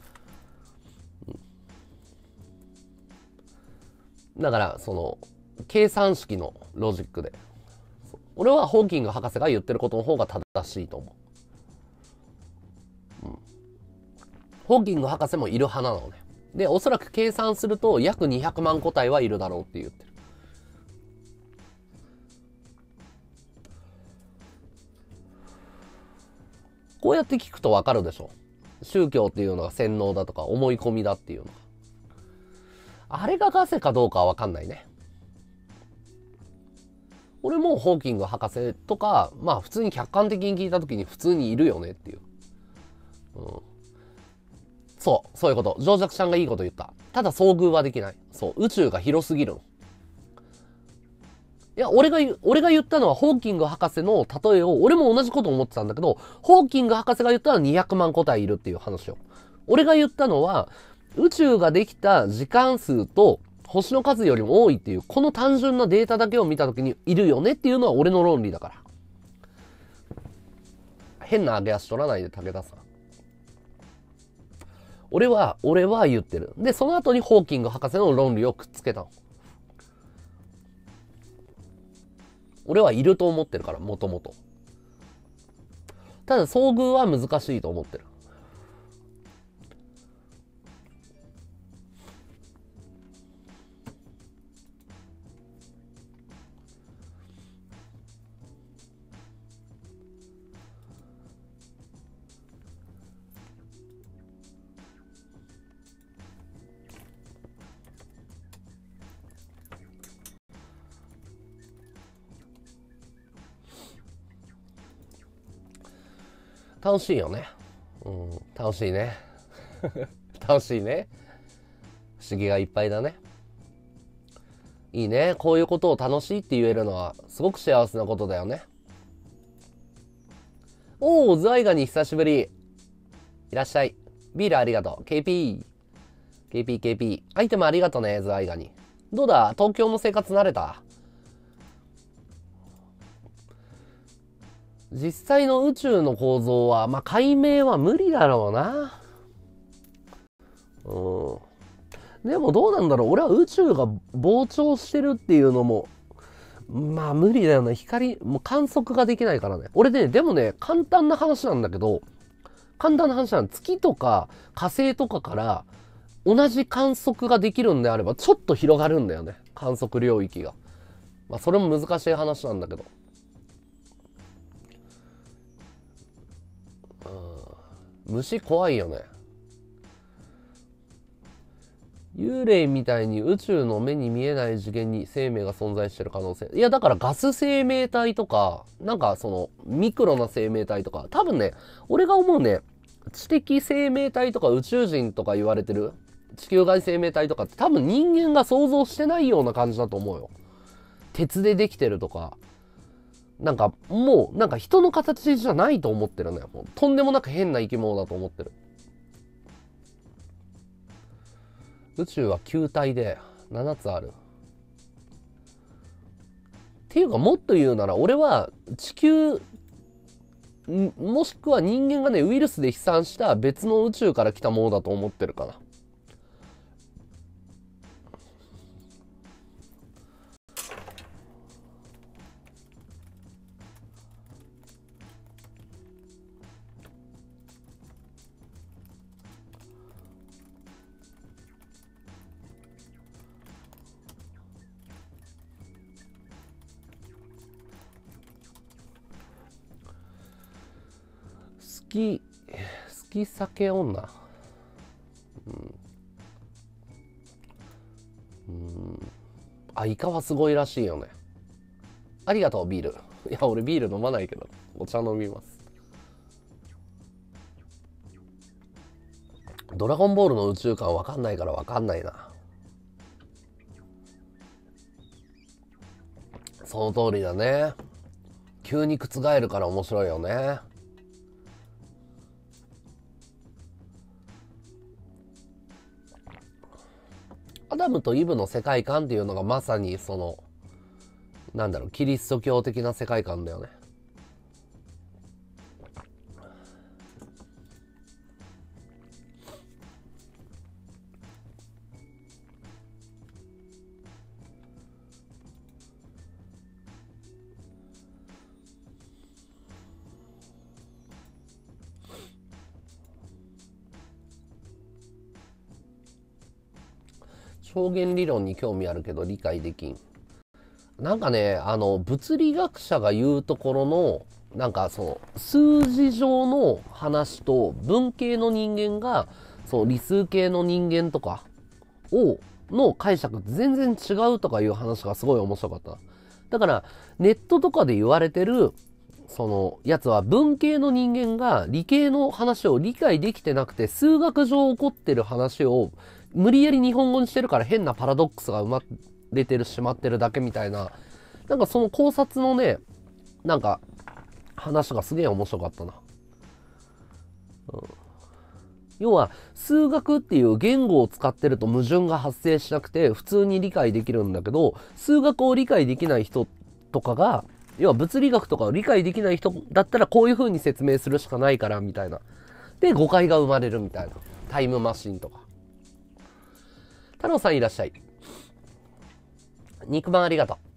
だから、その、計算式のロジックで。俺はホーキング博士が言ってることの方が正しいと思う。うん、ホーキング博士もいる派なのね。で、おそらく計算すると約にひゃくまん個体はいるだろうって言ってる。こうやって聞くとわかるでしょ。宗教っていうのが洗脳だとか思い込みだっていうのが。あれがガセかどうかはわかんないね。俺もホーキング博士とか、まあ普通に客観的に聞いた時に普通にいるよねっていう。うん、そう、そういうこと。ジョージャクちゃんがいいこと言った。ただ遭遇はできない。そう、宇宙が広すぎるの。いや、俺が言う、俺が言ったのはホーキング博士の例えを、俺も同じこと思ってたんだけど、ホーキング博士が言ったのはにひゃくまん個体いるっていう話を。俺が言ったのは、宇宙ができた時間数と星の数よりも多いっていう、この単純なデータだけを見たときにいるよねっていうのは俺の論理だから。変な揚げ足取らないで、武田さん。俺は、俺は言ってる。で、その後にホーキング博士の論理をくっつけたの。俺はいると思ってるから、もともと。ただ、遭遇は難しいと思ってる。楽しいよね。うん、楽しいね。楽しいね。不思議がいっぱいだね。いいね。こういうことを楽しいって言えるのはすごく幸せなことだよね。おー、ズワイガニ久しぶり。いらっしゃい。ビールありがとう。ケーピー。ケーピー、ケーピー。アイテムありがとうね、ズワイガニ。どうだ？東京の生活慣れた？実際の宇宙の構造は、まあ、解明は無理だろうな。うん。でもどうなんだろう。俺は宇宙が膨張してるっていうのも、まあ無理だよね。光、もう観測ができないからね。俺ね、でもね、簡単な話なんだけど、簡単な話なの。月とか火星とかから同じ観測ができるんであれば、ちょっと広がるんだよね。観測領域が。まあそれも難しい話なんだけど。虫怖いよね。幽霊みたいに宇宙の目に見えない次元に生命が存在してる可能性。いや、だからガス生命体とか、なんかそのミクロな生命体とか、多分ね、俺が思うね、知的生命体とか宇宙人とか言われてる地球外生命体とかって多分人間が想像してないような感じだと思うよ。鉄でできてるとか。なんかもうなんか人の形じゃないと思ってるのよ。もうとんでもなく変な生き物だと思ってる。宇宙は球体でななつある。っていうかもっと言うなら俺は地球もしくは人間がねウイルスで飛散した別の宇宙から来たものだと思ってるかな。好き、好き酒女。うん。うん。あ、イカはすごいらしいよね。ありがとう、ビール。いや、俺ビール飲まないけど、お茶飲みます。 ドラゴンボールの宇宙観わかんないからわかんないな。その通りだね。急に覆るから面白いよね。アダムとイブの世界観っていうのがまさにそのなんだろう、キリスト教的な世界観だよね。超弦理論に興味あるけど理解できん。なんかね、あの物理学者が言うところのなんかその数字上の話と文系の人間がそう理数系の人間とかをの解釈全然違うとかいう話がすごい面白かった。だからネットとかで言われてるそのやつは文系の人間が理系の話を理解できてなくて数学上起こってる話を無理やり日本語にしてるから変なパラドックスが生まれてるしまってるだけみたいな、なんかその考察のねなんか話がすげえ面白かったな、うん、要は数学っていう言語を使ってると矛盾が発生しなくて普通に理解できるんだけど、数学を理解できない人とかが要は物理学とかを理解できない人だったらこういう風に説明するしかないからみたいなで誤解が生まれるみたいな。タイムマシンとか。太郎さんいらっしゃい。肉まんありがと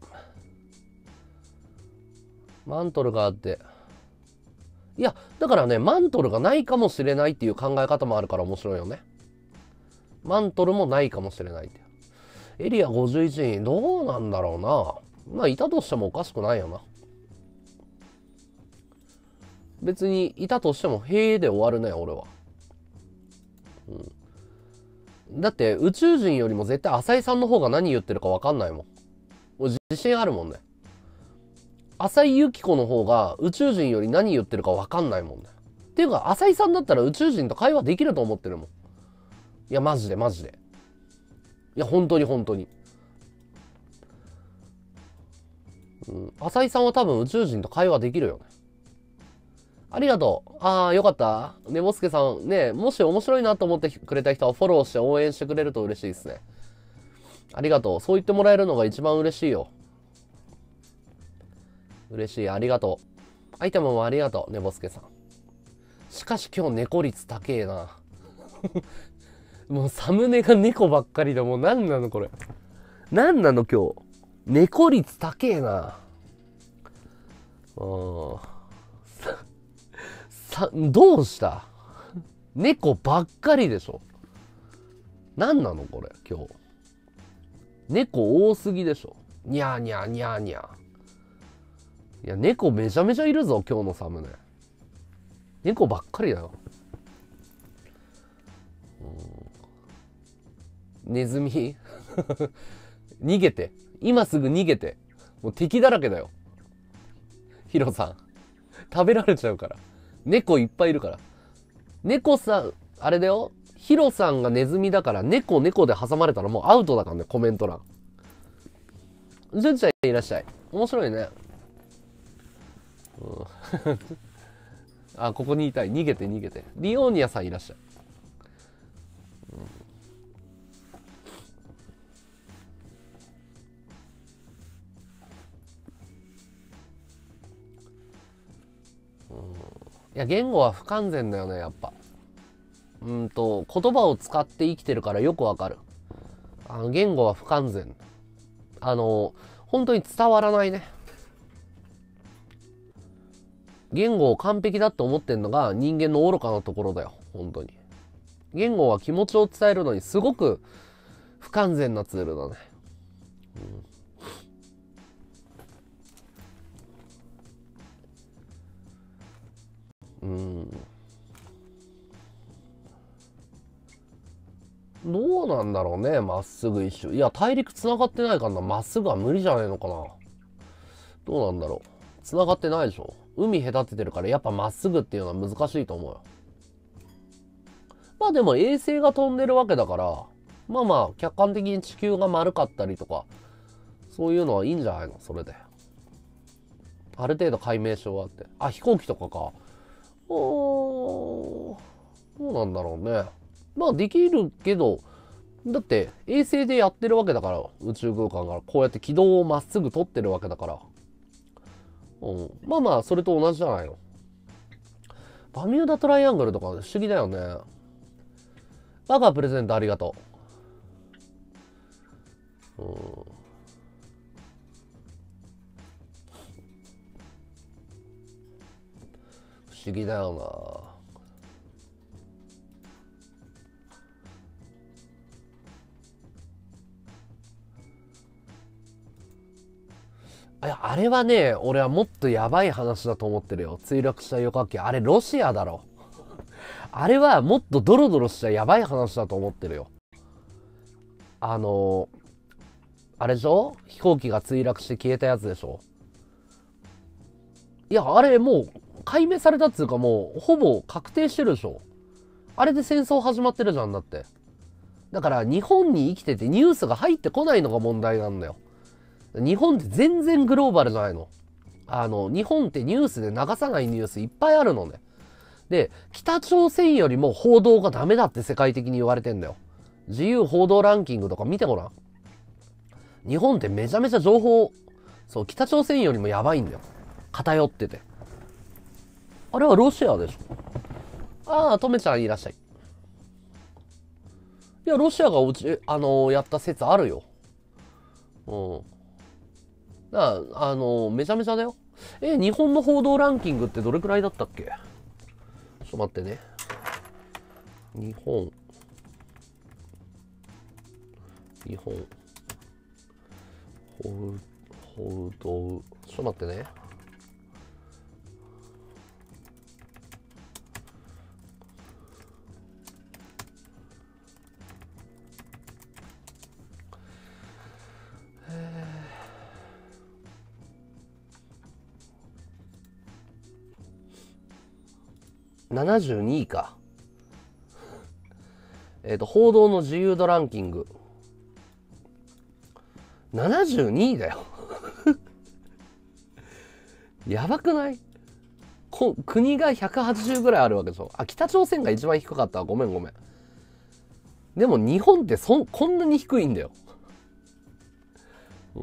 う。マントルがあって。いや、だからね、マントルがないかもしれないっていう考え方もあるから面白いよね。マントルもないかもしれないって。エリアごじゅういちにん、どうなんだろうな。まあ、いたとしてもおかしくないよな。別に、いたとしても、へえで終わるね、俺は。うんだって宇宙人よりも絶対浅井さんの方が何言ってるか分かんないもん。自信あるもんね。浅井由紀子の方が宇宙人より何言ってるか分かんないもんね。っていうか浅井さんだったら宇宙人と会話できると思ってるもん。いやマジでマジで。いや本当に本当に。うん、浅井さんは多分宇宙人と会話できるよね。ありがとう。ああ、よかった。ねぼすけさん、ね、もし面白いなと思ってくれた人はフォローして応援してくれると嬉しいですね。ありがとう。そう言ってもらえるのが一番嬉しいよ。嬉しい。ありがとう。アイテムもありがとう、ねぼすけさん。しかし今日猫率高えな。もうサムネが猫ばっかりだ。もう何なのこれ。何なの今日。猫率高えな。うん。さ、どうした猫ばっかりでしょ。何なのこれ今日。猫多すぎでしょ。にゃーにゃーにゃーにゃー。いや猫めちゃめちゃいるぞ今日のサムネ。猫ばっかりだよ。うんネズミ逃げて。今すぐ逃げて。もう敵だらけだよ。ヒロさん。食べられちゃうから。猫いっぱいいるから。猫さん、あれだよ。ヒロさんがネズミだから猫猫で挟まれたらもうアウトだからね、コメント欄。ジュンちゃんいらっしゃい。面白いね。うん、あ、ここにいたい。逃げて逃げて。リオーニアさんいらっしゃい。うん、いや言語は不完全だよねやっぱ。うんと言葉を使って生きてるからよくわかる。あの言語は不完全。あの本当に伝わらないね。言語を完璧だと思ってんのが人間の愚かなところだよ本当に。言語は気持ちを伝えるのにすごく不完全なツールだね。うん、うんどうなんだろうね、まっすぐ一周。いや、大陸繋がってないからな、まっすぐは無理じゃないのかな。どうなんだろう。繋がってないでしょ。海隔ててるから、やっぱまっすぐっていうのは難しいと思うよ。 まあでも衛星が飛んでるわけだから、まあまあ客観的に地球が丸かったりとか、そういうのはいいんじゃないのそれで。ある程度解明し終わって。あ、飛行機とかか。おー、どうなんだろうね。まあできるけど、だって衛星でやってるわけだから、宇宙空間からこうやって軌道をまっすぐ取ってるわけだから。うん、まあまあそれと同じじゃないの。バミューダトライアングルとか不思議だよね。バカプレゼントありがとう。うん、不思議だよな。いや、あれはね、俺はもっとやばい話だと思ってるよ。墜落した旅客機。あれロシアだろ。あれはもっとドロドロしたやばい話だと思ってるよ。あのー、あれでしょ？飛行機が墜落して消えたやつでしょ？いや、あれもう解明されたっつうかもうほぼ確定してるでしょ？あれで戦争始まってるじゃんだって。だから日本に生きててニュースが入ってこないのが問題なんだよ。日本って全然グローバルじゃないの。あの、日本ってニュースで流さないニュースいっぱいあるのね。で、北朝鮮よりも報道がダメだって世界的に言われてんだよ。自由報道ランキングとか見てごらん。日本ってめちゃめちゃ情報、そう、北朝鮮よりもやばいんだよ。偏ってて。あれはロシアでしょ。ああ、とめちゃんいらっしゃい。いや、ロシアがうち、あのー、やった説あるよ。うん。だあのー、めちゃめちゃだよ。え、日本の報道ランキングってどれくらいだったっけ？ちょっと待ってね。日本。日本。報、報道。ちょっと待ってね。ななじゅうにいか。えっと、報道の自由度ランキング。ななじゅうにいだよ。やばくない？こ国がひゃくはちじゅうぐらいあるわけでしょ。あ、北朝鮮が一番低かったわ。ごめんごめん。でも日本ってそんこんなに低いんだよ。うん。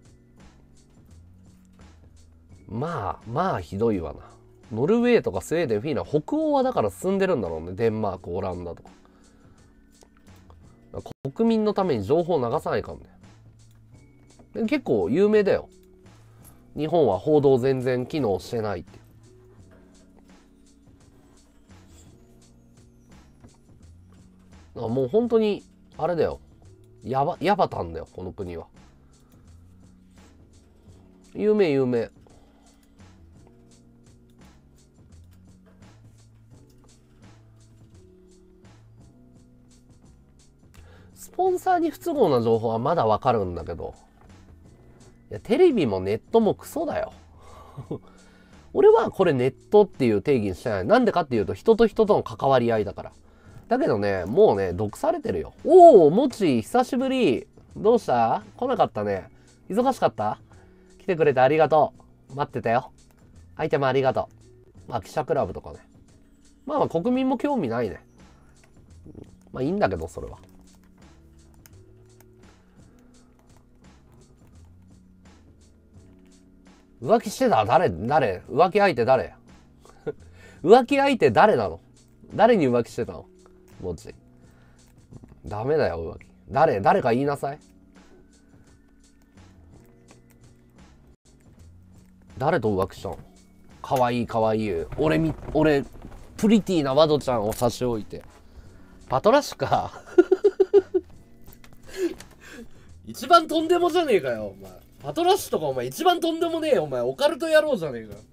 まあ、まあひどいわな。ノルウェーとかスウェーデン、フィンランド、北欧はだから進んでるんだろうね。デンマーク、オランダとか。国民のために情報を流さないかんね。結構有名だよ。日本は報道全然機能してないって。もう本当に、あれだよ。やば、やばたんだよ、この国は。有名有名。スポンサーに不都合な情報はまだわかるんだけど、いや、テレビもネットもクソだよ。俺はこれネットっていう定義にしてない。なんでかっていうと、人と人との関わり合いだから。だけどね、もうね、毒されてるよ。おお、もち、久しぶり。どうした？来なかったね。忙しかった？来てくれてありがとう。待ってたよ。アイテムありがとう。まあ、記者クラブとかね。まあまあ、国民も興味ないね。まあ、いいんだけど、それは。浮気してた？誰誰浮気相手誰？浮気相手誰なの？誰に浮気してたの？もち。ダメだよ、浮気。誰誰か言いなさい。誰と浮気したの？かわいいかわいい。俺み、俺、プリティなワドちゃんを差し置いて。パトラッシュか。一番とんでもじゃねえかよ、お前。パトラッシュとかお前一番とんでもねえよ、お前。オカルト野郎じゃねえかよ。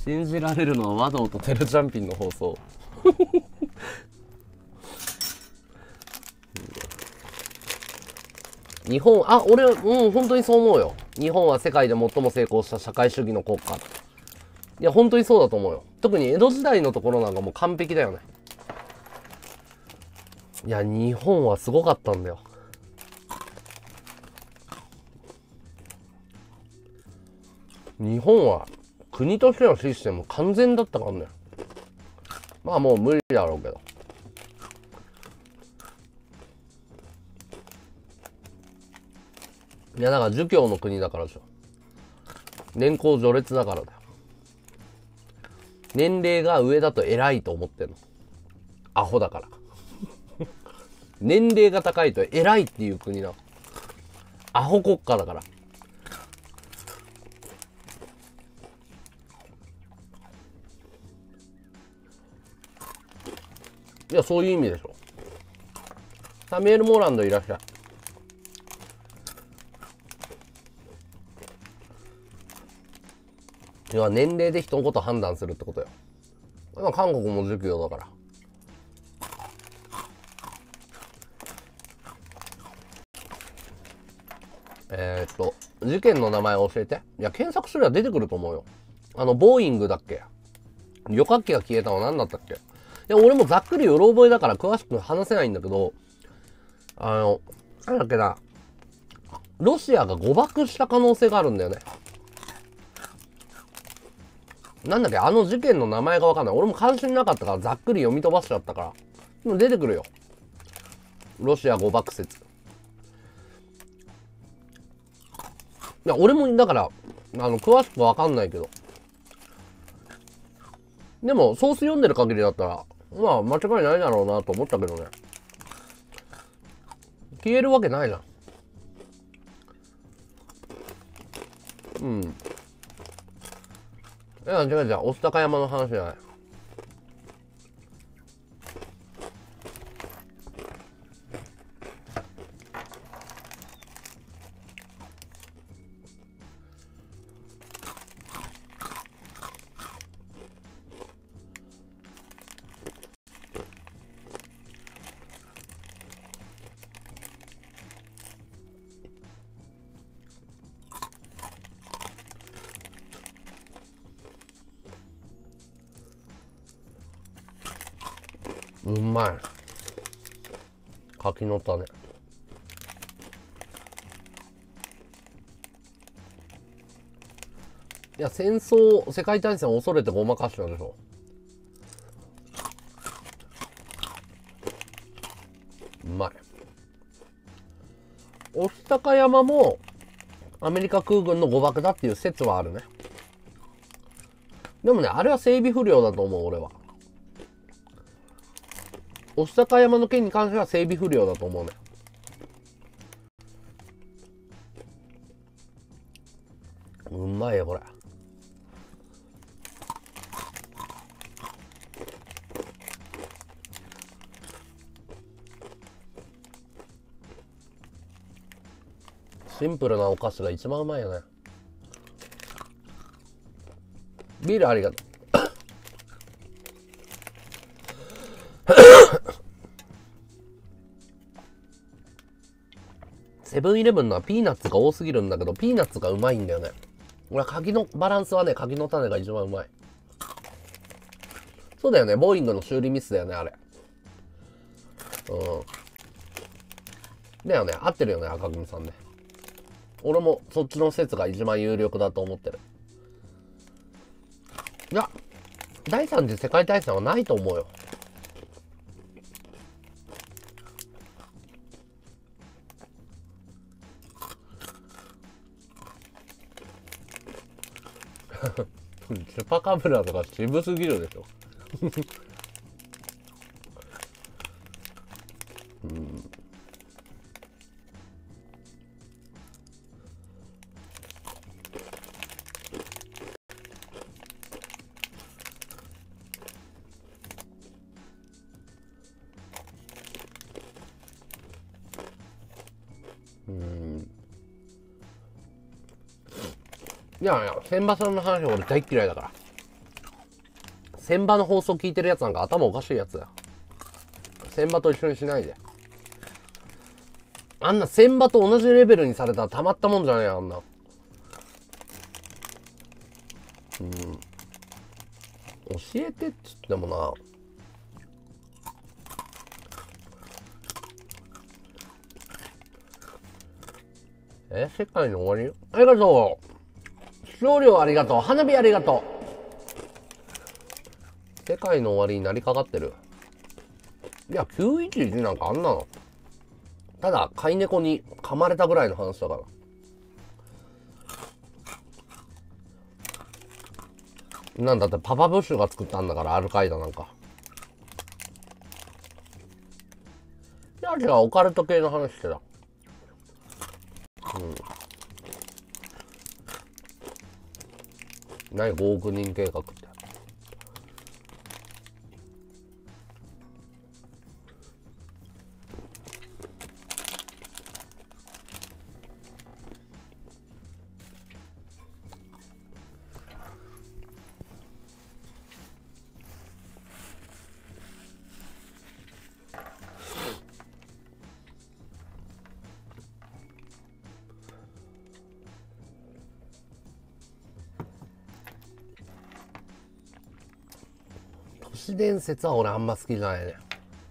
信じられるのは和道とテルチャンピンの放送日本、あ、俺、うん、本当にそう思うよ。日本は世界で最も成功した社会主義の国家。いや、本当にそうだと思うよ。特に江戸時代のところなんかもう完璧だよね。いや、日本はすごかったんだよ。日本は国としてのシステム完全だったからね。まあもう無理だろうけど。いやだから儒教の国だからでしょ。年功序列だからだよ。年齢が上だと偉いと思ってんの。アホだから年齢が高いと偉いっていう国なの。アホ国家だから。いや、そういう意味でしょ。サミュエル・モーランドいらっしゃい。いや、年齢で人のこと判断するってことよ。まあ、韓国も儒教だから。えー、っと、事件の名前教えて。いや、検索すれば出てくると思うよ。あの、ボーイングだっけ？旅客機が消えたの何だったっけ？いや、俺もざっくりうろ覚えだから詳しく話せないんだけど、あの、なんだっけな、ロシアが誤爆した可能性があるんだよね。なんだっけ、あの事件の名前がわかんない。俺も関心なかったからざっくり読み飛ばしちゃったから。でも出てくるよ。ロシア誤爆説。いや、俺もだから、あの、詳しくわかんないけど。でも、ソース読んでる限りだったら、まあ、間違いないだろうなと思ったけどね。消えるわけないじゃん。うん。いや、違う違う、御巣鷹山の話じゃない。うまい。柿の種。いや、戦争、世界大戦を恐れてごまかしたでしょ。うまい。御巣鷹山もアメリカ空軍の誤爆だっていう説はあるね。でもね、あれは整備不良だと思う、俺は。御巣鷹山の件に関しては整備不良だと思うね。うまいよ、これ。シンプルなお菓子が一番うまいよね。ビールありがとう。セブンイレブンのはピーナッツが多すぎるんだけど、ピーナッツがうまいんだよね。俺は柿のバランスはね、柿の種が一番うまい。そうだよね、ボーイングの修理ミスだよね、あれ。うん。だよね、合ってるよね、赤組さんね。俺もそっちの説が一番有力だと思ってる。いや、第三次世界大戦はないと思うよ。チュパカブラとか渋すぎるでしょ。うん。うん。いやいや、千葉さんの話は俺大っ嫌いだから。 千葉の放送聞いてるやつなんか頭おかしいやつだよ。千葉と一緒にしないで。あんな千葉と同じレベルにされたらたまったもんじゃねえよ、あんな。うん。教えてっつってもな。え、世界の終わり？ありがとう。視聴料ありがとう。花火ありがとう。世界の終わりになりかかってる。いや、きゅういちいちなんかあんなの。ただ、飼い猫に噛まれたぐらいの話だから。なんだってパパブッシュが作ったんだから、アルカイダなんか。いや、違う、オカルト系の話してた。うん。何ごおくにん計画って。都市伝説は俺あんま好きじゃないね。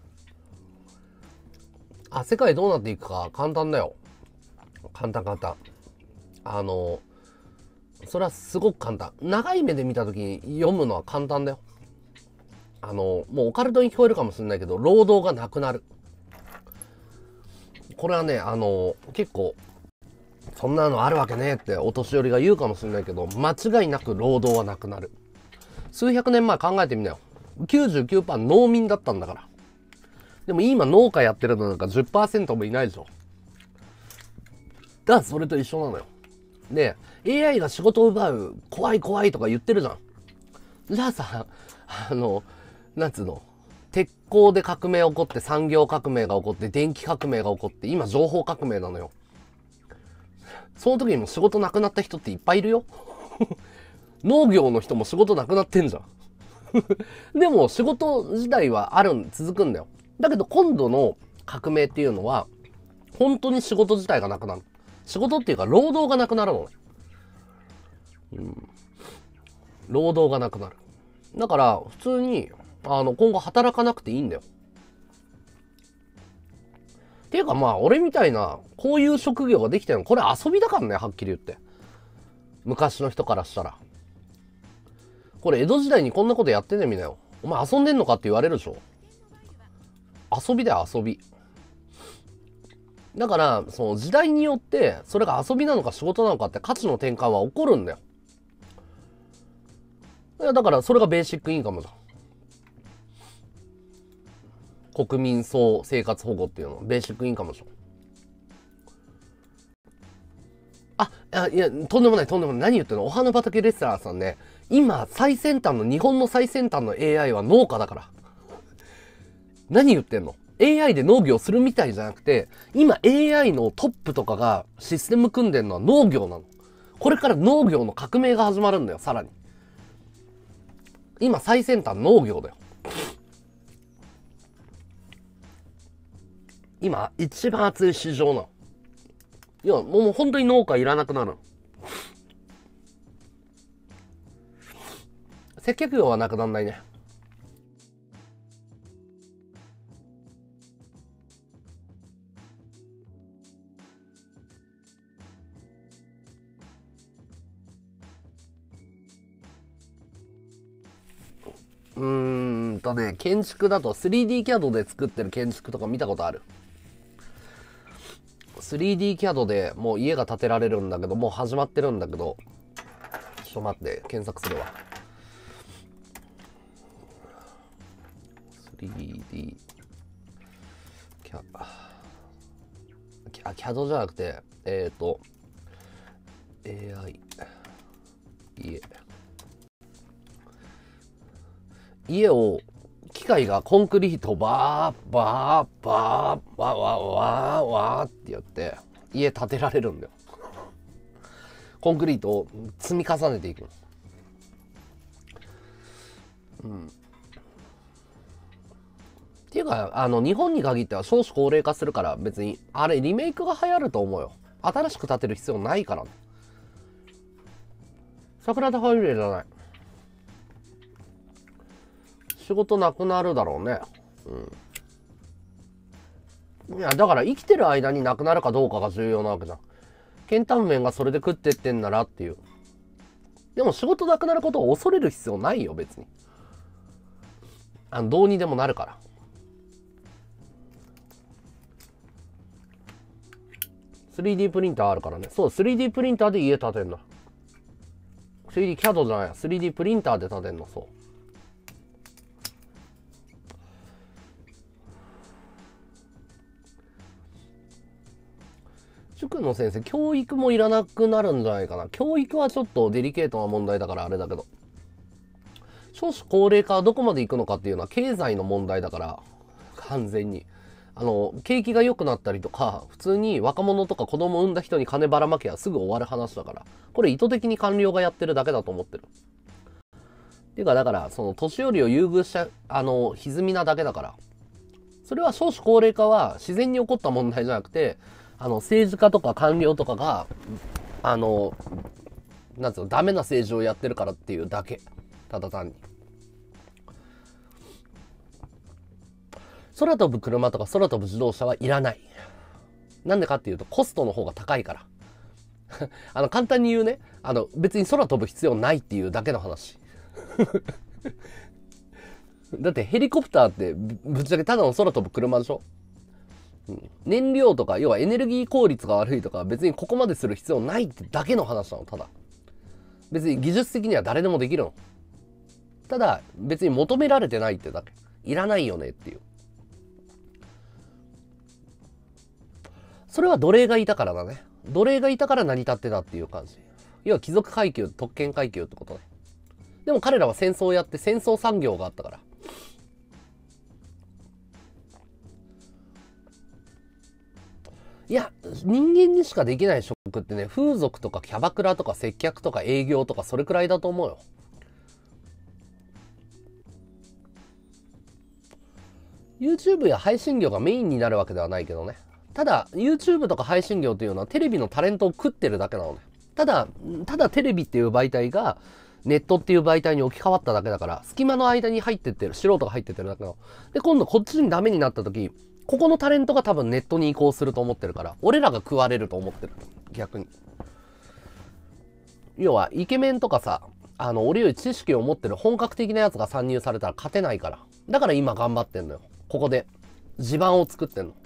あ、世界どうなっていくか簡単だよ。簡単簡単。あの、それはすごく簡単。長い目で見たときに読むのは簡単だよ。あの、もうオカルトに聞こえるかもしれないけど、労働がなくなる。これはね、あの、結構、そんなのあるわけねえってお年寄りが言うかもしれないけど、間違いなく労働はなくなる。数百年前考えてみなよ。きゅうじゅうきゅうパーセント 農民だったんだから。でも今農家やってるのなんか じゅっパーセント もいないでしょ。だからそれと一緒なのよ。で、エーアイ が仕事を奪う、怖い怖いとか言ってるじゃん。じゃあさ、あの、なんつうの、鉄鋼で革命起こって産業革命が起こって電気革命が起こって今情報革命なのよ。その時にも仕事なくなった人っていっぱいいるよ。農業の人も仕事なくなってんじゃん。でも仕事自体はあるん、続くんだよ。だけど今度の革命っていうのは、本当に仕事自体がなくなる。仕事っていうか労働がなくなるのね。うん。労働がなくなる。だから普通に、あの、今後働かなくていいんだよ。っていうかまあ、俺みたいな、こういう職業ができてるの、これ遊びだからね、はっきり言って。昔の人からしたら。これ江戸時代にこんなことやってんねみなよ。お前遊んでんのかって言われるでしょ。遊びだよ、遊び。だから、その時代によって、それが遊びなのか仕事なのかって価値の転換は起こるんだよ。いや、だからそれがベーシックインカムだ。国民総生活保護っていうのはベーシックインカムでしょ。あ、いや、とんでもない、とんでもない。何言ってんの？お花畑レスラーさんね、今、最先端の、日本の最先端の エーアイ は農家だから。何言ってんの？ エーアイ で農業するみたいじゃなくて、今 エーアイ のトップとかがシステム組んでんのは農業なの。これから農業の革命が始まるんだよ、さらに。今、最先端農業だよ。今、一番熱い市場なの。いや、もう本当に農家いらなくなる。接客業はなくならないね。うーんとね、建築だと スリーディー キャドで作ってる建築とか見たことある。スリーディー キャドでもう家が建てられるんだけど、もう始まってるんだけど、ちょっと待って、検索するわ。スリーディー キャ、あ、キャドじゃなくて、えっと、エーアイ、家。家を、機械がコンクリートバー、バー、バー、わーわーわーわーってやって、家建てられるんだよ。コンクリートを積み重ねていく。 うん。っていうか、あの、日本に限っては少子高齢化するから、別に、あれ、リメイクが流行ると思うよ。新しく建てる必要ないからね。桜田ファミリーじゃない。仕事なくなるだろうね。うん。いや、だから生きてる間になくなるかどうかが重要なわけじゃん。ケンタンメンがそれで食ってってんならっていう。でも仕事なくなることを恐れる必要ないよ、別に。あの、どうにでもなるから。スリーディー プリンターあるからね。そう、スリーディー プリンターで家建てんの。スリーディー キャドじゃない。スリーディー プリンターで建てんの、そう。塾の先生、教育もいらなくなるんじゃないかな。教育はちょっとデリケートな問題だからあれだけど。少子高齢化はどこまで行くのかっていうのは経済の問題だから、完全に。あの、景気が良くなったりとか、普通に若者とか子供を産んだ人に金ばらまけばすぐ終わる話だから、これ意図的に官僚がやってるだけだと思ってる。っていうか、だから、その年寄りを優遇した、あの、歪みなだけだから。それは少子高齢化は自然に起こった問題じゃなくて、あの、政治家とか官僚とかが、あの、なんつうの、ダメな政治をやってるからっていうだけ。ただ単に。空飛ぶ車とか空飛ぶ自動車はいらない。なんでかっていうとコストの方が高いから。あの簡単に言うね、あの別に空飛ぶ必要ないっていうだけの話。だってヘリコプターってぶっちゃけただの空飛ぶ車でしょ。うん、燃料とか要はエネルギー効率が悪いとか別にここまでする必要ないってだけの話なの。ただ別に技術的には誰でもできるの。ただ別に求められてないってだけ。いらないよねっていう。それは奴隷がいたからだね。奴隷がいたから成り立ってたっていう感じ。要は貴族階級、特権階級ってことね。でも彼らは戦争をやって戦争産業があったから。いや、人間にしかできない職ってね、風俗とかキャバクラとか接客とか営業とかそれくらいだと思うよ。YouTube や配信業がメインになるわけではないけどね。ただ YouTube とか配信業というのはテレビのタレントを食ってるだけなのね。ただただテレビっていう媒体がネットっていう媒体に置き換わっただけだから、隙間の間に入ってってる、素人が入ってってるだけなの。で今度こっちにダメになった時、ここのタレントが多分ネットに移行すると思ってるから、俺らが食われると思ってる。逆に。要はイケメンとかさ、あの俺より知識を持ってる本格的なやつが参入されたら勝てないから。だから今頑張ってんのよ。ここで地盤を作ってんの。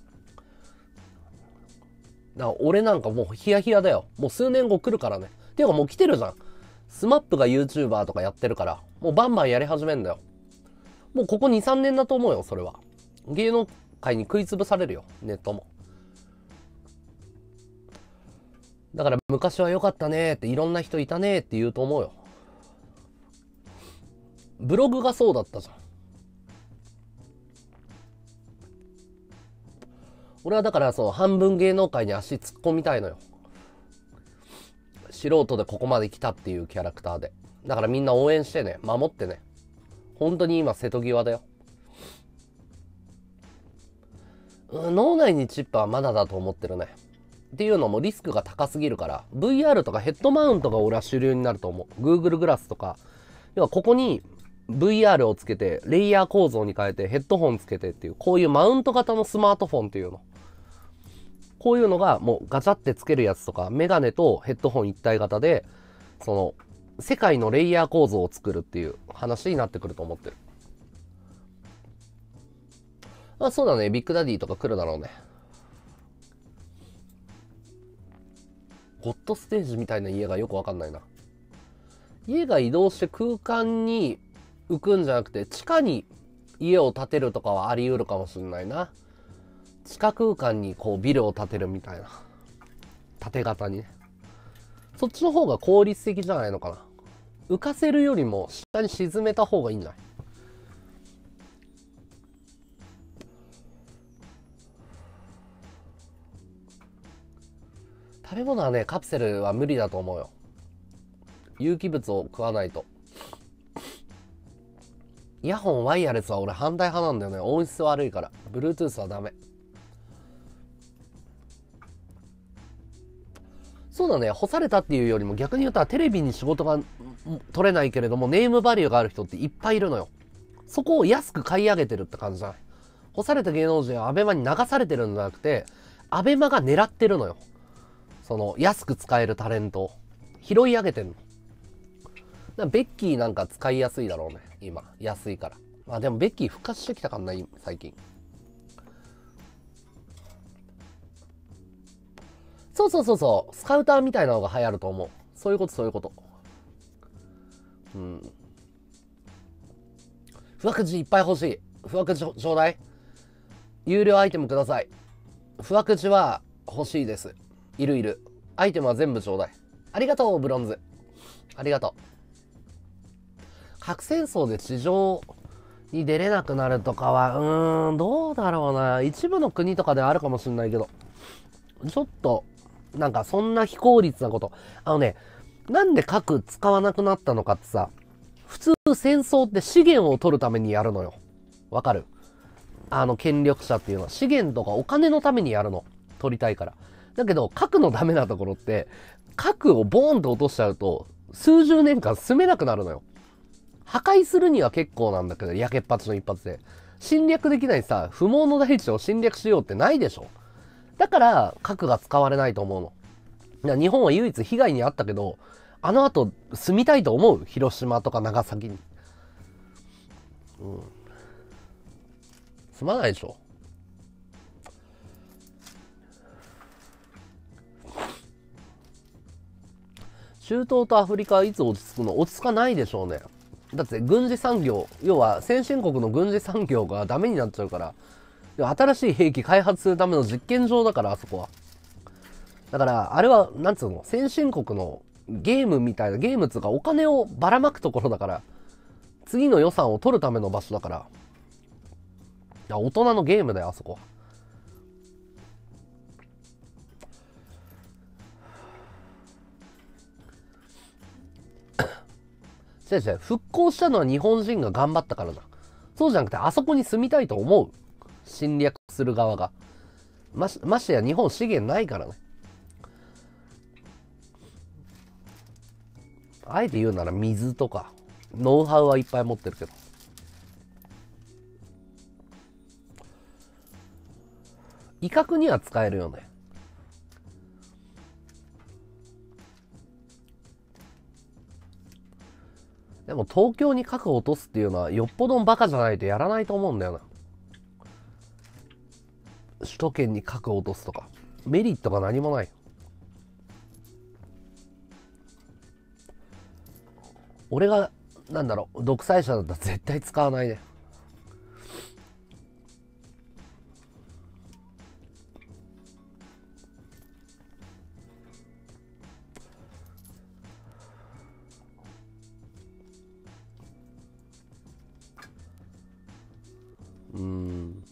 だから俺なんかもうヒヤヒヤだよ。もう数年後来るからね。っていうかもう来てるじゃん。スマップが YouTuber とかやってるから、もうバンバンやり始めんだよ。もうここに、さんねんだと思うよ、それは。芸能界に食いつぶされるよ、ネットも。だから昔は良かったねって、いろんな人いたねって言うと思うよ。ブログがそうだったじゃん。俺はだからその半分芸能界に足突っ込みたいのよ。素人でここまで来たっていうキャラクターで。だからみんな応援してね、守ってね。本当に今瀬戸際だよ。うん、脳内にチップはまだだと思ってるね。っていうのもリスクが高すぎるから、ブイアール とかヘッドマウントが俺は主流になると思う。Google グラスとか。要はここに ブイアール をつけて、レイヤー構造に変えてヘッドホンつけてっていう、こういうマウント型のスマートフォンっていうの。こういうのがもうガチャってつけるやつとか、メガネとヘッドホン一体型で、その、世界のレイヤー構造を作るっていう話になってくると思ってる。あ、そうだね。ビッグダディとか来るだろうね。ゴッドステージみたいな家がよくわかんないな。家が移動して空間に浮くんじゃなくて、地下に家を建てるとかはあり得るかもしれないな。地下空間にこうビルを建てるみたいな。縦型にね。そっちの方が効率的じゃないのかな。浮かせるよりも下に沈めた方がいいんじゃない？食べ物はね、カプセルは無理だと思うよ。有機物を食わないと。 イヤホンワイヤレスは俺反対派なんだよね。音質悪いから。Bluetooth はダメ。そうだね。干されたっていうよりも逆に言ったらテレビに仕事が取れないけれどもネームバリューがある人っていっぱいいるのよ。そこを安く買い上げてるって感じじゃない。干された芸能人はアベマに流されてるんじゃなくて、アベマが狙ってるのよ。その安く使えるタレントを拾い上げてるの。だからベッキーなんか使いやすいだろうね。今安いから。まあでもベッキー復活してきたかんな最近。そうそうそうそう。スカウターみたいなのが流行ると思う。そういうことそういうこと。うん。不惑寺いっぱい欲しい。不惑寺ちょうだい。有料アイテムください。不惑寺は欲しいです。いるいる。アイテムは全部ちょうだい。ありがとう、ブロンズ。ありがとう。核戦争で地上に出れなくなるとかは、うーん、どうだろうな。一部の国とかではあるかもしれないけど、ちょっと、なんかそんな非効率なこと。あのね、なんで核使わなくなったのかってさ、普通戦争って資源を取るためにやるのよ。わかる？あの権力者っていうのは資源とかお金のためにやるの。取りたいから。だけど核のダメなところって、核をボーンと落としちゃうと数十年間住めなくなるのよ。破壊するには結構なんだけど、やけっぱちの一発で。侵略できないさ、不毛の大地を侵略しようってないでしょ。だから核が使われないと思うの。いや日本は唯一被害に遭ったけど、あの後住みたいと思う？広島とか長崎に。うん。住まないでしょ。中東とアフリカはいつ落ち着くの？落ち着かないでしょうね。だって軍事産業、要は先進国の軍事産業がダメになっちゃうから、新しい兵器開発するための実験場だから、あそこは。だからあれはなんつうの、先進国のゲームみたいな、ゲームつうかお金をばらまくところだから、次の予算を取るための場所だから、いや大人のゲームだよあそこ。違う違う、復興したのは日本人が頑張ったからだ。そうじゃなくて、あそこに住みたいと思う。侵略する側が。まし、ましてや日本資源ないからね。あえて言うなら水とか、ノウハウはいっぱい持ってるけど。威嚇には使えるよね。でも東京に核を落とすっていうのはよっぽどバカじゃないとやらないと思うんだよな。首都圏に核を落とすとかメリットが何もない。俺がなんだろう、独裁者だったら絶対使わないね。うーん。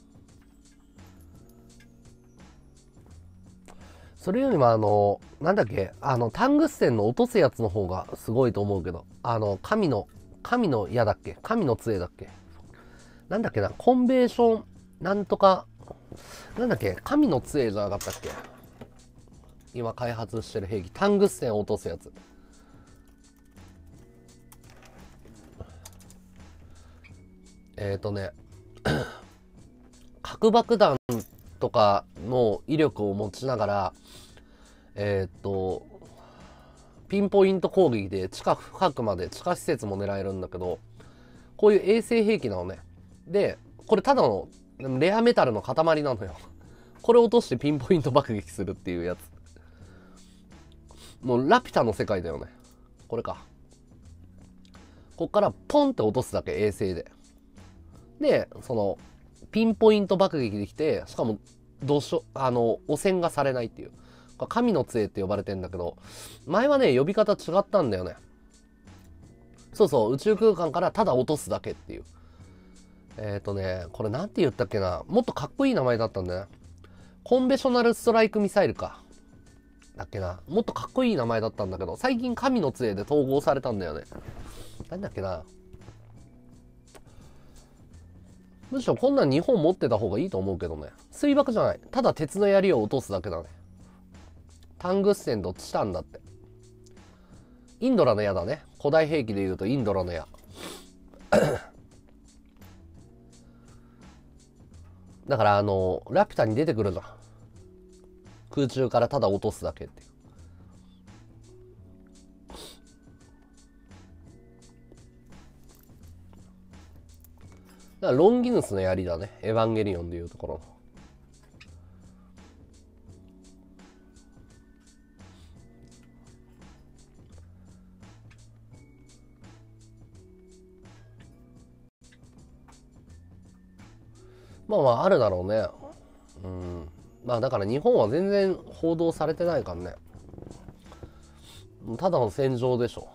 それよりもあのなんだっけ、あのタングステンの落とすやつの方がすごいと思うけど、あの神の神の矢だっけ、神の杖だっけ、なんだっけな、コンベーションなんとか、なんだっけ、神の杖じゃなかったっけ、今開発してる兵器、タングステンを落とすやつ。えっ、ー、とね核爆弾とかの威力を持ちながら、えっ、ー、とピンポイント攻撃で地下深くまで地下施設も狙えるんだけど、こういう衛星兵器なのね。でこれただのレアメタルの塊なのよ。これを落としてピンポイント爆撃するっていうやつ。もうラピュタの世界だよね。これか。こっからポンって落とすだけ、衛星で。でそのピンポイント爆撃できて、しかもどうしよあの汚染がされないっていう、神の杖って呼ばれてんだけど、前はね呼び方違ったんだよね。そうそう、宇宙空間からただ落とすだけっていう。えっ、ー、とねこれなんて言ったっけな、もっとかっこいい名前だったんだよね。コンベショナルストライクミサイルかだっけな、もっとかっこいい名前だったんだけど、最近神の杖で統合されたんだよね。なんだっけな、 むしろこんなん日本持ってた方がいいと思うけどね。水爆じゃない。ただ鉄の槍を落とすだけだね。タングステンとチタンだって。インドラの矢だね。古代兵器でいうとインドラの矢。だからあのラピュタに出てくるじゃん。空中からただ落とすだけっていう。だからロンギヌスの槍だね。エヴァンゲリオンでいうところの。まあまああるだろうね。うん。まあだから日本は全然報道されてないからね。ただの戦場でしょ。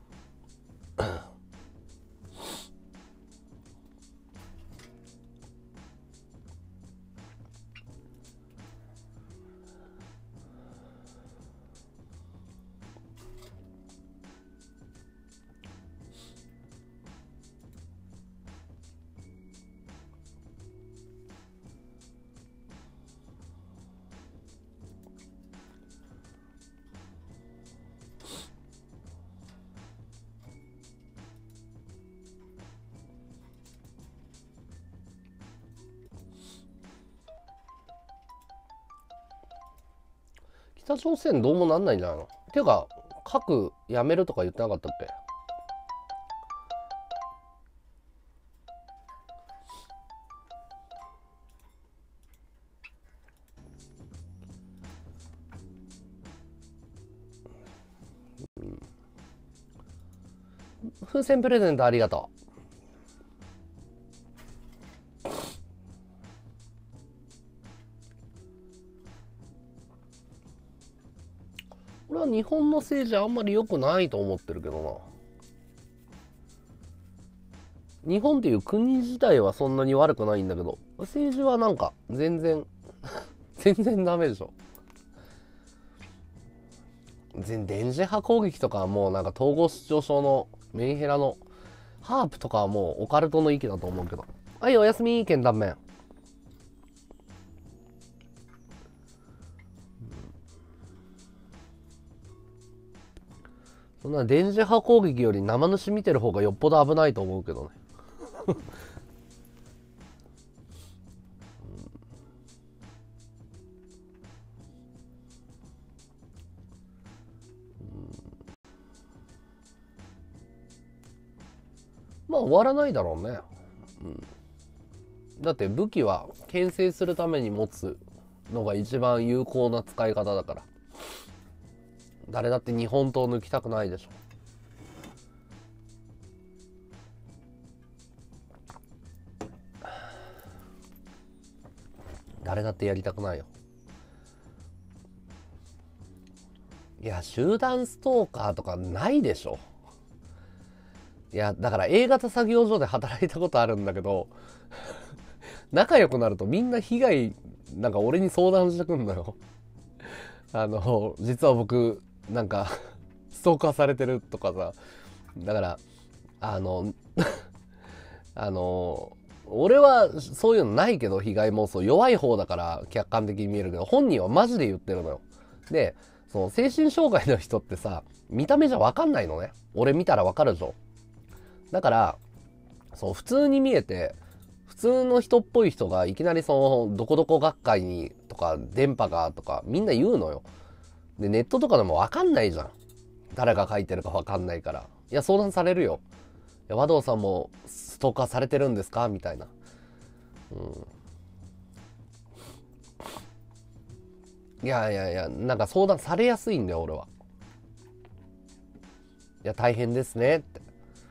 北朝鮮どうもなんないんじゃないの？ていうか核やめるとか言ってなかったっけ？うん、風船プレゼントありがとう。俺は日本の政治あんまり良くないと思ってるけどな。日本っていう国自体はそんなに悪くないんだけど、政治はなんか全然全然ダメでしょ。全電磁波攻撃とかはもうなんか統合失調症のメンヘラのハープとかはもうオカルトの域だと思うけど。はい、おやすみ、けん断面。そんな電磁波攻撃より生主見てる方がよっぽど危ないと思うけどね。まあ終わらないだろうね。うん、だって武器は牽制するために持つのが一番有効な使い方だから。誰だって日本刀抜きたくないでしょ。誰だってやりたくないよ。いや集団ストーカーとかないでしょ。いやだから A 型作業所で働いたことあるんだけど仲良くなるとみんな被害なんか俺に相談してくんのよ。あの実は僕なんかストーカーされてるとかさ。だからあのあの俺はそういうのないけど、被害妄想弱い方だから客観的に見えるけど、本人はマジで言ってるのよ。でその精神障害の人ってさ、見た目じゃ分かんないのね。俺見たら分かるでしょ。だからそう普通に見えて普通の人っぽい人がいきなりそのどこどこ学会にとか電波がとかみんな言うのよ。でネットとかでも分かんないじゃん、誰が書いてるか分かんないから。いや相談されるよ。いや和道さんもストーカーされてるんですかみたいな。うん、いやいやいやなんか相談されやすいんだよ俺は。いや大変ですねって。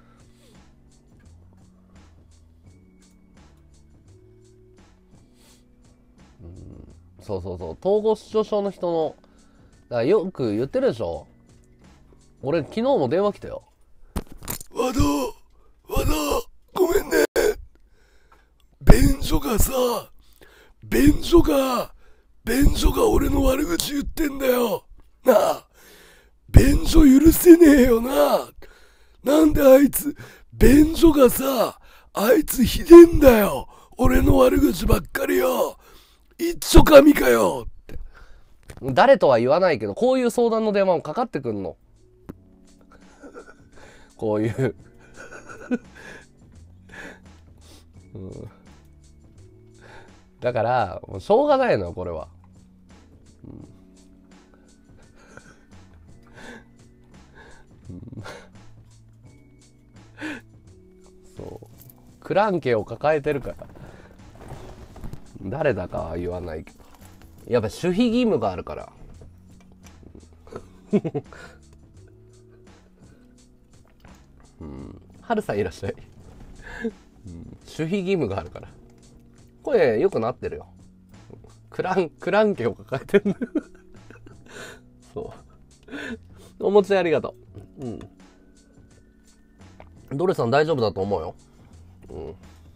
うん、そうそうそう、統合失調症の人のだからよく言ってるでしょ。俺昨日も電話来たよ。 和道和道ごめんね、便所がさ便所が便所が俺の悪口言ってんだよなあ。便所許せねえよな。なんであいつ便所がさあいつひでんだよ。 俺の悪口ばっかりよ。一丁神かよって。 誰とは言わないけど、こういう相談の電話もかかってくんの。こういう、うん、だからもうしょうがないのよこれは、うんうん、そうクランケを抱えてるから誰だかは言わないけど、やっぱ守秘義務があるからうん、はるさんいらっしゃい、うん、守秘義務があるからこれよくなってるよ。クランクランケを抱えてるそうお持ちありがとう。うんドレさん大丈夫だと思うよ。うん、うん、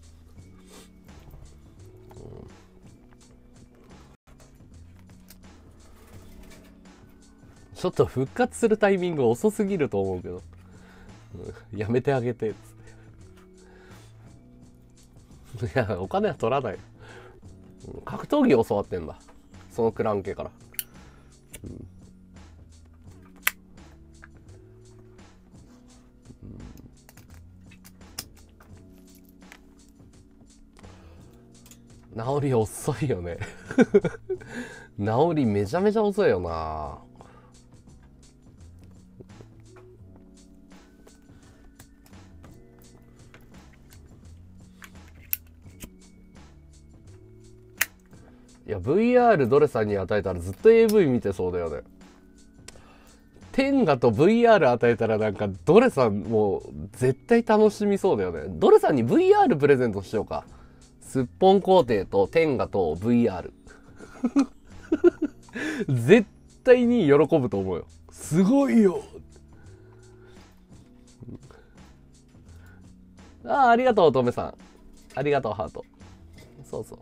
ちょっと復活するタイミング遅すぎると思うけど、うん、やめてあげてっつっていやお金は取らない。格闘技を教わってんだそのクランケから、うんうん、治り遅いよね治りめちゃめちゃ遅いよな。いや ブイアール ドレさんに与えたらずっと エーブイ 見てそうだよね。テンガと ブイアール 与えたらなんかドレさんもう絶対楽しみそうだよね。ドレさんに ブイアール プレゼントしようか。すっぽん皇帝とテンガと ブイアール 絶対に喜ぶと思うよ。 すごいよ。 ああ、ありがとう乙女さん、ありがとうハート。そうそうそう、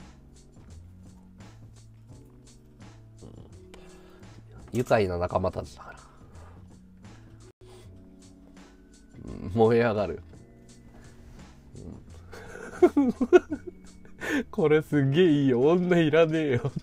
うん、愉快な仲間たちだから、うん、燃え上がる、うん、これすげえいいよ女いらねえよつ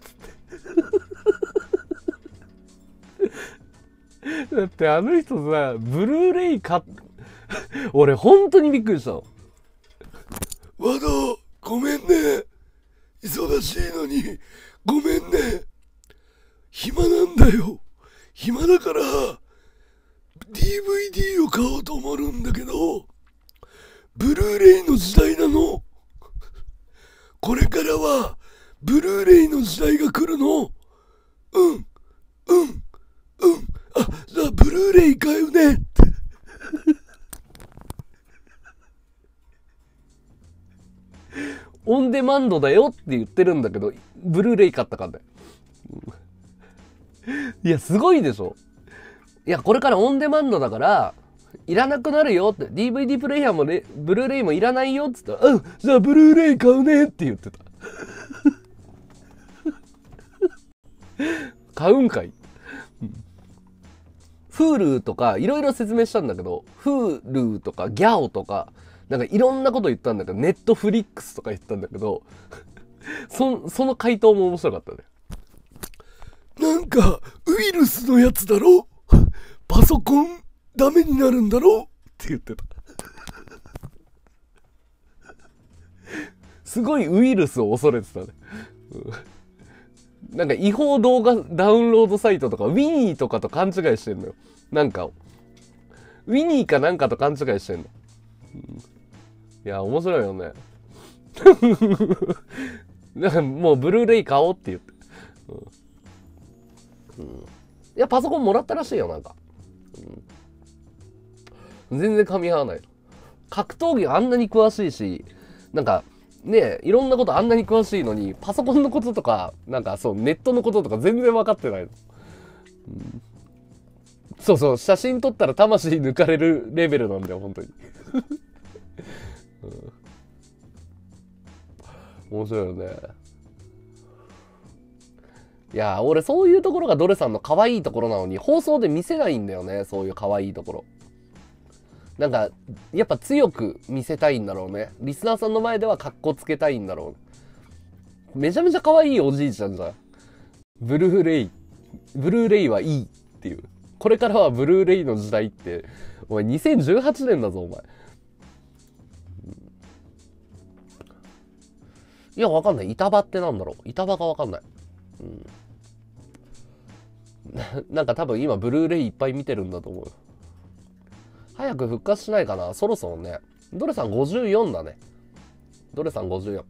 ってだってあの人さブルーレイ買っ俺本当にびっくりしたの。 わだごめんね、忙しいのにごめんね、暇なんだよ。暇だから ディーブイディー を買おうと思うんだけど、ブルーレイの時代なの。これからはブルーレイの時代が来るの。うんうんうんあ、じゃあブルーレイ買うねってオンデマンドだよって言ってるんだけどブルーレイ買ったからね。いやすごいでしょ。いやこれからオンデマンドだからいらなくなるよって、 ディーブイディー プレイヤーもレブルーレイもいらないよっつったら、うんじゃあブルーレイ買うねって言ってた買うんかい。Hulu とかいろいろ説明したんだけど Hulu とかギャオとかなんかいろんなこと言ったんだけど、ネットフリックスとか言ったんだけどそ, その回答も面白かったね。 なんかウイルスのやつだろ、パソコンダメになるんだろって言ってたすごいウイルスを恐れてたね、うん、なんか違法動画ダウンロードサイトとかウィニーとかと勘違いしてんのよ。なんかウィニーかなんかと勘違いしてんの、うん、いや面白いよねだからもうブルーレイ買おうって言って、うんうん、いやパソコンもらったらしいよなんか、うん、全然噛み合わない。格闘技あんなに詳しいしなんかねいろんなことあんなに詳しいのにパソコンのこととかなんかそうネットのこととか全然分かってないの、うん、そうそう写真撮ったら魂抜かれるレベルなんだよ本当に、うん、面白いよね。いや俺そういうところがドレさんの可愛いところなのに放送で見せないんだよね、そういう可愛いところ。 なんかやっぱ強く見せたいんだろうね。リスナーさんの前ではカッコつけたいんだろうね。めちゃめちゃ可愛いおじいちゃんじゃん。ブルーレイブルーレイはいいっていう、これからはブルーレイの時代って、お前にせんじゅうはちねんだぞお前。いやわかんない。板場ってなんだろう。板場がわかんない。うん、な, なんか多分今ブルーレイいっぱい見てるんだと思う。早く復活しないかな、そろそろね。ドレさんごじゅうよんだね。ドレさんごじゅうよん。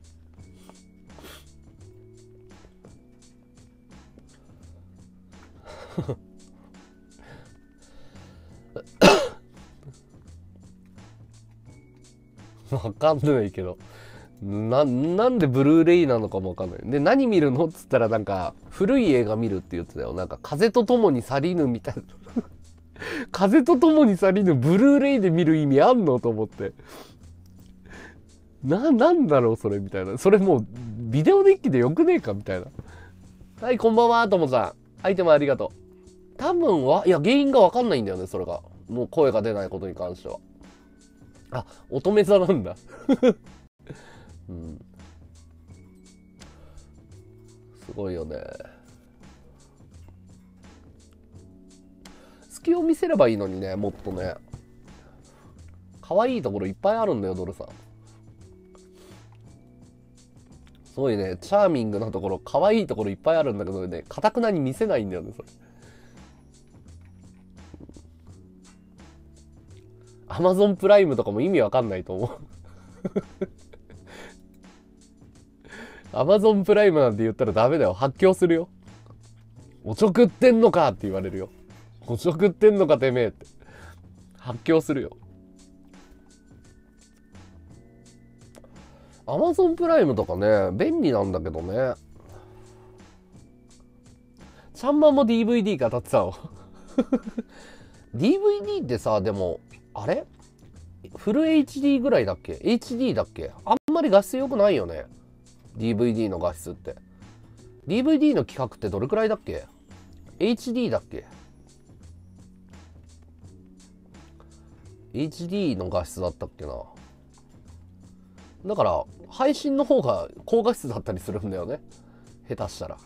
わかんないけど、な、なんでブルーレイなのかもわかんない。で、何見るのっつったらなんか、古い映画見るって言ってたよ。なんか、風と共に去りぬみたいな。風と共に去りぬブルーレイで見る意味あんのと思って。な、なんだろうそれみたいな。それもう、ビデオデッキでよくねえかみたいな。はい、こんばんは、ともさん。アイテムありがとう。多分は、いや、原因がわかんないんだよね、それが。もう声が出ないことに関しては。あ、乙女座なんだ。うん、すごいよね。隙を見せればいいのにね、もっとね。可愛いところいっぱいあるんだよ、ドルさん。すごいね、チャーミングなところ、可愛いところいっぱいあるんだけどね、かたくなに見せないんだよね、それ。アマゾンプライムとかも意味わかんないと思う。アマゾンプライムなんて言ったらダメだよ。発狂するよ。おちょくってんのかって言われるよ。おちょくってんのかてめえって。発狂するよ。アマゾンプライムとかね、便利なんだけどね。ちゃんまんも ディーブイディー 語ってたの。ディーブイディー ってさ、でも、あれフル エイチディー ぐらいだっけ？ エイチディー だっけ？あんまり画質良くないよね。ディーブイディー の画質って。ディーブイディー の規格ってどれくらいだっけ？ エイチディー だっけ？ エイチディー の画質だったっけな。だから、配信の方が高画質だったりするんだよね。下手したら。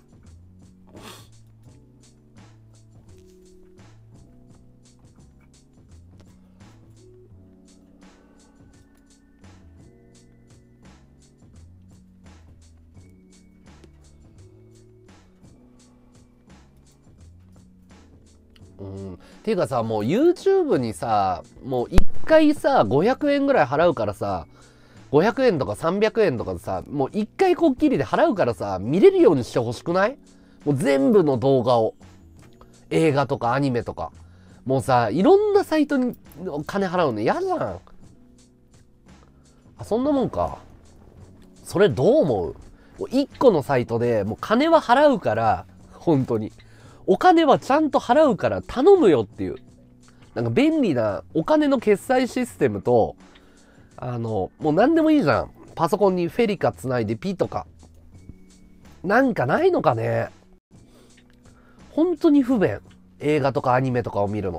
うん、っていうかさ、もう YouTube にさ、もう一回さごひゃくえんぐらい払うからさ、ごひゃくえんとかさんびゃくえんとかでさ、もう一回こっきりで払うからさ、見れるようにしてほしくない？もう全部の動画を、映画とかアニメとか、もうさ、いろんなサイトに金払うの嫌じゃん。あ、そんなもんか。それどう思う？もう一個のサイトでもう金は払うから、本当にお金はちゃんと払うから頼むよっていう、なんか便利なお金の決済システムと、あの、もう何でもいいじゃん。パソコンにフェリカつないでピとか。なんかないのかね。本当に不便。映画とかアニメとかを見るの。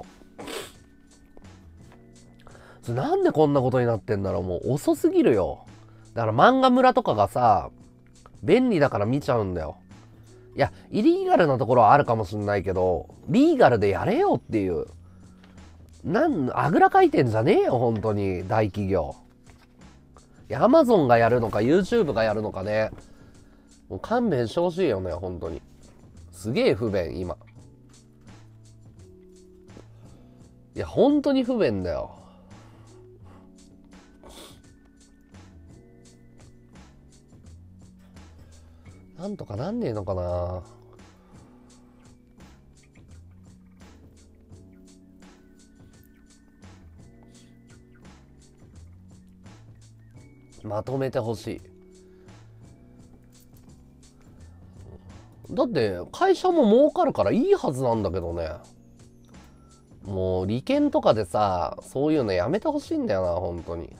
なんでこんなことになってんだろう。もう遅すぎるよ。だから漫画村とかがさ、便利だから見ちゃうんだよ。いや、イリーガルなところはあるかもしんないけど、リーガルでやれよっていう。なん、あぐらかいてんじゃねえよ、本当に、大企業。いや、アマゾンがやるのか、YouTube がやるのかね。もう勘弁してほしいよね、本当に。すげえ不便、今。いや、本当に不便だよ。なんとかなんねえのかな。まとめてほしい。だって会社も儲かるからいいはずなんだけどね。もう利権とかでさ、そういうのやめてほしいんだよな、本当に。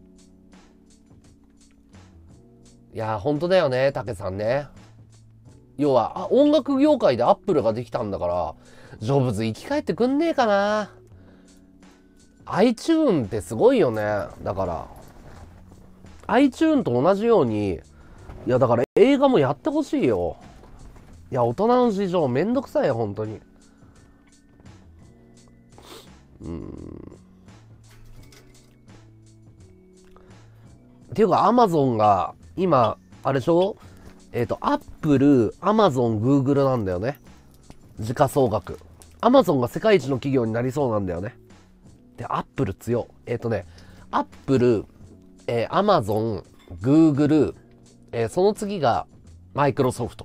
いや、本当だよね、たけさんね。 要は、あ、音楽業界でアップルができたんだから、ジョブズ生き返ってくんねえかな。iTune ってすごいよね。だから、iTune と同じように、いやだから映画もやってほしいよ。いや、大人の事情めんどくさいよ、本当に。うーん。っていうか、アマゾンが、今、あれでしょ？えっと、アップル、アマゾン、グーグルなんだよね。時価総額。アマゾンが世界一の企業になりそうなんだよね。で、アップル強。えっとね、アップル、えー、アマゾン、グーグル、えー、その次が、マイクロソフト。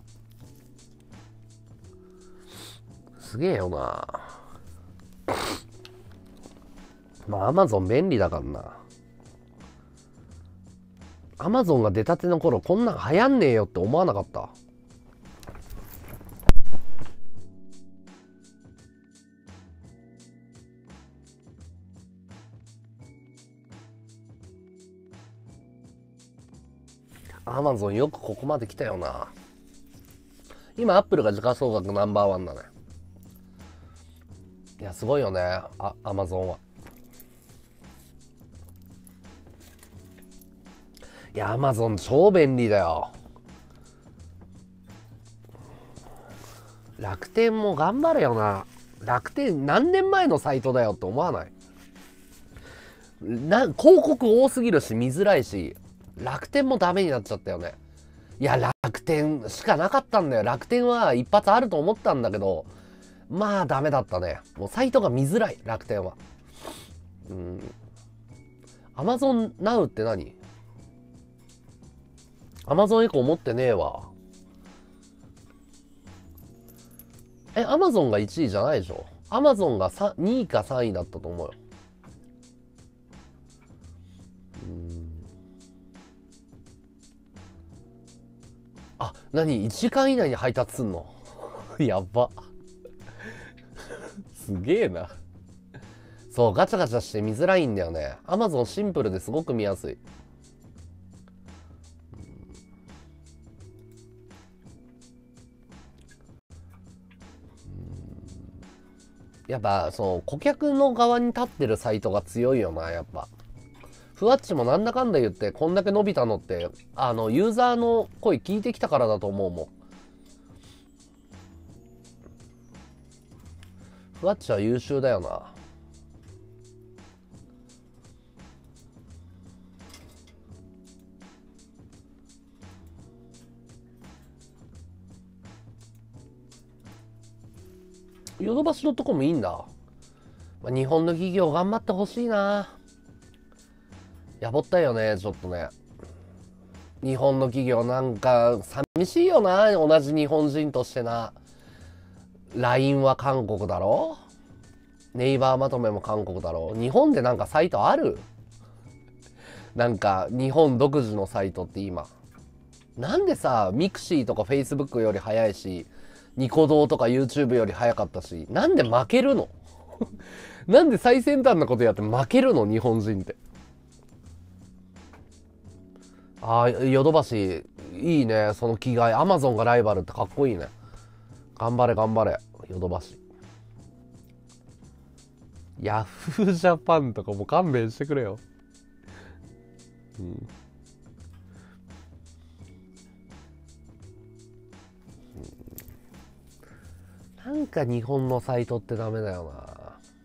すげえよな。まあ、アマゾン便利だからな。アマゾンが出たての頃、こんなん流行んねえよって思わなかった。アマゾンよくここまで来たよな。今、アップルが時価総額ナンバーワンだね。いや、すごいよね。あ、アマゾンは。いや、アマゾン超便利だよ。楽天も頑張れよな。楽天何年前のサイトだよって思わない？な、広告多すぎるし見づらいし、楽天もダメになっちゃったよね。いや、楽天しかなかったんだよ。楽天は一発あると思ったんだけど、まあダメだったね。もうサイトが見づらい、楽天は。うん。アマゾンナウって何？アマゾンエコ持ってねえわ。え、アマゾンがいちいじゃないでしょ？アマゾンがにいかさんいだったと思うよ。うーん。あ、何？ いち 時間以内に配達すんの？やば。すげえな。そう、ガチャガチャして見づらいんだよね。アマゾンシンプルですごく見やすい。やっぱそう顧客の側に立ってるサイトが強いよな。やっぱふわっちもなんだかんだ言ってこんだけ伸びたのって、あのユーザーの声聞いてきたからだと思うもん。ふわっちは優秀だよな。ヨドバシのとこもいいんだ。まあ、日本の企業頑張ってほしいな。やぼったいよね、ちょっとね。日本の企業なんか寂しいよな。同じ日本人としてな。ライン は韓国だろ、ネイバーまとめも韓国だろ。日本でなんかサイトある？なんか日本独自のサイトって今。なんでさ、ミクシーとか Facebook より早いし、ニコ動とか YouTube より早かったし、なんで負けるの？なんで最先端なことやって負けるの日本人って。ああ、ヨドバシ、いいね、その気概。アマゾンがライバルってかっこいいね。頑張れ頑張れ、ヨドバシ。ヤフージャパンとかもう勘弁してくれよ。うん。なんか日本のサイトってダメだよな。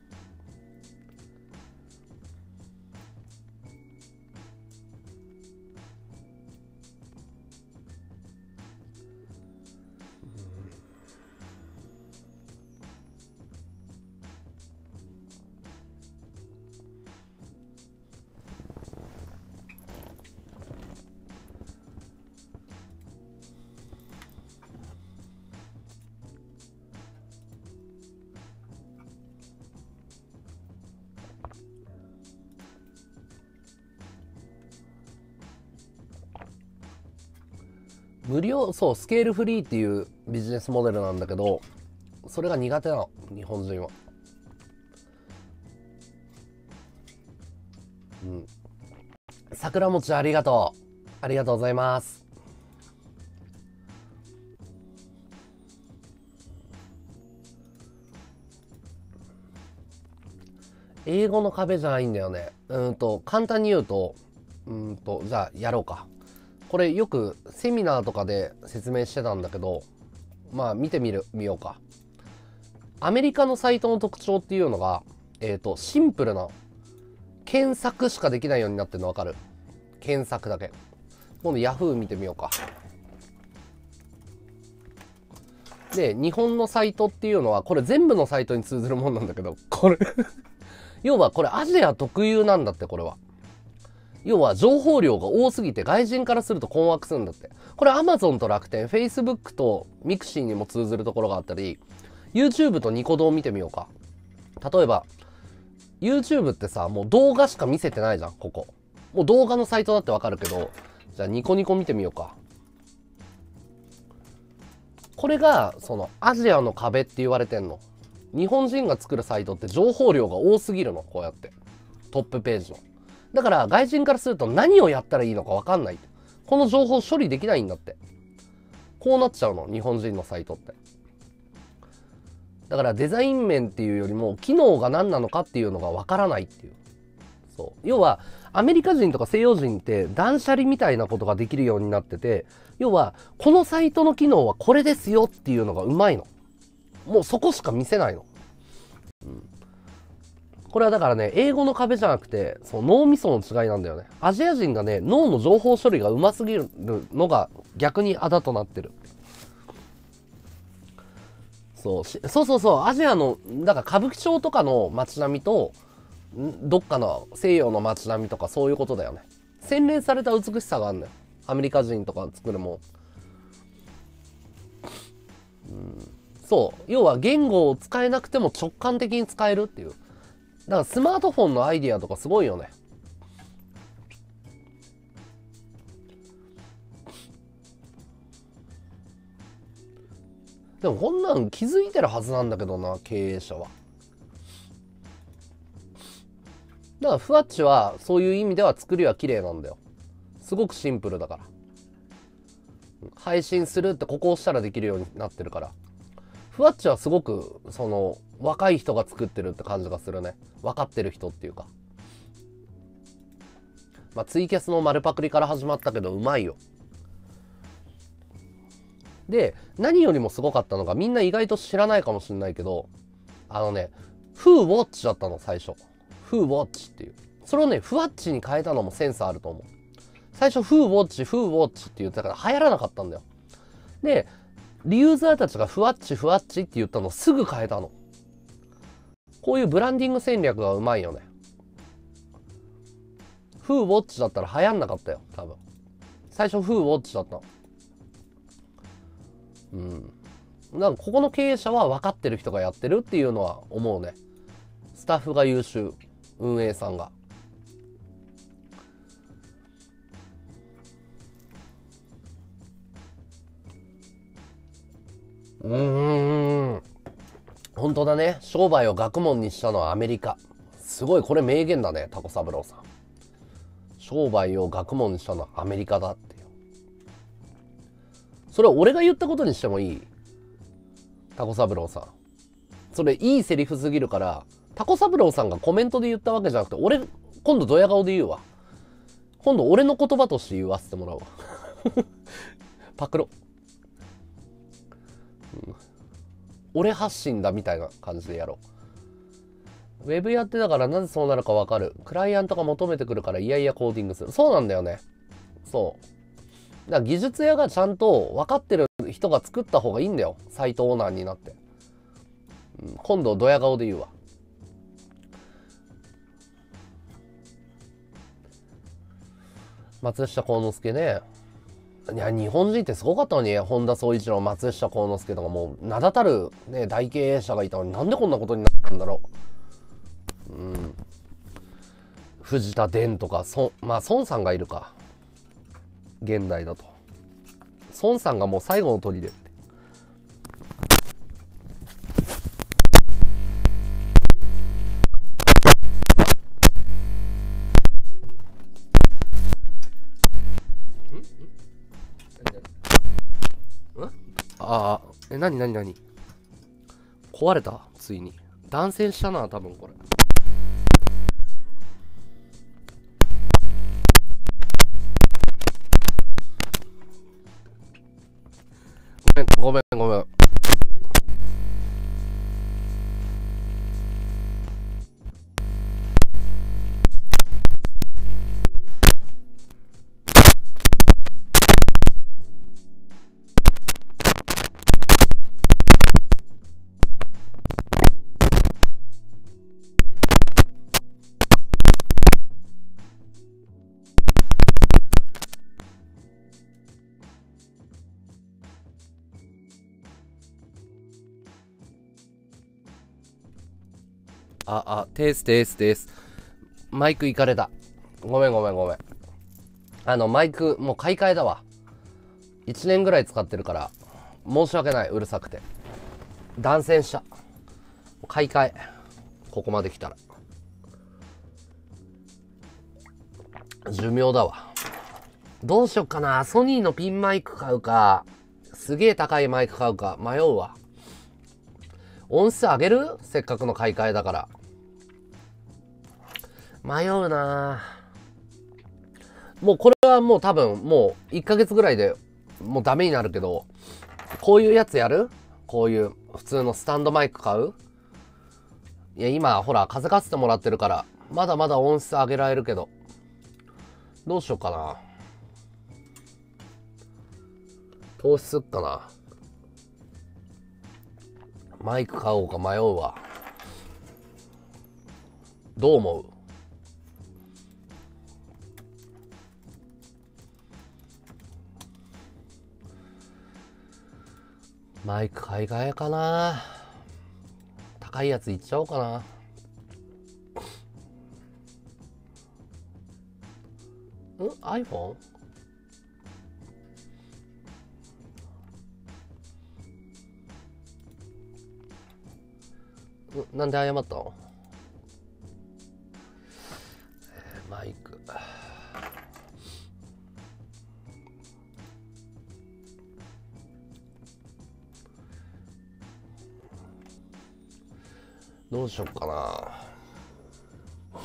無料、そう、スケールフリーっていうビジネスモデルなんだけど、それが苦手なの、日本人は。うん。桜餅ありがとう。ありがとうございます。 英語の壁じゃないんだよね。うんと、簡単に言うと、うんと、じゃあやろうか。これよくセミナーとかで説明してたんだけど、まあ見てみる、みようか。アメリカのサイトの特徴っていうのが、えっと、シンプルな検索しかできないようになってるの分かる？検索だけ。今度 Yahoo 見てみようか。で、日本のサイトっていうのは、これ全部のサイトに通ずるもんなんだけど、これ要はこれアジア特有なんだって、これは。要は情報量が多すぎて外人からすると困惑するんだって。これ Amazon と楽天、Facebook と Mixi にも通ずるところがあったり、YouTube とニコ動を見てみようか。例えば、YouTube ってさ、もう動画しか見せてないじゃん、ここ。もう動画のサイトだってわかるけど、じゃあニコニコ見てみようか。これが、そのアジアの壁って言われてんの。日本人が作るサイトって情報量が多すぎるの、こうやって。トップページの。だから外人からすると何をやったらいいのかわかんない。この情報処理できないんだって。こうなっちゃうの、日本人のサイトって。だからデザイン面っていうよりも機能が何なのかっていうのがわからないっていう。そう。要はアメリカ人とか西洋人って断捨離みたいなことができるようになってて、要はこのサイトの機能はこれですよっていうのがうまいの。もうそこしか見せないの。うん、これはだからね、英語の壁じゃなくて、その脳みその違いなんだよね。アジア人がね、脳の情報処理がうますぎるのが逆にあだとなってる。そう、そうそうそう、アジアの、だから歌舞伎町とかの街並みと、どっかの西洋の街並みとかそういうことだよね。洗練された美しさがあるんだよ。アメリカ人とか作るもん。うん、そう、要は言語を使えなくても直感的に使えるっていう。だからスマートフォンのアイディアとかすごいよね。でもこんなん気づいてるはずなんだけどな、経営者は。だからふわっちはそういう意味では作りは綺麗なんだよ。すごくシンプルだから。配信するってここを押したらできるようになってるから。ふわっちはすごくその若い人が作ってるって感じがするね。分かってる人っていうか。まあツイキャスの丸パクリから始まったけどうまいよ。で、何よりもすごかったのが、みんな意外と知らないかもしれないけど、あのね、Who Watch だったの、最初。Who Watch っていう。それをね、ふわっちに変えたのもセンスあると思う。最初 Who Watch、Who Watch って言ってたから流行らなかったんだよ。で、リユーザーたちがふわっちふわっちって言ったのをすぐ変えたの。こういうブランディング戦略がうまいよね。Who Watch だったら流行んなかったよ、多分。最初 Who Watch だったの。うん。なんかここの経営者は分かってる人がやってるっていうのは思うね。スタッフが優秀。運営さんが。うーん。本当だね。商売を学問にしたのはアメリカ。すごい、これ名言だね、タコ三郎さん。商売を学問にしたのはアメリカだっていう。それは俺が言ったことにしてもいい？タコ三郎さん。それいいセリフすぎるから、タコ三郎さんがコメントで言ったわけじゃなくて、俺、今度ドヤ顔で言うわ。今度俺の言葉として言わせてもらうわ。パクロ。うん、俺発信だみたいな感じでやろう。ウェブやってたからなぜそうなるかわかる。クライアントが求めてくるからいやいやコーディングする。そうなんだよね。そう。だから技術屋がちゃんと分かってる人が作った方がいいんだよ。サイトオーナーになって。うん、今度ドヤ顔で言うわ。松下幸之助ね。いや、日本人ってすごかったのに、本田宗一郎、松下幸之助とかもう名だたる、ね、大経営者がいたのになんでこんなことになったんだろう。うん。藤田伝とか、そまあ孫さんがいるか。現代だと。孫さんがもう最後の砦って。ああ、え、なになになに壊れたついに。断線したな、多分これ。 あ、あ、テーステーステース。マイクいかれた。ごめんごめんごめん。あの、マイク、もう買い替えだわ。いちねんぐらい使ってるから、申し訳ない、うるさくて。断線した。買い替え。ここまで来たら。寿命だわ。どうしよっかな。ソニーのピンマイク買うか、すげえ高いマイク買うか、迷うわ。音質上げる？せっかくの買い替えだから。迷うな。もうこれはもう多分もういっかげつぐらいでもうダメになるけど、こういうやつやる？こういう普通のスタンドマイク買う？いや今ほら風かせてもらってるからまだまだ音質上げられるけど、どうしようかな。投資すっかな。マイク買おうか迷うわ。どう思う？マイク買い替えかな。高いやついっちゃおうかな。ん ?iPhone？ んなんで謝ったの？えーマイク。どうしよっかな。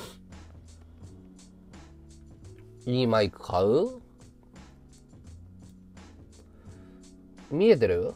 いいマイク買う？見えてる？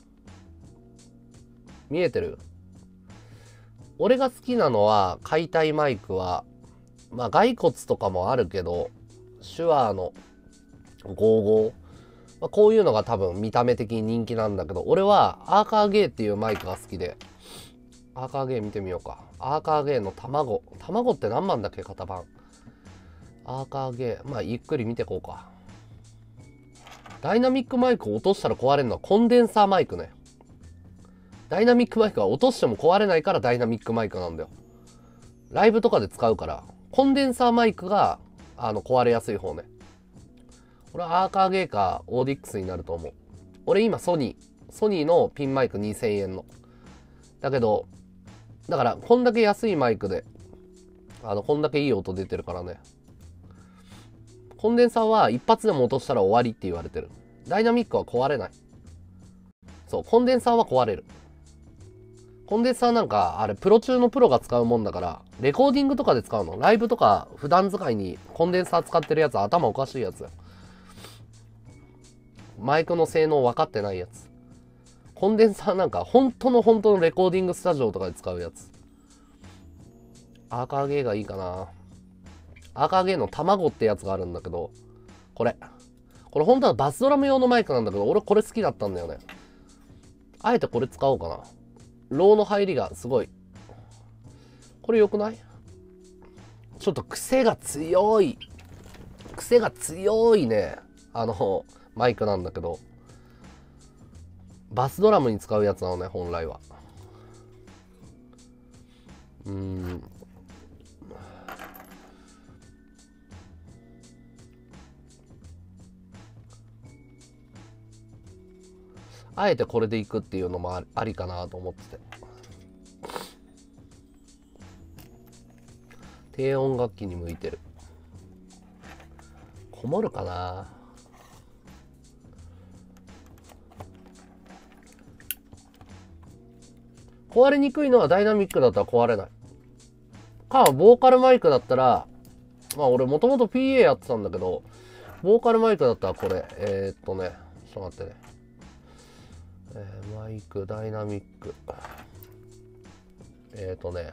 見えてる？俺が好きなのは、買いたいマイクは、まあ骸骨とかもあるけど、手話のごじゅうご、まあ、こういうのが多分見た目的に人気なんだけど、俺はアーカーゲーっていうマイクが好きで、アーカーゲー見てみようか。アーカーゲーの卵。卵って何万だっけ型番。アーカーゲー。まあゆっくり見てこうか。ダイナミックマイクを落としたら壊れるのはコンデンサーマイクね。ダイナミックマイクは落としても壊れないからダイナミックマイクなんだよ。ライブとかで使うから、コンデンサーマイクがあの壊れやすい方ね。これはアーカーゲーかオーディックスになると思う。俺今ソニー。ソニーのピンマイクにせんえんの。だけど、だからこんだけ安いマイクで、あの、こんだけいい音出てるからね。コンデンサーは一発でも落としたら終わりって言われてる。ダイナミックは壊れない。そう、コンデンサーは壊れる。コンデンサーなんか、あれ、プロ中のプロが使うもんだから、レコーディングとかで使うの。ライブとか、普段使いにコンデンサー使ってるやつ、頭おかしいやつ。マイクの性能分かってないやつ。コンデンサーなんか、本当の本当のレコーディングスタジオとかで使うやつ。アーカーゲーがいいかな。アーカーゲーの卵ってやつがあるんだけど、これ。これ本当はバスドラム用のマイクなんだけど、俺これ好きだったんだよね。あえてこれ使おうかな。ローの入りがすごい。これ良くない？ちょっと癖が強い。癖が強いね。あの、マイクなんだけど。バスドラムに使うやつなのね、本来は。うーん。あえてこれでいくっていうのもありかなと思ってて。低音楽器に向いてる。こもるかな。壊れにくいのはダイナミックだったら壊れない。か、ボーカルマイクだったら、まあ俺もともと ピーエー やってたんだけど、ボーカルマイクだったらこれ、えー、っとね、ちょっと待ってね。えー、マイク、ダイナミック。えー、っとね、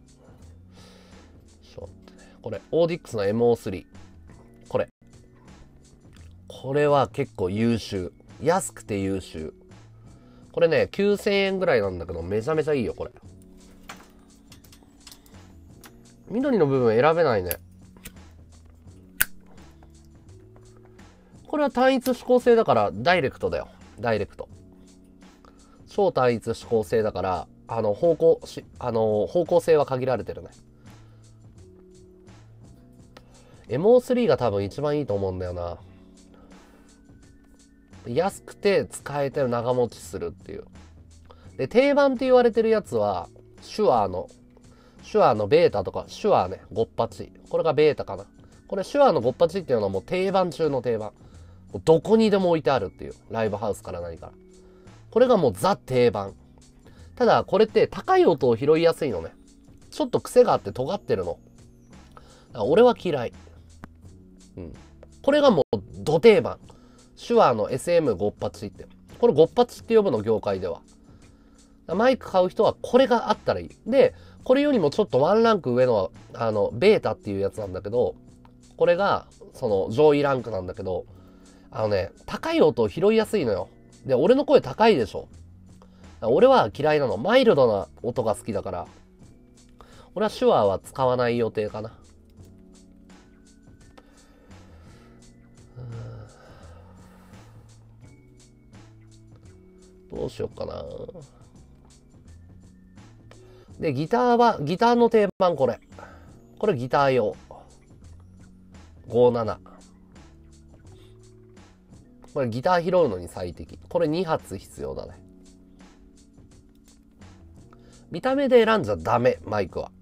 ちょっと待ってね。これ、オーディックスの エムオースリー。これ。これは結構優秀。安くて優秀。これね、きゅうせんえんぐらいなんだけど、めちゃめちゃいいよ、これ。緑の部分選べないね。これは単一指向性だから、ダイレクトだよ。ダイレクト。超単一指向性だから、 あの、方向し、あの、方向性は限られてるね。エムオースリー が多分一番いいと思うんだよな。安くて使えて長持ちするっていう。で、定番って言われてるやつは、シュアーの、シュアーのベータとか、シュアーね、ごっぱち。これがベータかな。これシュアーのごっぱちっていうのはもう定番中の定番。どこにでも置いてあるっていう。ライブハウスから何から。これがもうザ定番。ただ、これって高い音を拾いやすいのね。ちょっと癖があって尖ってるの。だから俺は嫌い。うん。これがもう、ド定番。手話の エスエムご っぱちって。これごっぱちって呼ぶの、業界では。マイク買う人はこれがあったらいい。で、これよりもちょっとワンランク上の、あの、ベータっていうやつなんだけど、これが、その、上位ランクなんだけど、あのね、高い音を拾いやすいのよ。で、俺の声高いでしょ。俺は嫌いなの。マイルドな音が好きだから、俺は手話は使わない予定かな。どうしよっかな。で、ギターは、ギターの定番これ。これギター用。ごじゅうなな。これギター拾うのに最適。これに発必要だね。見た目で選んじゃダメ、マイクは。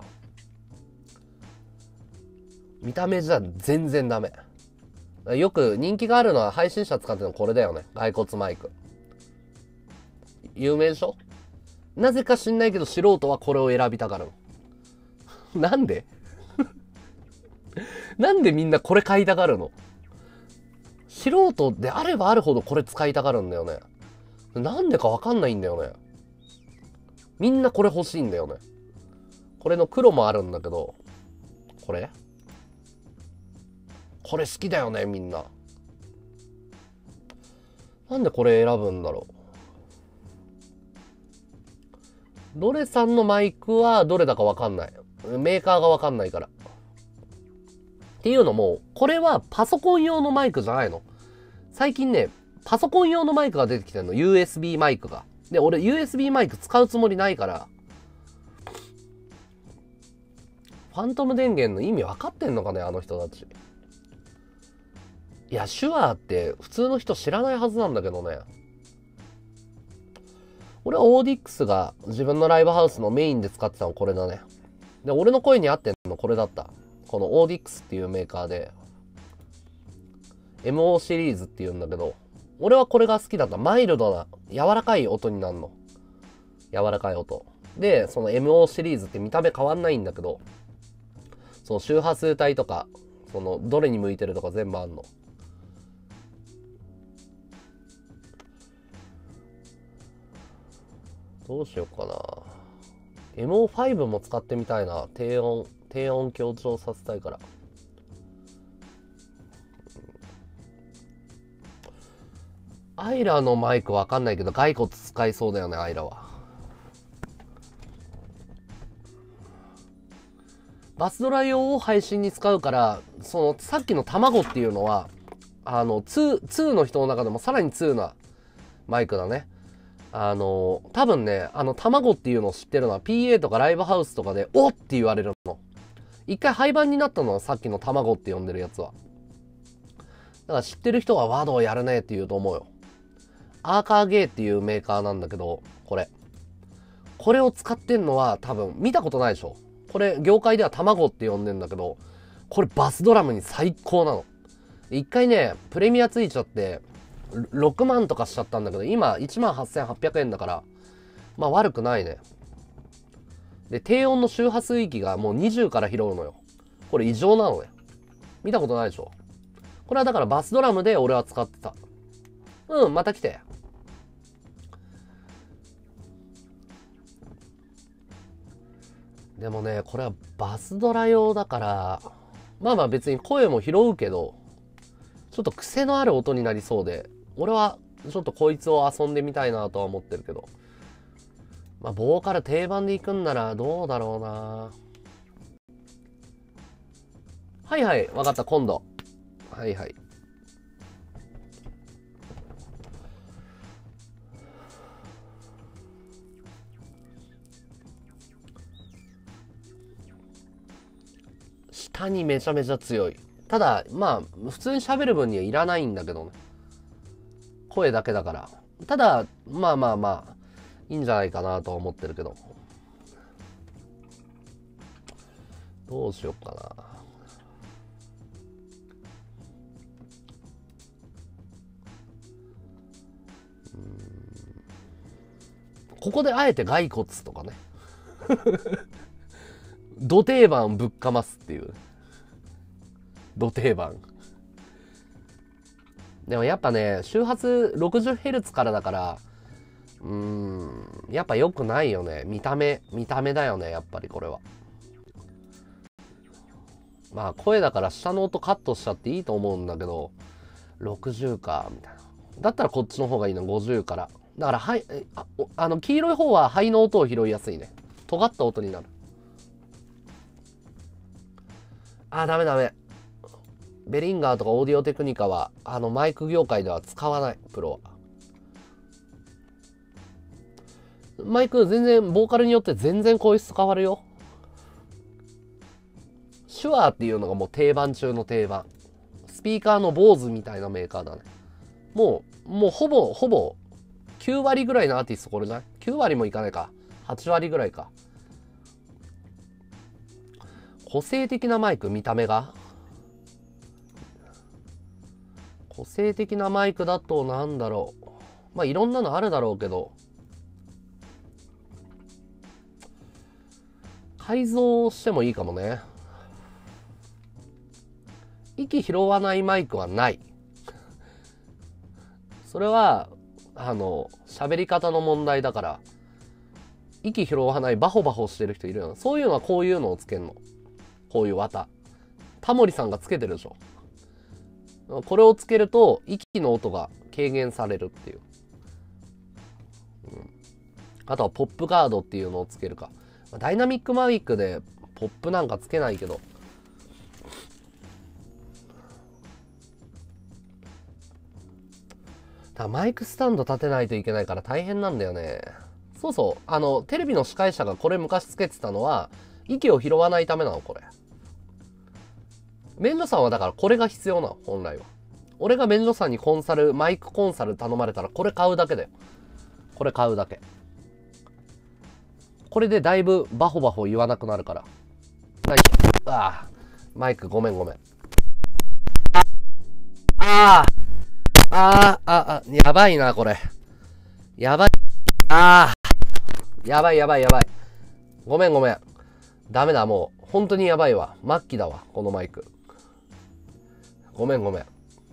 見た目じゃ全然ダメ。よく人気があるのは配信者使ってるのこれだよね。骸骨マイク。有名でしょ？なぜか知んないけど素人はこれを選びたがるの。なんでなんでみんなこれ買いたがるの？素人であればあるほどこれ使いたがるんだよね。なんでかわかんないんだよね。みんなこれ欲しいんだよね。これの黒もあるんだけど、これこれ好きだよね、みんな。なんでこれ選ぶんだろう。どれさんのマイクはどれだかわかんない。メーカーがわかんないから。っていうのも、これはパソコン用のマイクじゃないの。最近ね、パソコン用のマイクが出てきてるの。ユーエスビー マイクが。で、俺 ユーエスビー マイク使うつもりないから、ファントム電源の意味分かってんのかね、あの人たち。いや、手話って普通の人知らないはずなんだけどね。俺はオーディックスが自分のライブハウスのメインで使ってたのこれだね。で、俺の声に合ってんのこれだった。このオーディックスっていうメーカーで、エムオー シリーズっていうんだけど、俺はこれが好きだった。マイルドな、柔らかい音になるの。柔らかい音。で、その エムオー シリーズって見た目変わんないんだけど、その周波数帯とか、そのどれに向いてるとか全部あんの。どうしようかな。エムオーファイブ も使ってみたいな。低音、低音強調させたいから。アイラのマイクわかんないけど、骸骨使いそうだよね、アイラは。バスドラ用を配信に使うから、その、さっきの卵っていうのは、あの、ツー、ツーの人の中でもさらにツーなマイクだね。あの、多分ね、あの、卵っていうのを知ってるのは ピーエー とかライブハウスとかで、おって言われるの。一回廃盤になったのはさっきの卵って呼んでるやつは。だから知ってる人はワードをやるねって言うと思うよ。アーカーゲーっていうメーカーなんだけど、これ。これを使ってんのは多分見たことないでしょ。これ業界では卵って呼んでんだけど、これバスドラムに最高なの。一回ね、プレミアついちゃって、ろくまんとかしちゃったんだけど、今いちまんはっせんはっぴゃくえんだから、まあ悪くないね。で、低音の周波数域がもうにじゅうから拾うのよ。これ異常なのね。見たことないでしょ。これはだからバスドラムで俺は使ってた。うん、また来て。でもね、これはバスドラ用だから、まあまあ別に声も拾うけど、ちょっと癖のある音になりそうで、俺はちょっとこいつを遊んでみたいなとは思ってるけど。まあボーカル定番で行くんならどうだろうな。はいはい、わかった、今度。はいはい。 歯にめちゃめちゃ強い。ただ、まあ、普通に喋る分にはいらないんだけどね。声だけだから。ただ、まあまあまあ、いいんじゃないかなとは思ってるけど。どうしようかな。うーん、ここであえて骸骨とかね。ド定番ぶっかますっていう。ド定番。でもやっぱね、周波数 ろくじゅうヘルツ からだから、うーん、やっぱ良くないよね。見た目、見た目だよね、やっぱりこれは。まあ声だから下の音カットしちゃっていいと思うんだけど、ろくじゅうか、みたいな。だったらこっちの方がいいの、ごじゅうから。だから、はい、あ、あの、黄色い方は肺の音を拾いやすいね。尖った音になる。あ、ダメダメ。ベリンガーとかオーディオテクニカは、あの、マイク業界では使わない、プロは。マイク全然、ボーカルによって全然声質変わるよ。シュアーっていうのがもう定番中の定番。スピーカーの坊主みたいなメーカーだね。もう、もうほぼ、ほぼ、きゅう割ぐらいのアーティストこれじゃない ?きゅう 割もいかないか。はち割ぐらいか。個性的なマイク、見た目が。個性的なマイクだとなんだろう。まあいろんなのあるだろうけど。改造してもいいかもね。息拾わないマイクはない。それは、あの、喋り方の問題だから、息拾わないバホバホしてる人いるよな。そういうのはこういうのをつけんの。こういう綿。タモリさんがつけてるでしょ。これをつけると、息の音が軽減されるっていう。うん、あとはポップガードっていうのをつけるか。ダイナミックマイクでポップなんかつけないけど。だマイクスタンド立てないといけないから大変なんだよね。そうそう。あの、テレビの司会者がこれ昔つけてたのは、息を拾わないためなの、これ。免除さんはだからこれが必要なの、本来は。俺が免除さんにコンサル、マイクコンサル頼まれたらこれ買うだけだよ。これ買うだけ。これでだいぶバホバホ言わなくなるから。はい。ああ、マイクごめんごめん。ああああ、ああ、やばいな、これ。やばい。ああ、やばいやばいやばい。ごめんごめん。ダメだ、もう。本当にやばいわ。末期だわ、このマイク。ごめんごめん。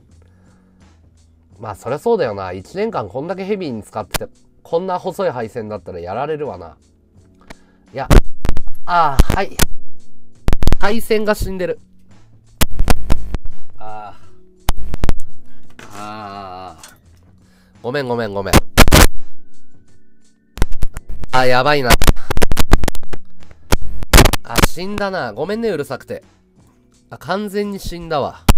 まあ、そりゃそうだよな。いちねんかんこんだけヘビーに使ってて、こんな細い配線だったらやられるわな。いや、ああ、はい。配線が死んでる。ああ。ああ。ごめんごめんごめん。あ、やばいな。あ、死んだな。ごめんね、うるさくて。あ、完全に死んだわ。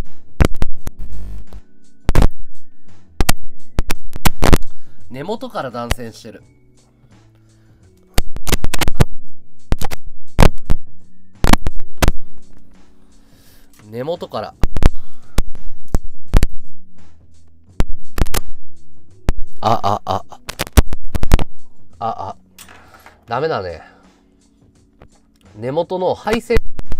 根元から断線してる。根元から。あ、あ、あ、あ、あ、ダメだね。根元の配線。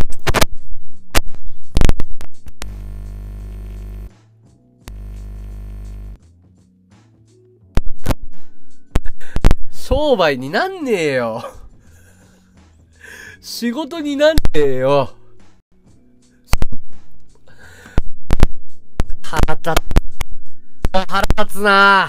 商売になんねえよ。仕事になんねえよ。腹立つ。腹立つな。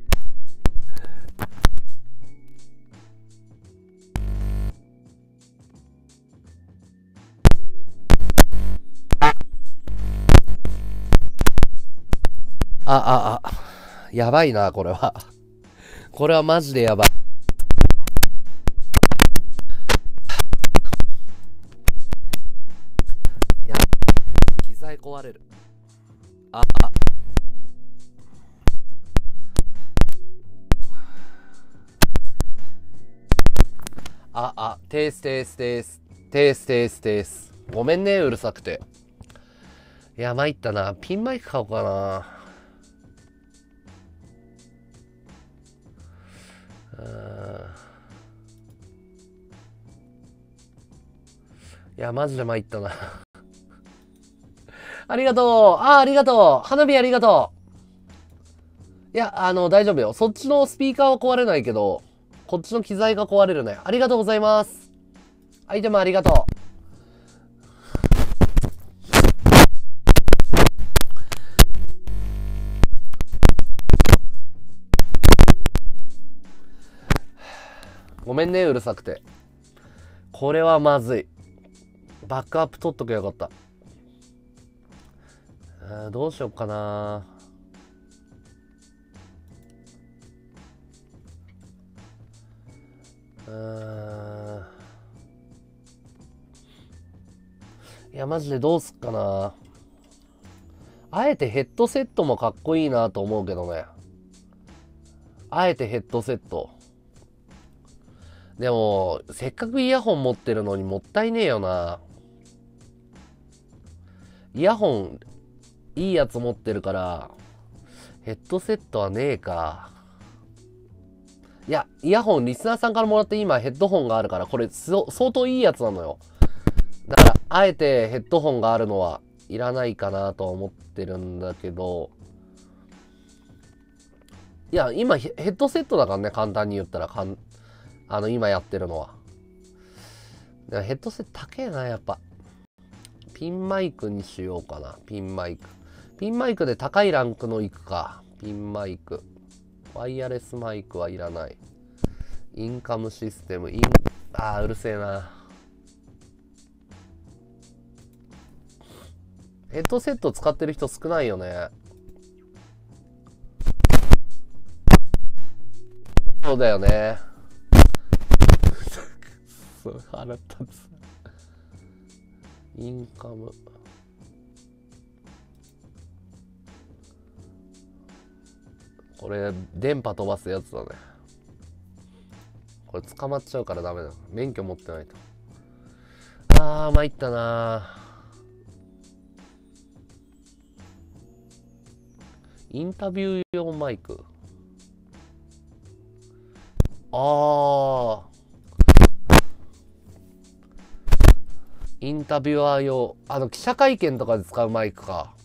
あ、あ、あ、やばいな、これは。これはマジでやばい。や、機材壊れる。あ、あ。あ、あ、テーステーステース。テーステーステース。 ごめんね、うるさくて。いや、参ったな。ピンマイク買おうかな。うーん。いや、マジで参ったな。ありがとう。あ、ありがとう。花火ありがとう。いや、あの、大丈夫よ。そっちのスピーカーは壊れないけど、こっちの機材が壊れるね。ありがとうございます。アイテムありがとう。ごめんね、うるさくて。これはまずい。バックアップ取っとけばよかった。どうしよっかな。うーん。いや、マジでどうすっかな。あえてヘッドセットもかっこいいなと思うけどね。あえてヘッドセット。でも、せっかくイヤホン持ってるのにもったいねえよな。イヤホン、いいやつ持ってるから、ヘッドセットはねえか。いや、イヤホンリスナーさんからもらって今ヘッドホンがあるから、これ相当いいやつなのよ。だから、あえてヘッドホンがあるのはいらないかなとは思ってるんだけど、いや、今ヘッドセットだからね、簡単に言ったら、かんあの、今やってるのは。だからヘッドセット高えな、やっぱ。ピンマイクにしようかな。ピンマイク。ピンマイクで高いランクのいくか。ピンマイク。ワイヤレスマイクはいらない。インカムシステム。イン、あー、うるせえな。ヘッドセット使ってる人少ないよね。そうだよね。そう、腹立つ。インカム。これ、電波飛ばすやつだね。これ捕まっちゃうからダメだ。免許持ってないと。あー、参ったなー。インタビュー用マイク。あー。インタビュアー用。あの、記者会見とかで使うマイクか。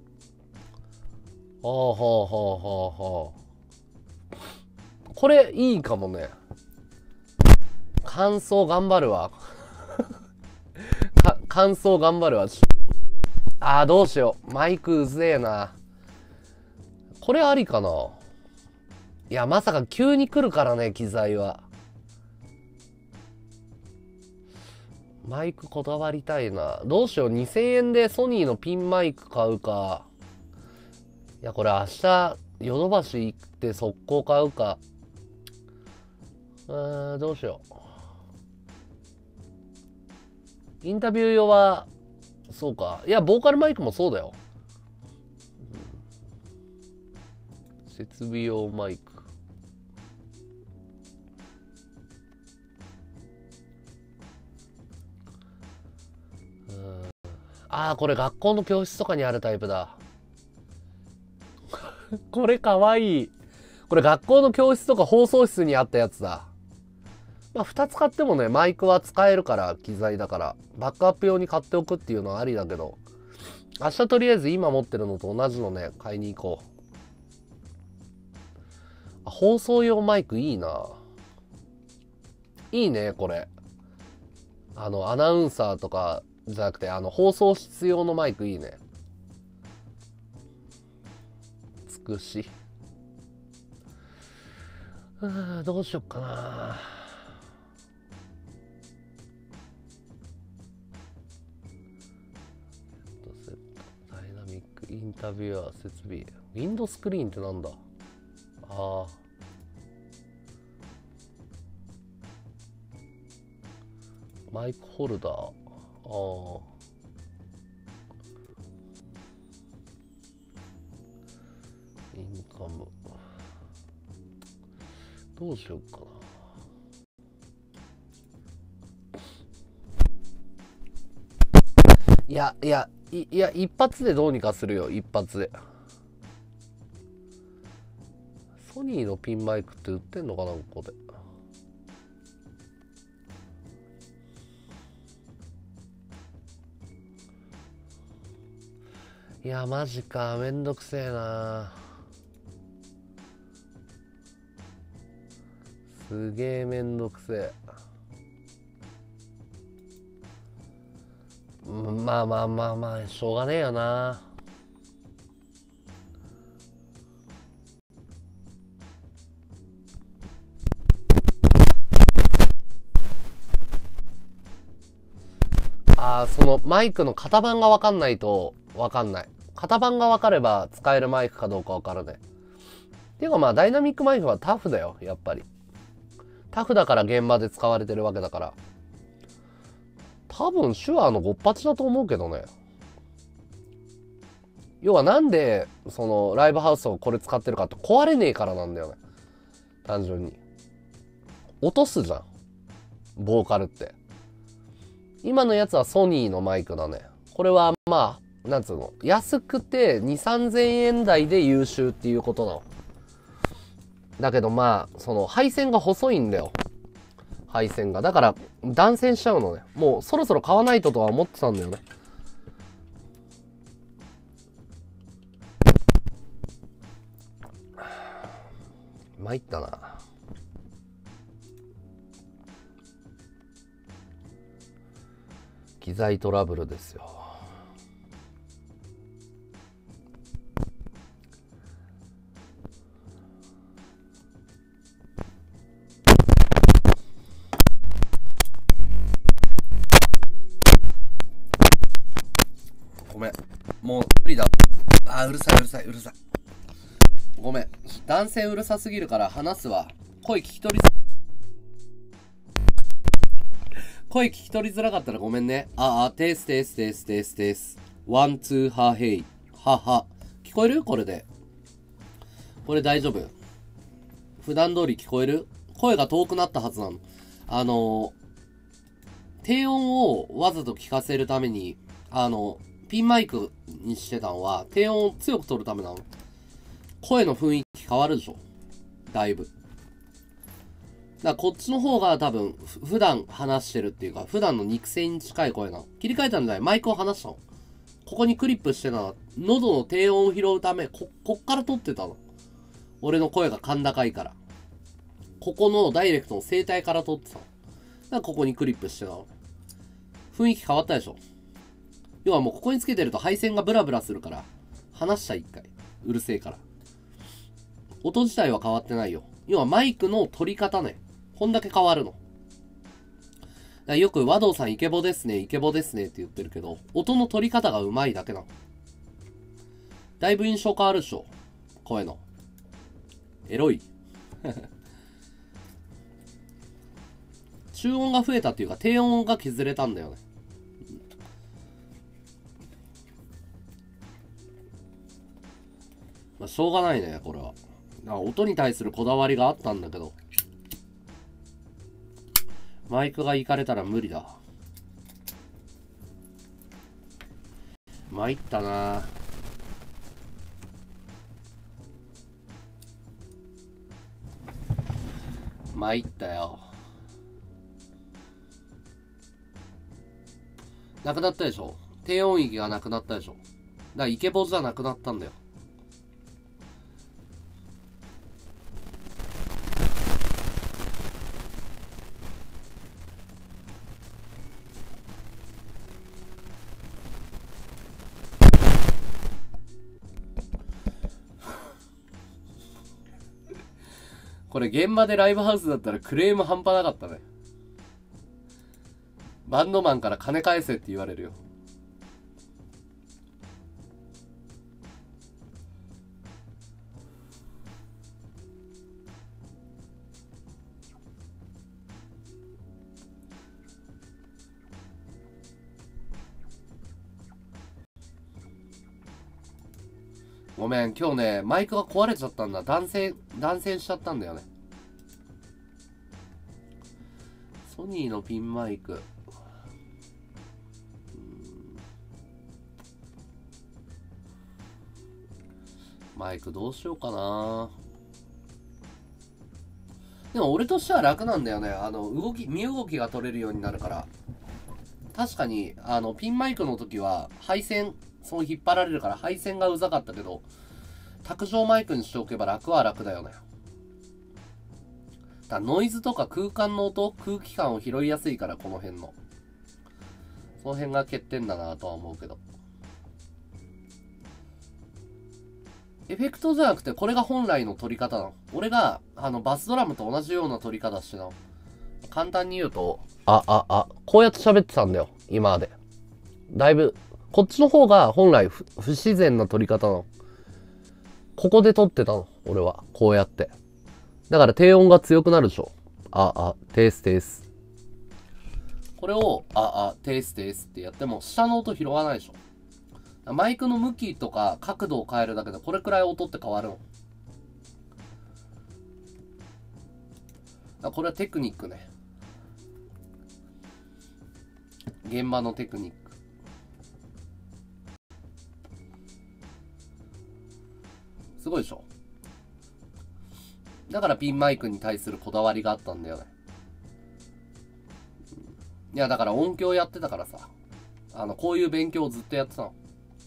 ほうほうほうほうほう。これいいかもね。感想頑張るわ。か感想頑張るわ。あー、どうしよう。マイクうぜえな。これありかな。いや、まさか急に来るからね、機材は。マイクこだわりたいな。どうしよう。にせんえんでソニーのピンマイク買うか。いや、これ明日、ヨドバシ行って速攻買うか。うーん、どうしよう。インタビュー用は、そうか。いや、ボーカルマイクもそうだよ。設備用マイク。うん。ああ、これ学校の教室とかにあるタイプだ。これかわいい。これ学校の教室とか放送室にあったやつだ。まあ、ふたつ買ってもね、マイクは使えるから、機材だから。バックアップ用に買っておくっていうのはありだけど。明日とりあえず今持ってるのと同じのね、買いに行こう。あ、放送用マイクいいな。いいね、これ。あの、アナウンサーとかじゃなくて、あの、放送室用のマイクいいね。つくし。うーん、どうしよっかな。ダイナミックインタビュアー設備。ウィンドスクリーンってなんだ。ああ。マイクホルダー。ああ。インカム。どうしようかな。 いやいやいいや一発でどうにかするよ。一発で。ソニーのピンマイクって売ってんのかな、ここで。いやマジか、めんどくせえな。すげえめんどくせえ。まあまあまあまあしょうがねえよな。ああ、そのマイクの型番が分かんないと分かんない。型番が分かれば使えるマイクかどうか分からない。っていうかまあダイナミックマイクはタフだよ、やっぱり。タフだから現場で使われてるわけだから。多分手話のごっぱちだと思うけどね。要はなんでそのライブハウスをこれ使ってるかって壊れねえからなんだよね。単純に。落とすじゃん。ボーカルって。今のやつはソニーのマイクだね。これはまあ、なんつうの。安くてに、さんぜんえん台で優秀っていうことなの。だけどまあ、その配線が細いんだよ。配線が。だから断線しちゃうのね。もうそろそろ買わないととは思ってたんだよね。参ったな。機材トラブルですよ。ごめん。もう無理だ。あー、うるさいうるさいうるさい。ごめん。断線うるさすぎるから話すわ。声聞き取りづ声聞き取りづらかったらごめんね。ああ、テーステーステーステーステース。ワン、ツー、ハヘイ。はは。聞こえる？これで。これ大丈夫？普段通り聞こえる？声が遠くなったはずなの。あの、低音をわざと聞かせるために、あの、ピンマイクにしてたのは、低音を強く取るためなの。声の雰囲気変わるでしょ？だいぶ。だからこっちの方が多分、普段話してるっていうか、普段の肉声に近い声なの。切り替えたんじゃない？マイクを離したの。ここにクリップしてたの。喉の低音を拾うため、こ、こっから撮ってたの。俺の声が甲高いから。ここのダイレクトの声帯から撮ってたの。だからここにクリップしてたの。雰囲気変わったでしょ？要はもうここにつけてると配線がブラブラするから、離した一回。うるせえから。音自体は変わってないよ。要はマイクの取り方ね。こんだけ変わるの。だからよく和道さんイケボですね、イケボですねって言ってるけど、音の取り方が上手いだけなの。だいぶ印象変わるでしょ？声の。エロい。中音が増えたっていうか、低音が削れたんだよね。まあ、しょうがないね、これは。だから音に対するこだわりがあったんだけど。マイクがいかれたら無理だ。参ったな。参ったよ。なくなったでしょ？低音域がなくなったでしょ？だからイケボじゃなくなったんだよ。これ現場でライブハウスだったらクレーム半端なかったね。バンドマンから金返せって言われるよ。ごめん、今日ね、マイクが壊れちゃったんだ。断線、断線しちゃったんだよね。ソニーのピンマイク。 マイクどうしようかな。でも俺としては楽なんだよね。あの、動き、身動きが取れるようになるから。確かに、あの、ピンマイクの時は、配線、そう引っ張られるから配線がうざかったけど、卓上マイクにしておけば楽は楽だよね。だノイズとか空間の音、空気感を拾いやすいから、この辺の。その辺が欠点だなとは思うけど。エフェクトじゃなくて、これが本来の撮り方なの。俺が、あの、バスドラムと同じような撮り方してなの。簡単に言うと、あ、あ、あ、こうやって喋ってたんだよ、今まで。だいぶ、こっちの方が本来不自然な撮り方なの。ここで撮ってたの、俺は。こうやって。だから低音が強くなるでしょ。あ、あ、テーステース。これを、あ、あ、テーステースってやっても、下の音拾わないでしょ。マイクの向きとか角度を変えるだけでこれくらい音って変わるの。これはテクニックね。現場のテクニック。すごいでしょ。だからピンマイクに対するこだわりがあったんだよね。いやだから音響やってたからさ、あのこういう勉強をずっとやってたの。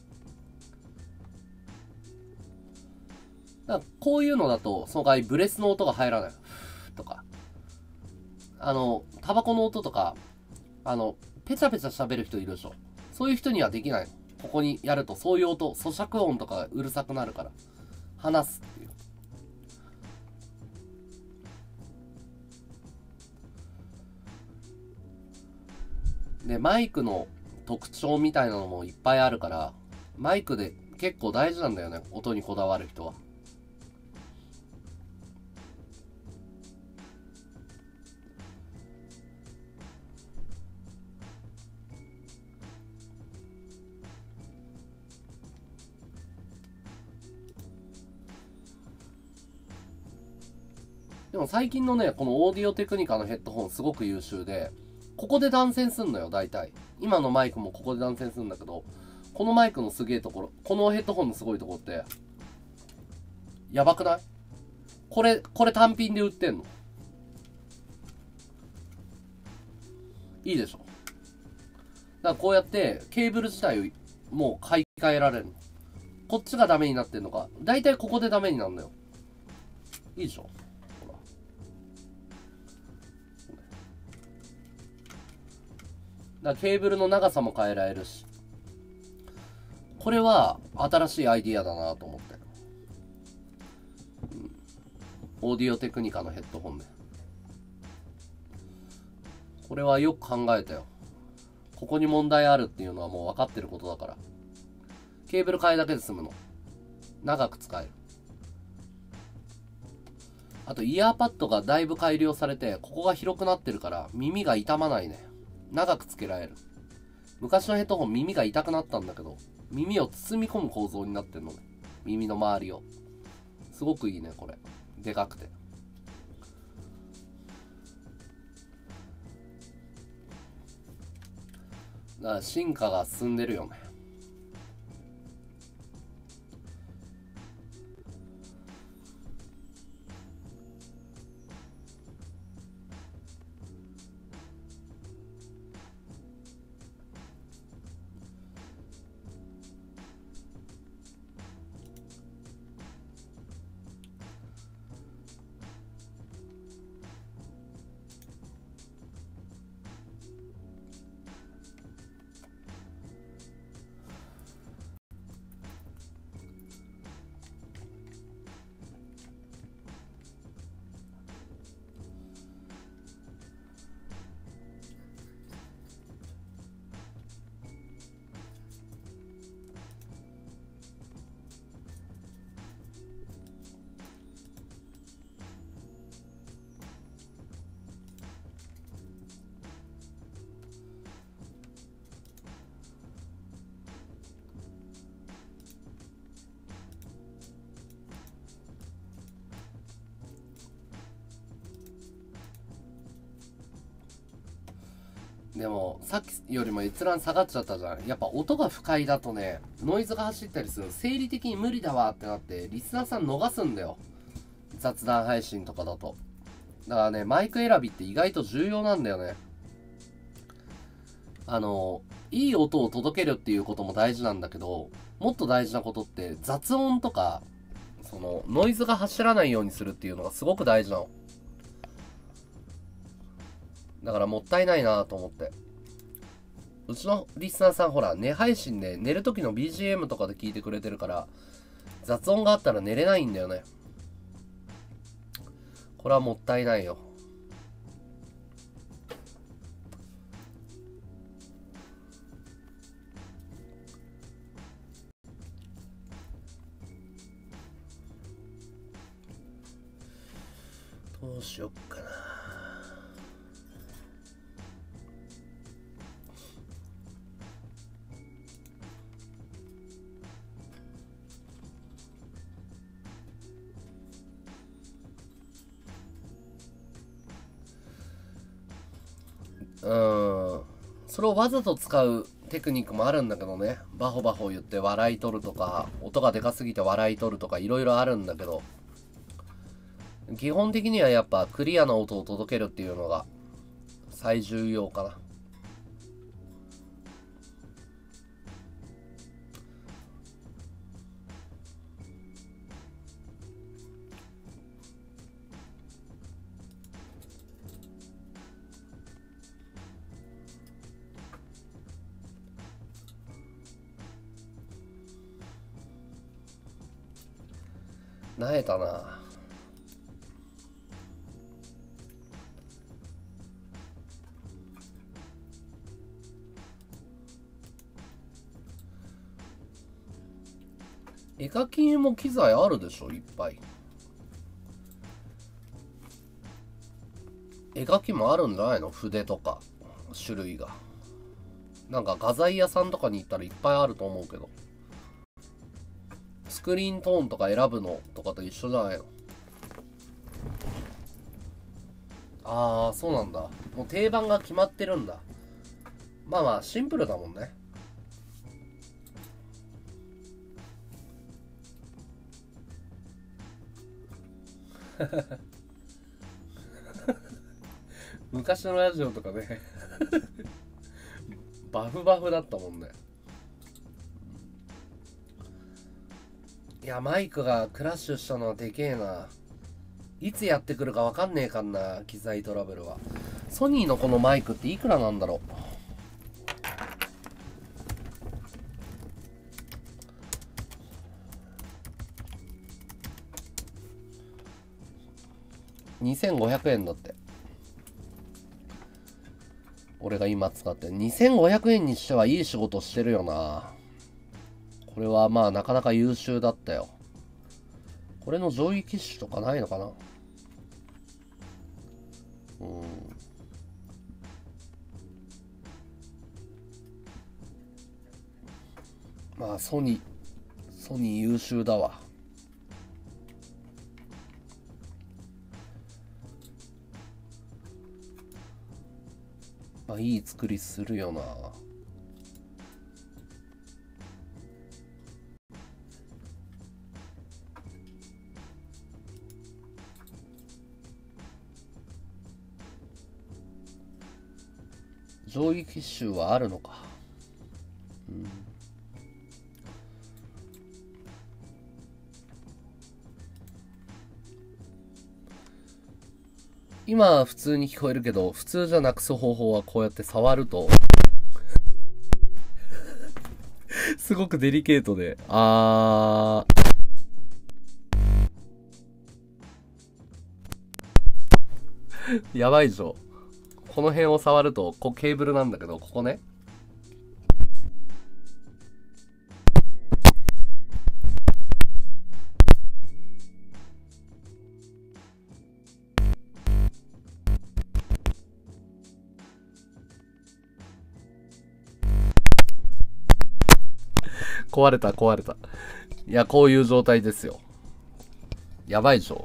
だからこういうのだとその代わりブレスの音が入らないとか、あのタバコの音とか、あのペチャペチャ喋る人いるでしょ。そういう人にはできないの。ここにやるとそういう音、咀嚼音とかうるさくなるから話すっていう。でマイクの特徴みたいなのもいっぱいあるから、マイクで結構大事なんだよね、音にこだわる人は。でも最近のね、このオーディオテクニカのヘッドホンすごく優秀で、ここで断線すんのよ、大体。今のマイクもここで断線するんだけど、このマイクのすげえところ、このヘッドホンのすごいところって、やばくない？これ、これ単品で売ってんの。いいでしょ。だからこうやってケーブル自体をもう買い替えられるの。こっちがダメになってんのか。大体ここでダメになるのよ。いいでしょ。だからケーブルの長さも変えられるし、これは新しいアイディアだなと思って、うん、オーディオテクニカのヘッドホンで、これはよく考えたよ。ここに問題あるっていうのはもう分かってることだから。ケーブル変えだけで済むの。長く使える。あとイヤーパッドがだいぶ改良されて、ここが広くなってるから耳が痛まないね。長くつけられる。昔のヘッドホン耳が痛くなったんだけど、耳を包み込む構造になってるのね。耳の周りを。すごくいいね、これ。でかくて。だから進化が進んでるよね。 でもさっきよりも閲覧下がっちゃったじゃん。やっぱ音が不快だとね、ノイズが走ったりする。生理的に無理だわってなってリスナーさん逃すんだよ、雑談配信とかだと。だからね、マイク選びって意外と重要なんだよね。あのいい音を届けるっていうことも大事なんだけど、もっと大事なことって雑音とか、そのノイズが走らないようにするっていうのがすごく大事なの。だからもったいないなと思って。うちのリスナーさんほら、寝配信で寝る時の ビージーエム とかで聞いてくれてるから、雑音があったら寝れないんだよね。これはもったいないよ。どうしよっかな。うーん、それをわざと使うテクニックもあるんだけどね。バホバホ言って笑い取るとか、音がでかすぎて笑い取るとか、いろいろあるんだけど、基本的にはやっぱクリアな音を届けるっていうのが最重要かな。なえたな。絵描きも機材あるでしょ、いっぱい。絵描きもあるんじゃないの、筆とか種類が。なんか画材屋さんとかに行ったらいっぱいあると思うけど、スクリーントーンとか選ぶのとかと一緒じゃないの。ああ、そうなんだ。もう定番が決まってるんだ。まあまあシンプルだもんね。昔のラジオとかねバフバフだったもんね。いや、マイクがクラッシュしたのはでけえな。いつやってくるかわかんねえかんな、機材トラブルは。ソニーのこのマイクっていくらなんだろう。にせんごひゃくえんだって。俺が今使ってにせんごひゃくえんにしてはいい仕事してるよな。これはまあなかなか優秀だったよ。これの上位機種とかないのかな。うん。まあソニーソニー優秀だわ。まあいい作りするよな。上位機種はあるのか。うん。今は普通に聞こえるけど、普通じゃなくす方法はこうやって触るとすごくデリケートで、あーやばいでしょ。この辺を触ると、こうケーブルなんだけど、ここね。壊れた壊れた。いや、こういう状態ですよ。やばいでしょ。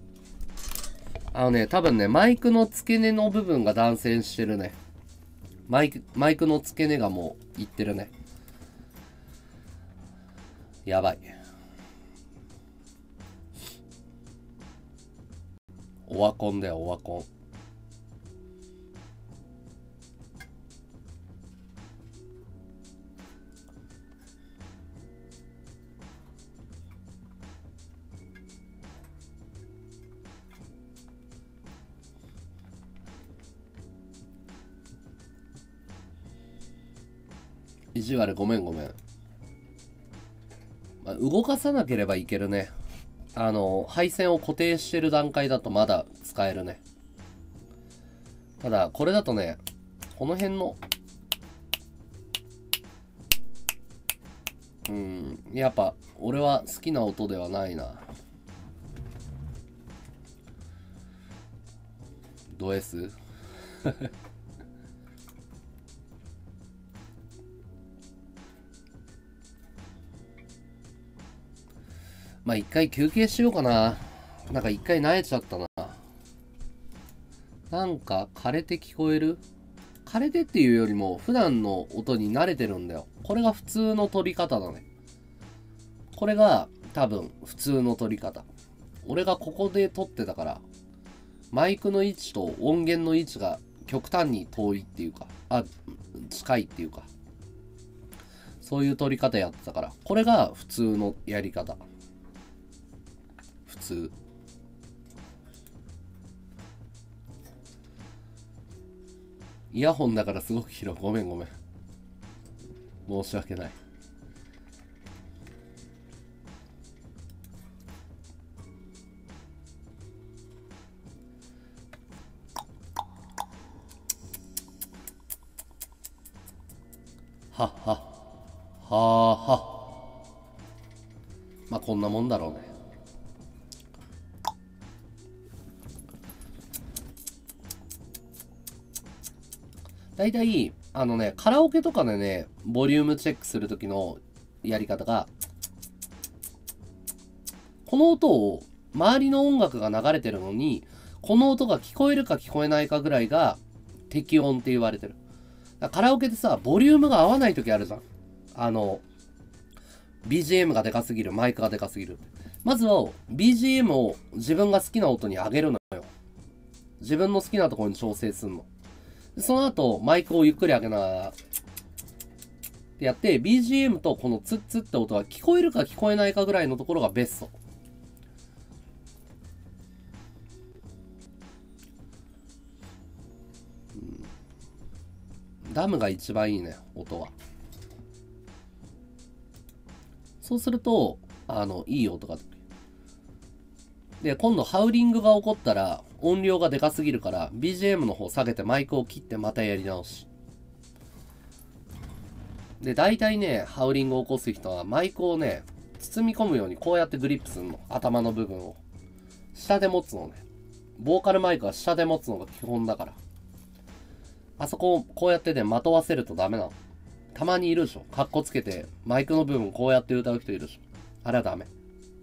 あのね、多分ね、マイクの付け根の部分が断線してるね。 マイク、マイクの付け根がもういってるね。やばい。オワコンだよ、オワコン。意地悪ごめんごめん。まあ、動かさなければいけるね。あの、配線を固定してる段階だとまだ使えるね。ただ、これだとね、この辺の、うん、やっぱ、俺は好きな音ではないな。ド S？ まあ一回休憩しようかな。なんか一回慣れちゃったな。なんか枯れて聞こえる？枯れてっていうよりも普段の音に慣れてるんだよ。これが普通の取り方だね。これが多分普通の取り方。俺がここで撮ってたから、マイクの位置と音源の位置が極端に遠いっていうか、あ、近いっていうか、そういう取り方やってたから、これが普通のやり方。普通。イヤホンだからすごく広い。ごめんごめん。申し訳ない。はっは。はあは。まあこんなもんだろうね。だいたい、あのね、カラオケとかでね、ボリュームチェックするときのやり方が、この音を、周りの音楽が流れてるのに、この音が聞こえるか聞こえないかぐらいが適音って言われてる。カラオケでさ、ボリュームが合わないときあるじゃん。あの、ビージーエム がでかすぎる、マイクがでかすぎる。まずは、ビージーエム を自分が好きな音に上げるのよ。自分の好きなところに調整すんの。その後、マイクをゆっくり上げながら、ってやって、ビージーエム とこのツッツッって音が聞こえるか聞こえないかぐらいのところがベスト。うん、ダムが一番いいね、音は。そうすると、あの、いい音が出る。で、今度ハウリングが起こったら、音量がでかすぎるから、ビージーエム の方下げてマイクを切ってまたやり直し。で、大体ね、ハウリングを起こす人は、マイクをね、包み込むようにこうやってグリップするの。頭の部分を。下で持つのね。ボーカルマイクは下で持つのが基本だから。あそこをこうやってね、まとわせるとダメなの。たまにいるでしょ。カッコつけて、マイクの部分こうやって歌う人いるでしょ。あれはダメ。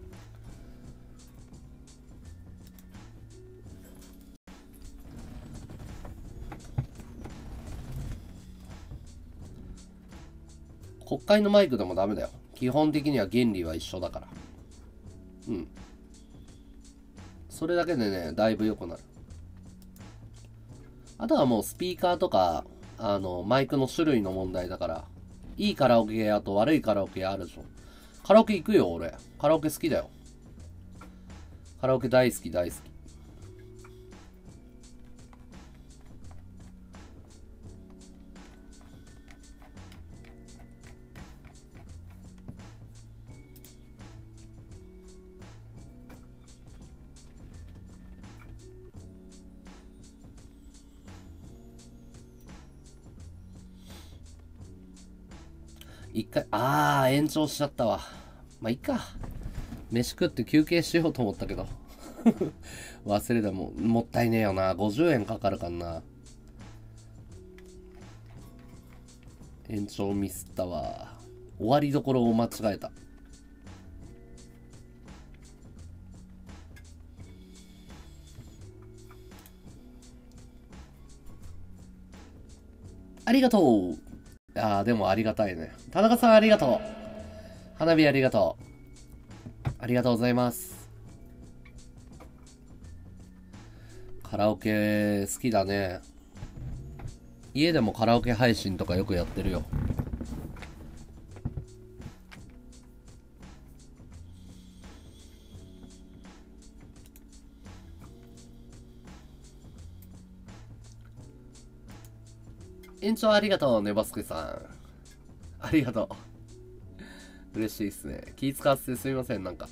国会のマイクでもダメだよ。基本的には原理は一緒だから。うん。それだけでね、だいぶ良くなる。あとはもうスピーカーとか、あの、マイクの種類の問題だから、いいカラオケ屋と悪いカラオケ屋あるでしょ。カラオケ行くよ、俺。カラオケ好きだよ。カラオケ大好き、大好き。一回、あー、延長しちゃったわ。まあ、いっか。飯食って休憩しようと思ったけど。忘れた。もん、もったいねえよな。ごじゅうえんかかるかんな。延長ミスったわ。終わりどころを間違えた。 ありがとう。ああ、でもありがたいね。田中さんありがとう。花火ありがとう。ありがとうございます。カラオケ好きだね。家でもカラオケ配信とかよくやってるよ。延長ありがとう、ねばすけさん。ありがとう。嬉しいっすね。気使わせてすみません、なんか。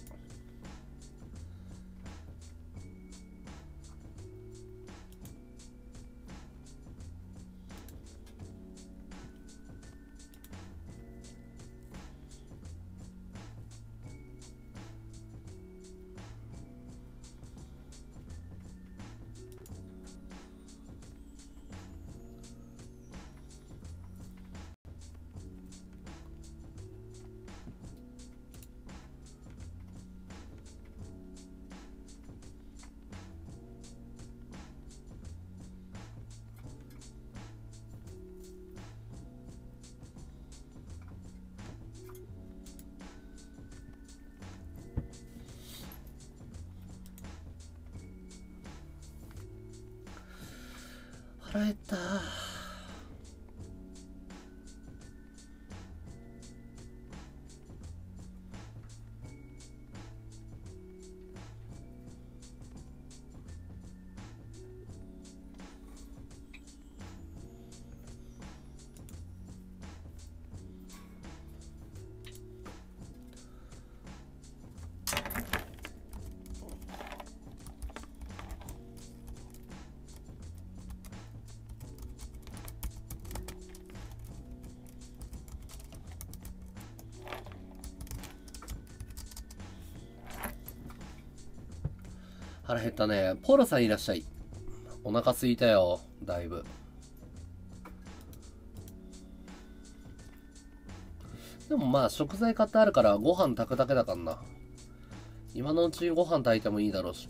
腹減った。腹減ったね。ポーラさんいらっしゃい。お腹すいたよ、だいぶ。でもまあ食材買ってあるからご飯炊くだけだからな。今のうちにご飯炊いてもいいだろうし。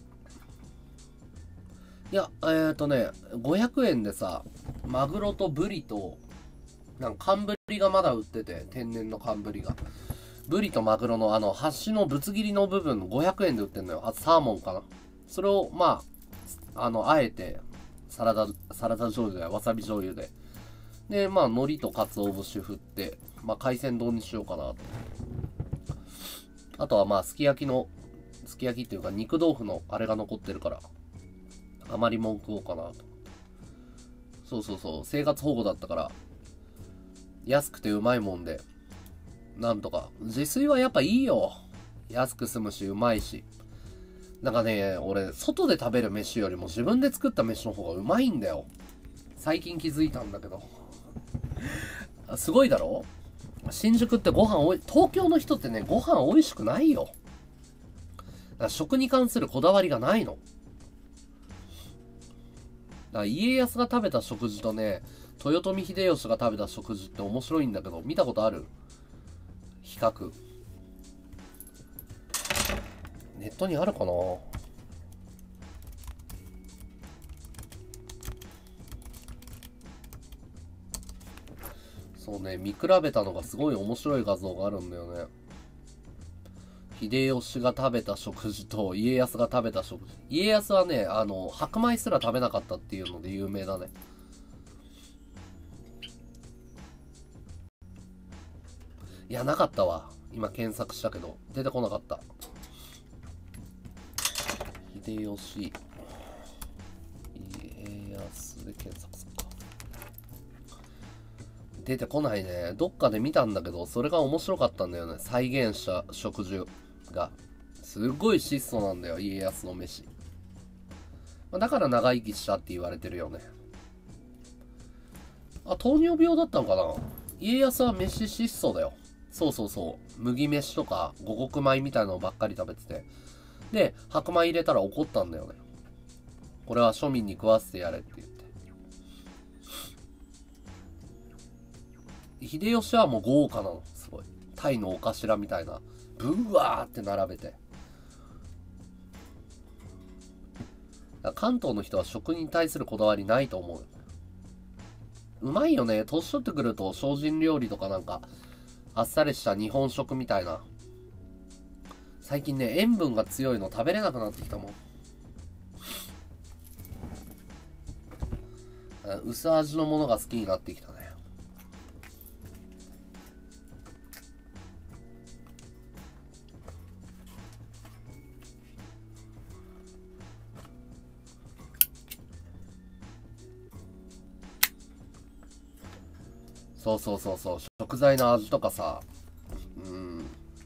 いや、えーとね、ごひゃくえんでさ、マグロとブリと、なんか寒ブリがまだ売ってて、天然の寒ブリが。ブリとマグロのあの、端のぶつ切りの部分ごひゃくえんで売ってんのよ。あとサーモンかな。それを、まあ、あの、あえて、サラダ、サラダ醤油で、わさび醤油で。で、まあ、海苔と鰹節振って、まあ、海鮮丼にしようかなと。あとはまあ、すき焼きの、すき焼きっていうか、肉豆腐のあれが残ってるから、あまり文句をかなと。そうそうそう、生活保護だったから、安くてうまいもんで、なんとか。自炊はやっぱいいよ。安く済むし、うまいし。なんかね、俺、外で食べる飯よりも自分で作った飯の方がうまいんだよ。最近気づいたんだけど。すごいだろ？新宿ってご飯おい、東京の人ってね、ご飯美味しくないよ。だから食に関するこだわりがないの。だから家康が食べた食事とね、豊臣秀吉が食べた食事って面白いんだけど、見たことある？比較。ネットにあるかな？そうね、見比べたのがすごい面白い画像があるんだよね。秀吉が食べた食事と家康が食べた食事。家康はね、あの、白米すら食べなかったっていうので有名だね。いや、なかったわ。今検索したけど、出てこなかった。秀吉、家康で検索するか。出てこないね。どっかで見たんだけど、それが面白かったんだよね。再現した食事が。すっごい質素なんだよ、家康の飯。だから長生きしたって言われてるよね。あ、糖尿病だったのかな？家康は飯質素だよ。そうそうそう。麦飯とか五穀米みたいなのばっかり食べてて。で、白米入れたら怒ったんだよね。これは庶民に食わせてやれって言って。秀吉はもう豪華なの。すごい。タイのお頭みたいな。ブワーって並べて。関東の人は食に対するこだわりないと思うよ。 うまいよね。年取ってくると精進料理とかなんか、あっさりした日本食みたいな。最近ね、塩分が強いの食べれなくなってきたもん。薄味のものが好きになってきたね。そうそうそうそう。食材の味とかさ。うん。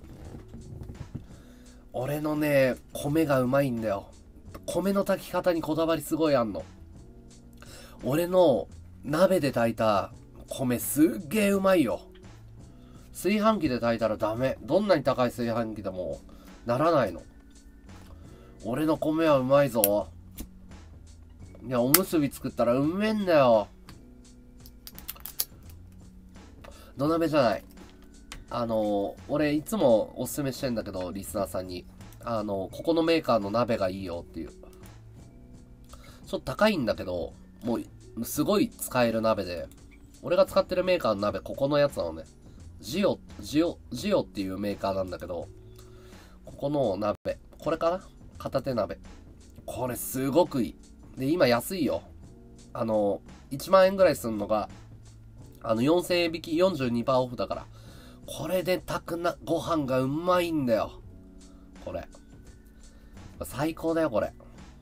俺のね、米がうまいんだよ。米の炊き方にこだわりすごいあんの。俺の鍋で炊いた米すっげえうまいよ。炊飯器で炊いたらダメ。どんなに高い炊飯器でもならないの。俺の米はうまいぞ。いや、おむすび作ったらうめえんだよ。土鍋じゃない。あの、俺いつもおすすめしてんだけど、リスナーさんに。あの、ここのメーカーの鍋がいいよっていう。ちょっと高いんだけど、もう、すごい使える鍋で。俺が使ってるメーカーの鍋、ここのやつなのね。ジオ、ジオ、ジオっていうメーカーなんだけど、ここの鍋。これかな？片手鍋。これすごくいい。で、今安いよ。あの、いちまんえんぐらいすんのが、あの、よんせんえん引き よんじゅうにパーセント オフだから。これで炊くな、ご飯がうまいんだよ。これ。最高だよ、これ。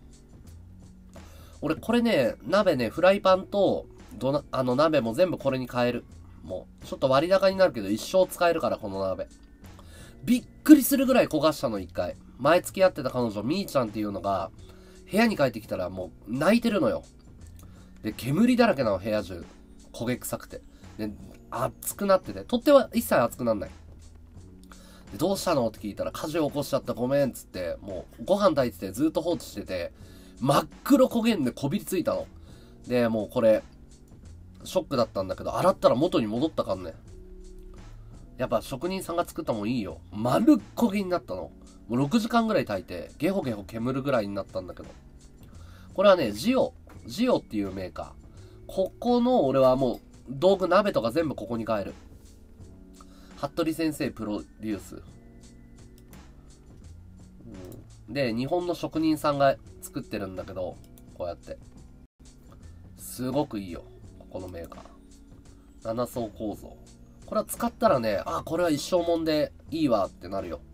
俺、これね、鍋ね、フライパンと、どな、あの、鍋も全部これに変える。もう、ちょっと割高になるけど、一生使えるから、この鍋。びっくりするぐらい焦がしたの、一回。前付き合ってた彼女、みーちゃんっていうのが、部屋に帰ってきたらもう、泣いてるのよ。で、煙だらけなの、部屋中。焦げ臭くて。で、熱くなってて、取っ手は一切熱くなんない。で、どうしたのって聞いたら、火事起こしちゃったごめんっつって、もう、ご飯炊いててずっと放置してて、真っ黒焦げんでこびりついたの。で、もうこれ、ショックだったんだけど、洗ったら元に戻ったかんね。やっぱ職人さんが作ったもんいいよ。丸っ焦げになったの。もうろくじかんぐらい炊いて、ゲホゲホ煙るぐらいになったんだけど。これはね、ジオ、ジオっていうメーカー。ここの俺はもう、道具鍋とか全部ここに変える。服部先生プロデュース。うん、で、日本の職人さんが作ってるんだけど、こうやって。すごくいいよ。ここのメーカー。なな層構造。これは使ったらね、あ、これは一生もんでいいわってなるよ。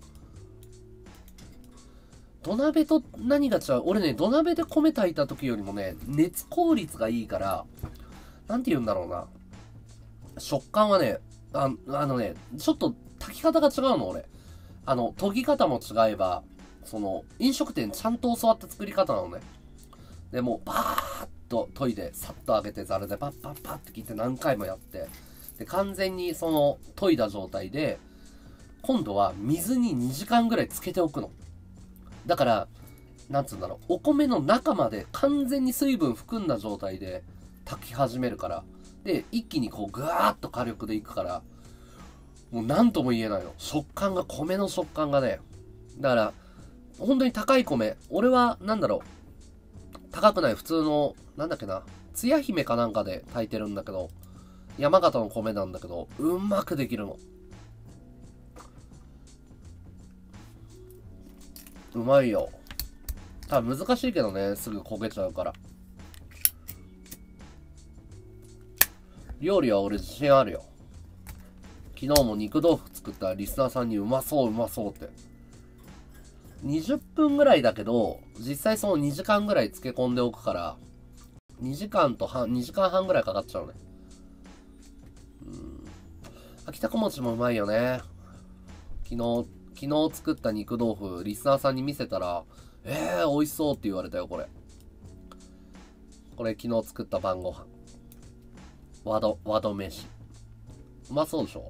土鍋と何が違う？俺ね、土鍋で米炊いた時よりもね、熱効率がいいから、なんて言うんだろうな。食感はね、ああのね、ちょっと炊き方が違うの、俺。あの、研ぎ方も違えば、その、飲食店ちゃんと教わった作り方なのね。で、もう、バーッと研いで、さっと揚げて、ザルでパッパッパッって切って何回もやって、で、完全にその、研いだ状態で、今度は水ににじかんぐらいつけておくの。だから、なんつうんだろう、お米の中まで完全に水分含んだ状態で炊き始めるから、で、一気にこう、ぐわーっと火力でいくから、もう何とも言えないの。食感が、米の食感がね、だから、本当に高い米、俺は、なんだろう、高くない普通の、なんだっけな、つや姫かなんかで炊いてるんだけど、山形の米なんだけど、うまくできるの。うまいよ。多分難しいけどね、すぐ焦げちゃうから。料理は俺自信あるよ。昨日も肉豆腐作ったらリスナーさんにうまそううまそうって。にじゅっぷんぐらいだけど、実際そのにじかんぐらい漬け込んでおくから、にじかんと半、にじかんはんぐらいかかっちゃうね。うん。秋田小餅もうまいよね。昨日、昨日作った肉豆腐、リスナーさんに見せたら、えー、美味しそうって言われたよ、これ。これ昨日作った晩ご飯。和ど、和ど飯。うまそうでしょ？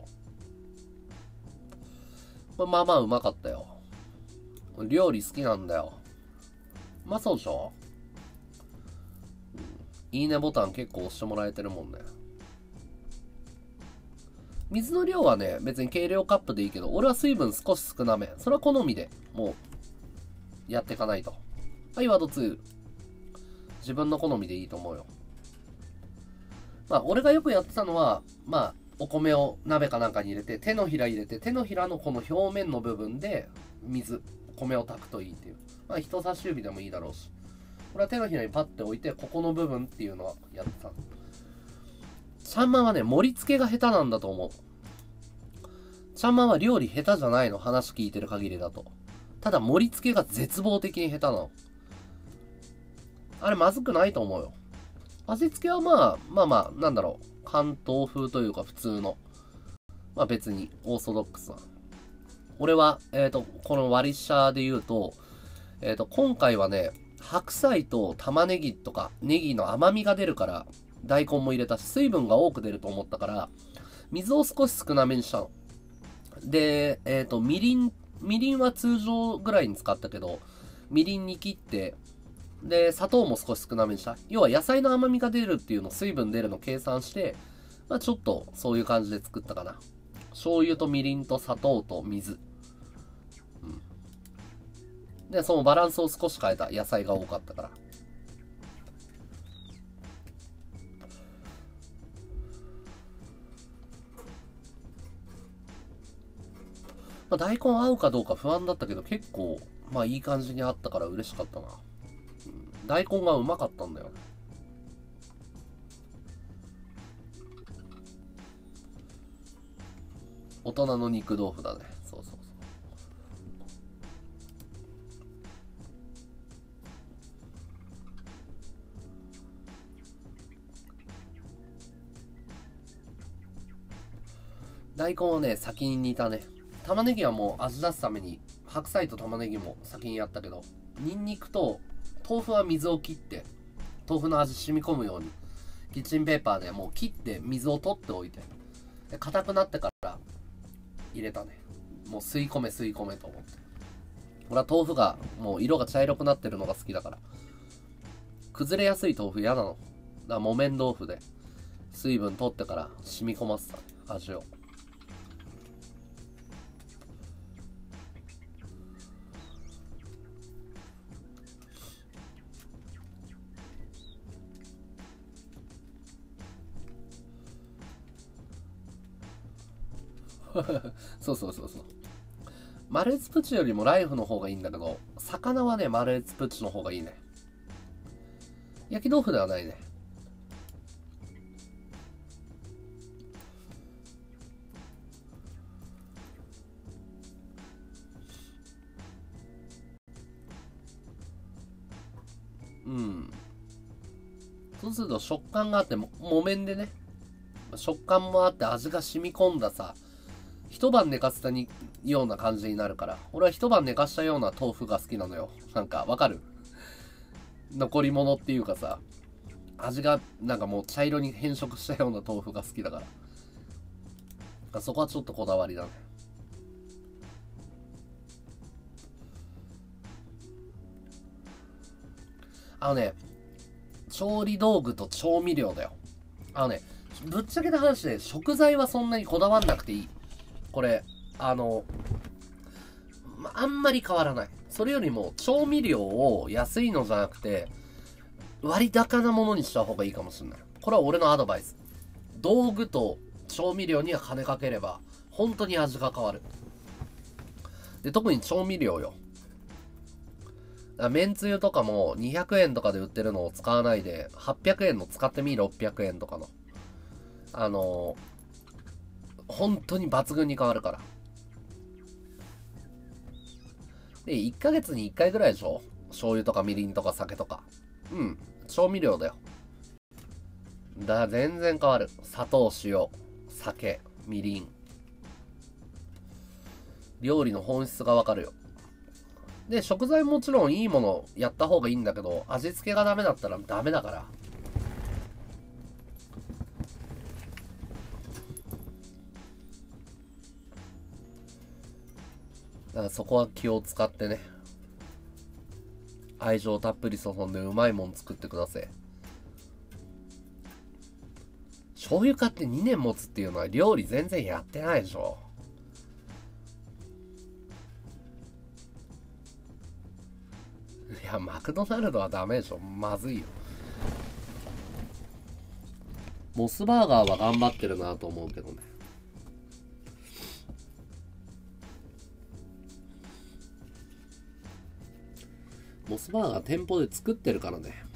これまあまあうまかったよ。料理好きなんだよ。うまそうでしょ？うん、いいねボタン結構押してもらえてるもんね。水の量はね、別に計量カップでいいけど、俺は水分少し少なめ。それは好みで、もう、やっていかないと。はい、ワードツー。自分の好みでいいと思うよ。 まあ、俺がよくやってたのは、まあ、お米を鍋かなんかに入れて、手のひら入れて、手のひらのこの表面の部分で水、米を炊くといいっていう。まあ、人差し指でもいいだろうし。これは手のひらにパッて置いて、ここの部分っていうのはやってた。ちゃんまんはね、盛り付けが下手なんだと思う。ちゃんまんは料理下手じゃないの、話聞いてる限りだと。ただ盛り付けが絶望的に下手なの。あれまずくないと思うよ。味付けはまあ、まあまあ、なんだろう。関東風というか普通の。まあ別にオーソドックスな。俺は、えっと、この割り下で言うと、えっと、今回はね、白菜と玉ねぎとか、ネギの甘みが出るから、大根も入れたし、水分が多く出ると思ったから、水を少し少なめにしたの。で、えっと、みりん、みりんは通常ぐらいに使ったけど、みりんに切って、で、砂糖も少し少なめにした。要は野菜の甘みが出るっていうの、水分出るのを計算して、まあちょっとそういう感じで作ったかな。醤油とみりんと砂糖と水。うん。で、そのバランスを少し変えた。野菜が多かったから。まあ、大根合うかどうか不安だったけど、結構、まあいい感じにあったから嬉しかったな。うん、大根がうまかったんだよね。大人の肉豆腐だね。そうそうそう。大根をね、先に煮たね。玉ねぎはもう味出すために、白菜と玉ねぎも先にやったけど、ニンニクと豆腐は水を切って、豆腐の味染み込むように、キッチンペーパーでもう切って水を取っておいて、で硬くなってから入れたね。もう吸い込め吸い込めと思って。俺は豆腐がもう色が茶色くなってるのが好きだから。崩れやすい豆腐嫌なの。だから木綿豆腐で水分取ってから染み込ませた、ね、味を。そうそうそうそう。マルエツプチよりもライフの方がいいんだけど、魚はね、マルエツプチの方がいいね。焼き豆腐ではないね。うん。そうすると食感があっても、木綿でね、食感もあって味が染み込んださ、一晩寝かせたにような感じになるから、俺は一晩寝かしたような豆腐が好きなのよ。なんかわかる？残り物っていうかさ、味がなんかもう茶色に変色したような豆腐が好きだから。そこはちょっとこだわりだね。あのね、調理道具と調味料だよ。あのね、ぶっちゃけた話で食材はそんなにこだわんなくていい。これ、あの、まあんまり変わらない。それよりも調味料を安いのじゃなくて、割高なものにした方がいいかもしれない。これは俺のアドバイス。道具と調味料には金かければ、本当に味が変わる。で、特に調味料よ。めんつゆとかもにひゃくえんとかで売ってるのを使わないで、はっぴゃくえんの使ってみろっぴゃくえんとかの。あのー、本当に抜群に変わるから。で、いっかげつにいっかいぐらいでしょ？醤油とかみりんとか酒とか。うん。調味料だよ。だから全然変わる。砂糖、塩、酒、みりん。料理の本質がわかるよ。で、食材もちろんいいものやった方がいいんだけど、味付けがダメだったらダメだから。だからそこは気を使ってね。愛情たっぷり注んでうまいもん作ってください。醤油買ってにねん持つっていうのは料理全然やってないでしょ。いや、マクドナルドはダメでしょ。まずいよ。 モスバーガーは頑張ってるなと思うけどね。モスバーガー店舗で作ってるからね。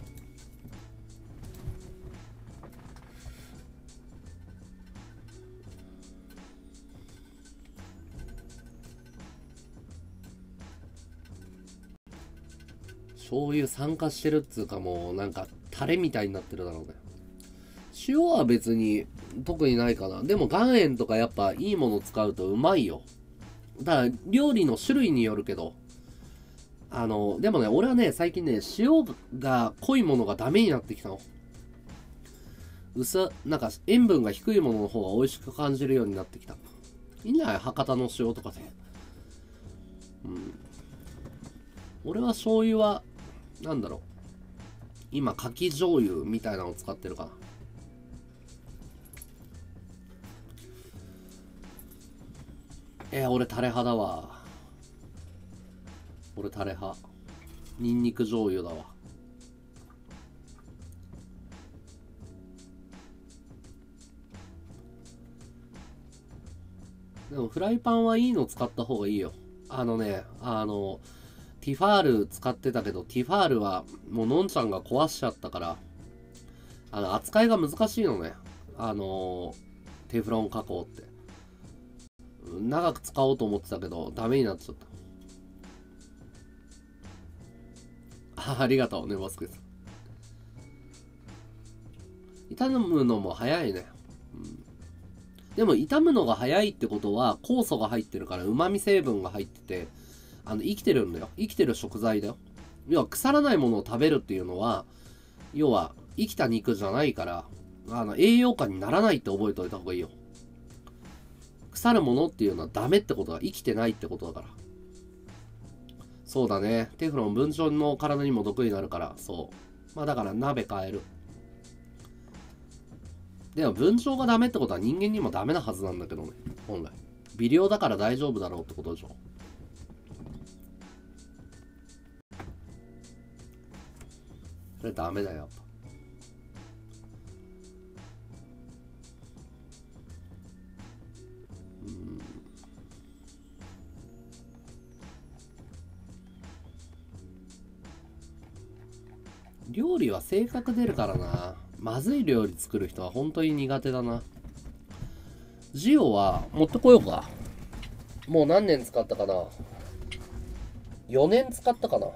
醤油酸化してるっつうか、もうなんかタレみたいになってるだろうね。塩は別に特にないかな。でも岩塩とかやっぱいいもの使うとうまいよ。だから料理の種類によるけど、あのでもね、俺はね最近ね、塩が濃いものがダメになってきたの。薄なんか塩分が低いものの方が美味しく感じるようになってきた。いいんじゃない？博多の塩とかで。うん。俺は醤油はなんだろう、今かき醤油みたいなのを使ってるかな。えー、俺タレ派だわ。俺タレ派。ニンニク醤油だわ。でもフライパンはいいの使った方がいいよ。あのね、あのティファール使ってたけど、ティファールはもうのんちゃんが壊しちゃったから、あの扱いが難しいのね。あのテフロン加工って長く使おうと思ってたけどダメになっちゃった。 あ, ありがとうねバスケさん。炒むのも早いね、うん、でも炒むのが早いってことは酵素が入ってるから、旨味成分が入ってて、あの生きてるんだよ。生きてる食材だよ。要は腐らないものを食べるっていうのは、要は生きた肉じゃないから、あの栄養価にならないって覚えておいた方がいいよ。腐るものっていうのはダメってことは生きてないってことだから。そうだね。テフロン文鳥の体にも毒になるから、そう。まあだから鍋変える。でも文鳥がダメってことは人間にもダメなはずなんだけどね。本来。微量だから大丈夫だろうってことでしょ。それダメだよ、やっぱ。うん。料理は性格出るからな。まずい料理作る人は本当に苦手だな。ジオは持ってこようか。もう何年使ったかな。よねん使ったかな。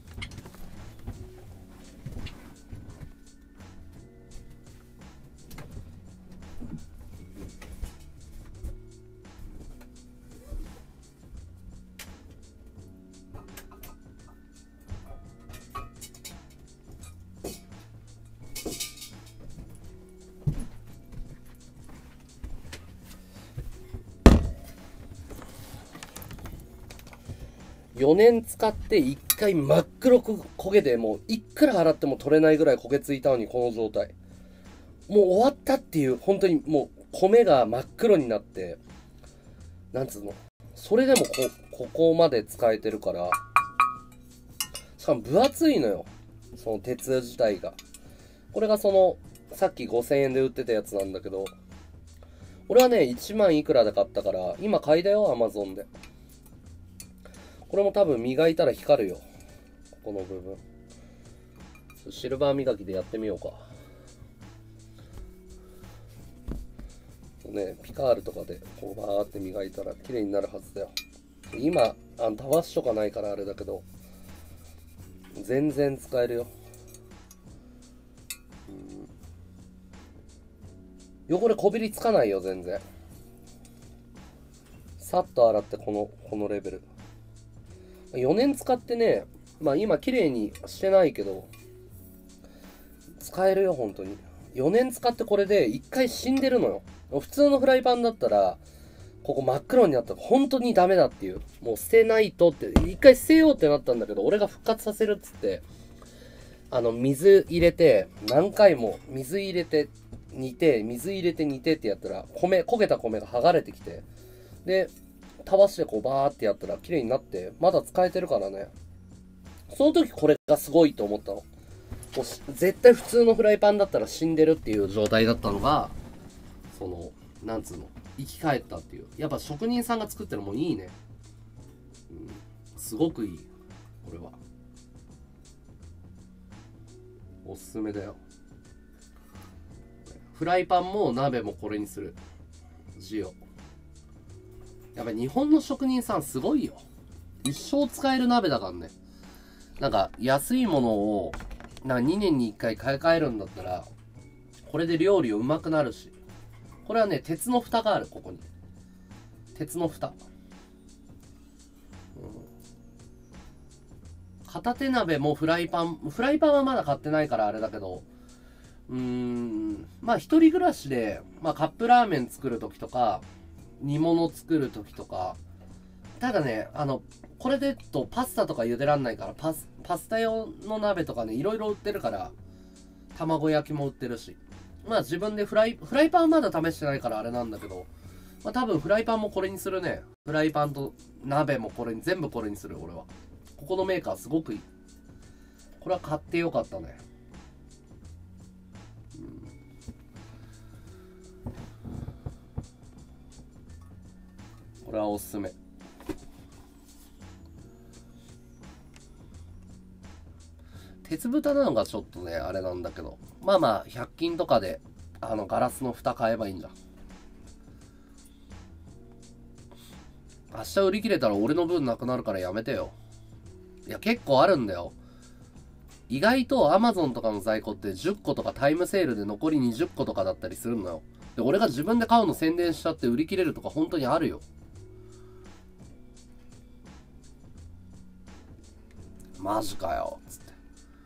よねん使っていっかい真っ黒く焦げて、もういくら洗っても取れないぐらい焦げついたのに、この状態。もう終わったっていう、本当にもう米が真っ黒になって、なんつうの、それでも こ, ここまで使えてるから。しかも分厚いのよ、その鉄自体が。これがそのさっきごせんえんで売ってたやつなんだけど、俺はねいちまんいくらで買ったから、今買いだよ、アマゾンで。これも多分磨いたら光るよ、ここの部分。シルバー磨きでやってみようか。ね、ピカールとかでこうバーって磨いたら綺麗になるはずだよ。今あのたわしとかないからあれだけど、全然使えるよ。うん、汚れこびりつかないよ全然。さっと洗ってこのこのレベル。よねん使ってね、まあ今綺麗にしてないけど使えるよ本当に。よねん使ってこれでいっかい死んでるのよ。普通のフライパンだったらここ真っ黒になったら本当にダメだっていう、もう捨てないとって、一回捨てようってなったんだけど、俺が復活させるっつってあの水入れて、何回も水入れて煮て水入れて煮てってやったら、米焦げた米が剥がれてきて、でたわしでこうバーってやったら綺麗になって、まだ使えてるからね。その時これがすごいと思ったの。 もう絶対普通のフライパンだったら死んでるっていう状態だったのが、そのなんつうの、生き返ったっていう。やっぱ職人さんが作ってるもんいいね、うん、すごくいい。これはおすすめだよ。フライパンも鍋もこれにする。ジオ。やっぱり日本の職人さんすごいよ。一生使える鍋だからね。なんか安いものをなんかにねんにいっかい買い替えるんだったら、これで料理うまくなるし。これはね、鉄の蓋がある、ここに。鉄の蓋。うん、片手鍋もフライパン、フライパンはまだ買ってないからあれだけど、うーん、まあ一人暮らしで、まあカップラーメン作るときとか、煮物作るときとか、ただね、あの、これでとパスタとか茹でらんないから、パス、パスタ用の鍋とかね、いろいろ売ってるから、卵焼きも売ってるし。まあ自分でフライ、フライパンはまだ試してないからあれなんだけど、まあ多分フライパンもこれにするね。フライパンと鍋もこれに、全部これにする、俺は。ここのメーカーすごくいい。これは買ってよかったね。うん、これはおすすめ。鉄蓋なのがちょっとね、あれなんだけど。まあまあ、ひゃく均とかで、あの、ガラスの蓋買えばいいんだ。明日売り切れたら俺の分なくなるからやめてよ。いや、結構あるんだよ。意外と Amazon とかの在庫ってじゅっことかタイムセールで残りにじゅっことかだったりするのよ。で、俺が自分で買うの宣伝しちゃって売り切れるとか本当にあるよ。マジかよ。つって。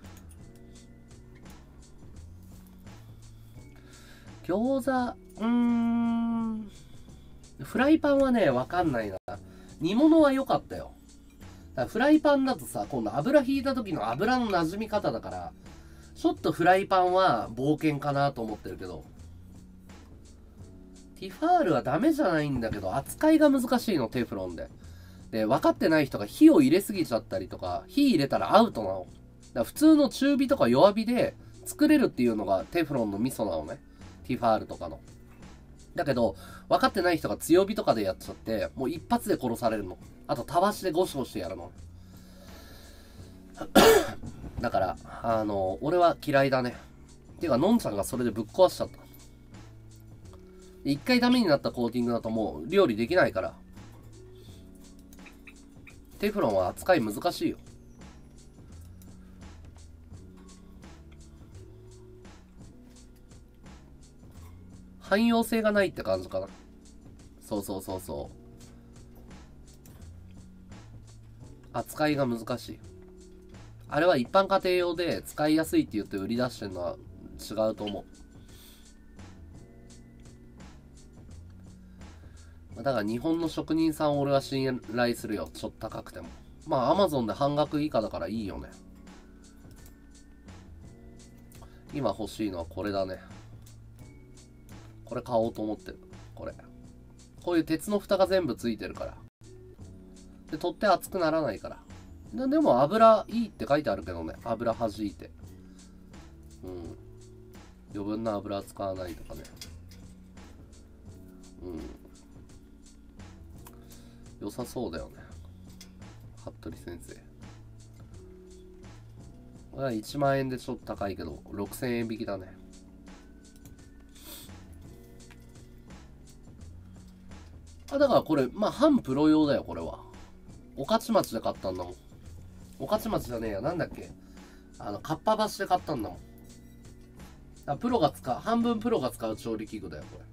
餃子、うーん。フライパンはね、わかんないな。煮物は良かったよ。だからフライパンだとさ、今度油引いた時の油の馴染み方だから、ちょっとフライパンは冒険かなと思ってるけど、ティファールはダメじゃないんだけど、扱いが難しいの、テフロンで。で、分かってない人が火を入れすぎちゃったりとか、火入れたらアウトなの。だから普通の中火とか弱火で作れるっていうのがテフロンのミソなのね。ティファールとかの。だけど、分かってない人が強火とかでやっちゃって、もう一発で殺されるの。あと、たわしでゴシゴシやるの。だから、あの、俺は嫌いだね。ていうか、のんちゃんがそれでぶっ壊しちゃった。一回ダメになったコーティングだともう料理できないから。テフロンは扱い難しいよ。汎用性がないって感じかな。そうそうそうそう。扱いが難しい。あれは一般家庭用で使いやすいって言って売り出してるのは違うと思う。だから日本の職人さんを俺は信頼するよ。ちょっと高くても。まあ Amazon で半額以下だからいいよね。今欲しいのはこれだね。これ買おうと思ってる。これ。こういう鉄の蓋が全部ついてるから。で、取って熱くならないから。で, でも油いいって書いてあるけどね。油弾いて。うん。余分な油使わないとかね。うん。良さそうだよね。服部先生。これはいちまん円でちょっと高いけど、ろくせんえん引きだね。あ、だからこれ、まあ、半プロ用だよ、これは。御徒町で買ったんだもん。御徒町じゃねえや、なんだっけ。あの、かっぱ橋で買ったんだもん。あ、プロが使う、半分プロが使う調理器具だよ、これ。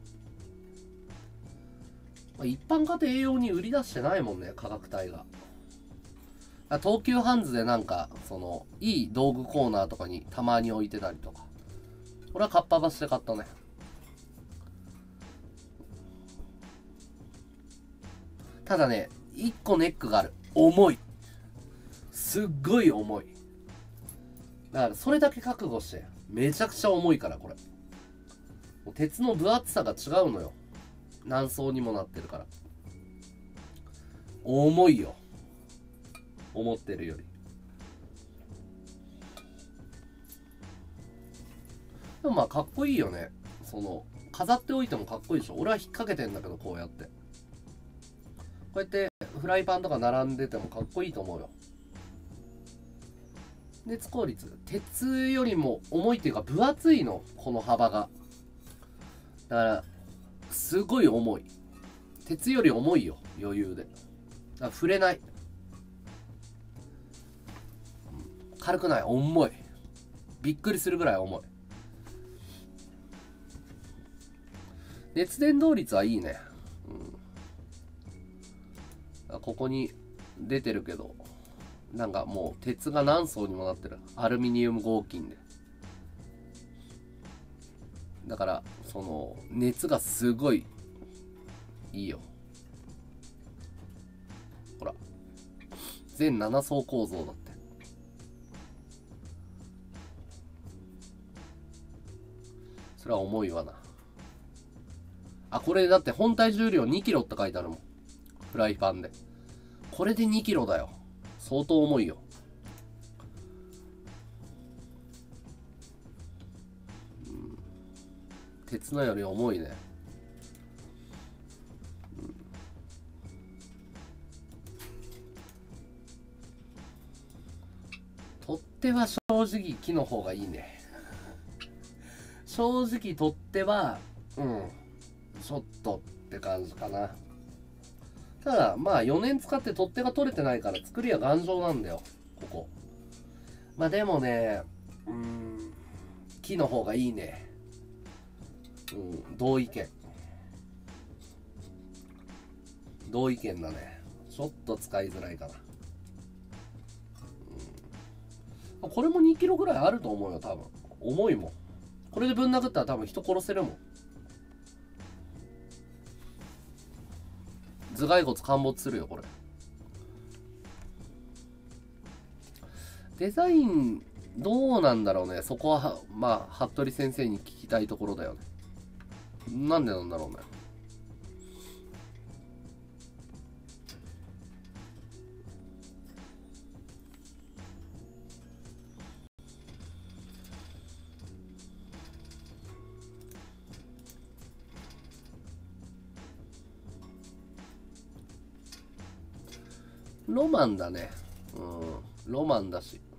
まあ、一般家庭用に売り出してないもんね、価格帯が。あ、東急ハンズでなんか、その、いい道具コーナーとかにたまに置いてたりとか。これはかっぱ橋で買ったね。ただね、一個ネックがある。重い。すっごい重い。だからそれだけ覚悟して。めちゃくちゃ重いから、これ。もう鉄の分厚さが違うのよ。何層にもなってるから。重いよ。思ってるより。 でもまあかっこいいよね。その飾っておいてもかっこいいでしょ。俺は引っ掛けてんだけど、こうやってこうやってフライパンとか並んでてもかっこいいと思うよ。熱効率、鉄よりも重いっていうか分厚いの、この幅が。だからすごい重い。鉄より重いよ、余裕で。だから触れない。軽くない、重い。びっくりするぐらい重い。熱伝導率はいいね。うん、ここに出てるけど、なんかもう鉄が何層にもなってる。アルミニウム合金で。だからその熱がすごいいいよ。ほら、全なな層構造だって。それは重いわな。あ、これだって本体重量にキロって書いてあるもん、フライパンで。これでにキロだよ。相当重いよ。うん、鉄のより重いね。うん、取っ手は正直木の方がいいね。正直取っ手はうんちょっとって感じかな。ただまあよねん使って取っ手が取れてないから作りは頑丈なんだよ、ここ。まあでもね、うーん、木の方がいいね。うん、同意見。同意見だね。ちょっと使いづらいかな。うん、これもにキロぐらいあると思うよ、多分。重いもん。これでぶん殴ったら多分人殺せるもん。頭蓋骨陥没するよ、これ。デザインどうなんだろうね。そこはまあ服部先生に聞きたいところだよね。なんでなんだろうね。ロマンだね。うん、ロマンだし。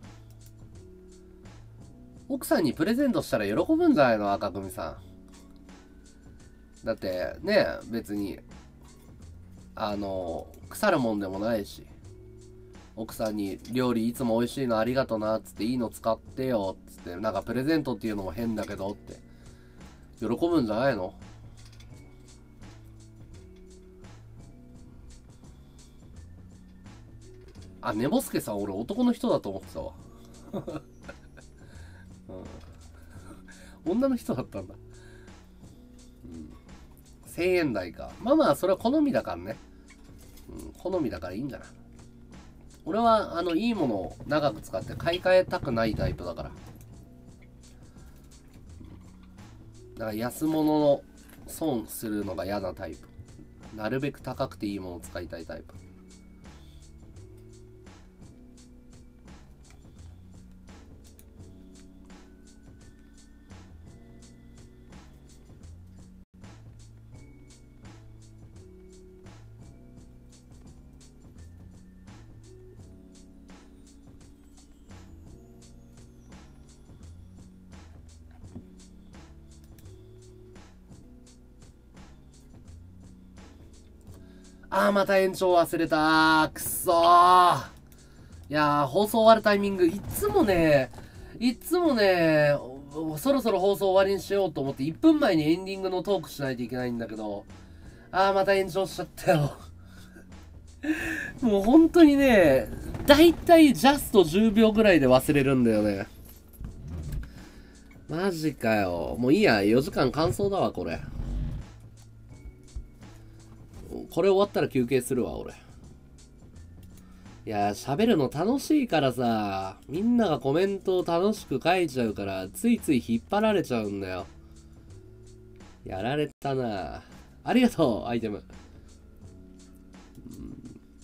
奥さんにプレゼントしたら喜ぶんじゃないの、赤組さん。だってね、別にあの腐るもんでもないし、奥さんに料理いつも美味しいのありがとなっつって、いいの使ってよっつって、なんかプレゼントっていうのも変だけどって喜ぶんじゃないの。あ、ねぼすけさん、俺男の人だと思ってたわ。うん、女の人だったんだ。うん、せんえん台か。まあまあそれは好みだからね。うん、好みだからいいんじゃない。俺はあのいいものを長く使って買い替えたくないタイプだから。だから安物の損するのが嫌なタイプ。なるべく高くていいものを使いたいタイプ。あー、また延長忘れたー。くっそー。いやー、放送終わるタイミング、いつもね、いつもね、そろそろ放送終わりにしようと思っていっぷんまえにエンディングのトークしないといけないんだけど、あー、また延長しちゃったよ。もう本当にね、だいたいジャストじゅうびょうぐらいで忘れるんだよね。マジかよ。もういいや、よじかん完走だわ、これ。これ終わったら休憩するわ、俺。いやー、喋るの楽しいからさ、みんながコメントを楽しく書いちゃうから、ついつい引っ張られちゃうんだよ。やられたな。ありがとう、アイテム。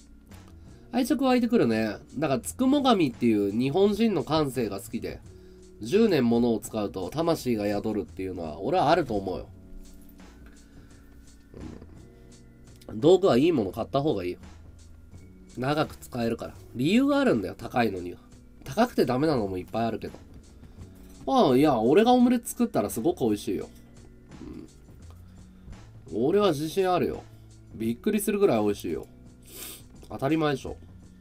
愛着湧いてくるね。だから、つくも神っていう日本人の感性が好きで、 じゅうねんものを使うと魂が宿るっていうのは俺はあると思うよ。うん、道具はいいもの買った方がいいよ。長く使えるから。理由があるんだよ、高いのには。高くてダメなのもいっぱいあるけど。ああ、いや、俺がオムレツ作ったらすごく美味しいよ。うん、俺は自信あるよ。びっくりするぐらい美味しいよ。当たり前でしょ。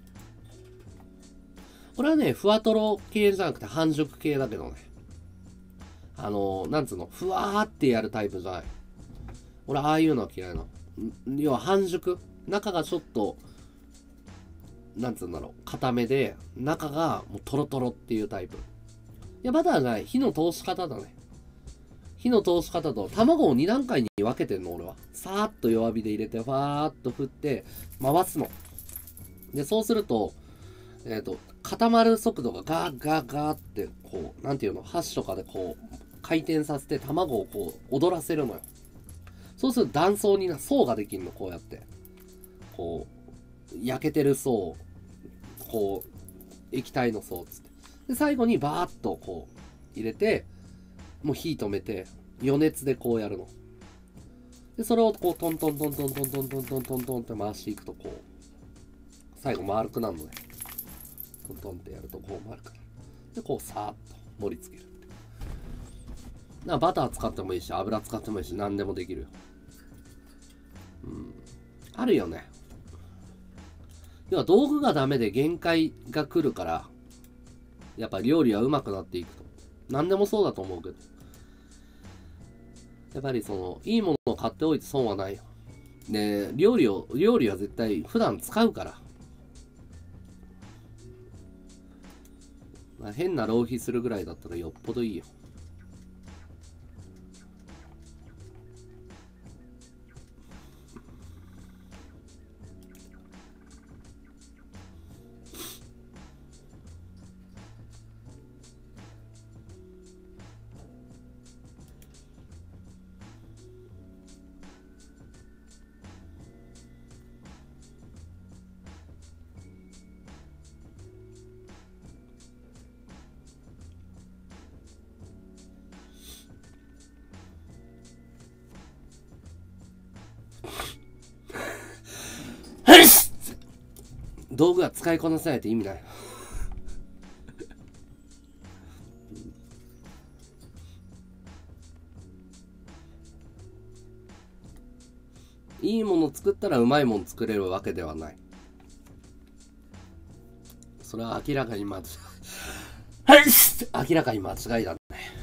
これはね、ふわとろ系じゃなくて半熟系だけどね。あの、なんつうの、ふわーってやるタイプじゃない。俺、ああいうのは嫌いなの。要は半熟。中がちょっと、なんつうんだろう、固めで、中がもうトロトロっていうタイプ。いや、バターない。火の通し方だね。火の通し方と、卵をに段階に分けてんの、俺は。さーっと弱火で入れて、ファーっと振って、回すの。で、そうすると、えっと、固まる速度がガーガーガーって、こう、なんていうの、箸とかでこう、回転させて卵をこう、踊らせるのよ。そうすると断層にな、層ができるの、こうやって。こう、焼けてる層、こう、液体の層つって。で、最後にバーッとこう、入れて、もう火止めて、余熱でこうやるの。で、それをこう、トントントントントントントントントントンって回していくと、こう、最後丸くなるのね。トントンってやるとこう丸くなる。で、こう、さーっと盛り付ける。なバター使ってもいいし、油使ってもいいし、何でもできるよ。うん。あるよね。要は道具がダメで限界が来るから、やっぱ料理は上手くなっていくと。何でもそうだと思うけど。やっぱりその、いいものを買っておいて損はないよ。で、料理を、料理は絶対普段使うから。まあ、変な浪費するぐらいだったらよっぽどいいよ。道具は使いこなせないと意味ない。いいもの作ったらうまいもの作れるわけではない。それは明らかに間違い。明らかに間違いだね。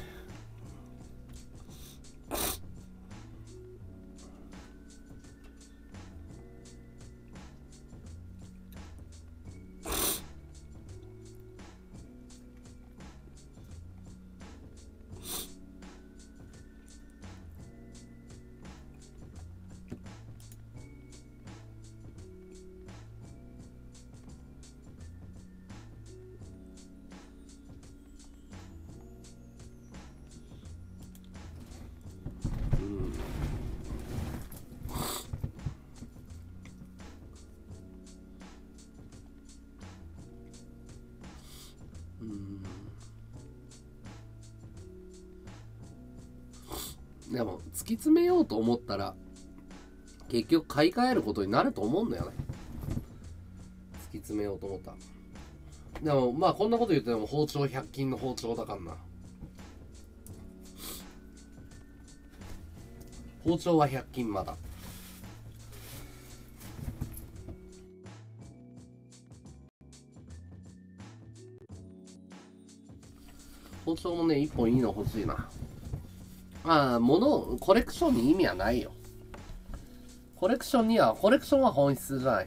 でも突き詰めようと思ったら結局買い替えることになると思うんだよね。突き詰めようと思ったら。でもまあこんなこと言っても包丁ひゃく均の包丁だからな。包丁はひゃく均まだ。包丁もね一本いいの欲しいな。まあ物コレクションに意味はないよ。コレクションにはコレクションは本質じゃない。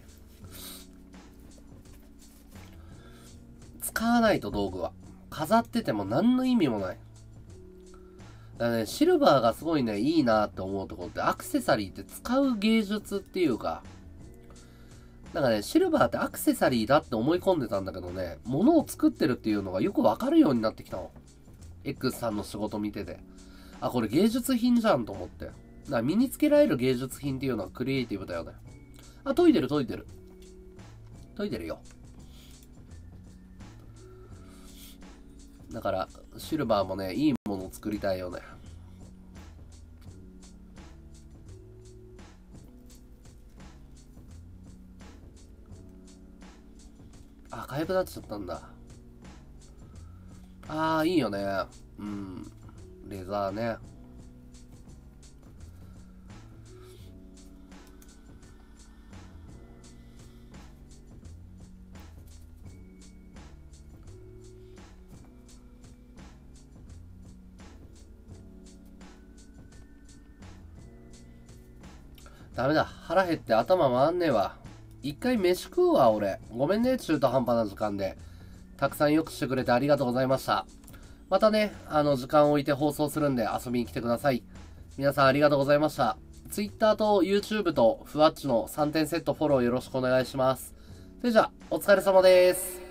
使わないと道具は飾ってても何の意味もない。だからね、シルバーがすごいねいいなって思うところってアクセサリーって使う芸術っていうか、なんかねシルバーってアクセサリーだって思い込んでたんだけどね、物を作ってるっていうのがよくわかるようになってきたの。 X さんの仕事見てて、あこれ芸術品じゃんと思って。だから身につけられる芸術品っていうのはクリエイティブだよね。あ研いでる研いでる研いでるよ。 だからシルバーもね、いいものを作りたいよね。あ、かゆくなっちゃったんだ。ああ、いいよね。うん。レザーね。ダメだ。腹減って頭回んねえわ。一回飯食うわ、俺。ごめんね、中途半端な時間で。たくさんよくしてくれてありがとうございました。またね、あの、時間を置いて放送するんで遊びに来てください。皆さんありがとうございました。Twitter と YouTube とふわっちのさんてんセットフォローよろしくお願いします。それじゃあ、お疲れ様です。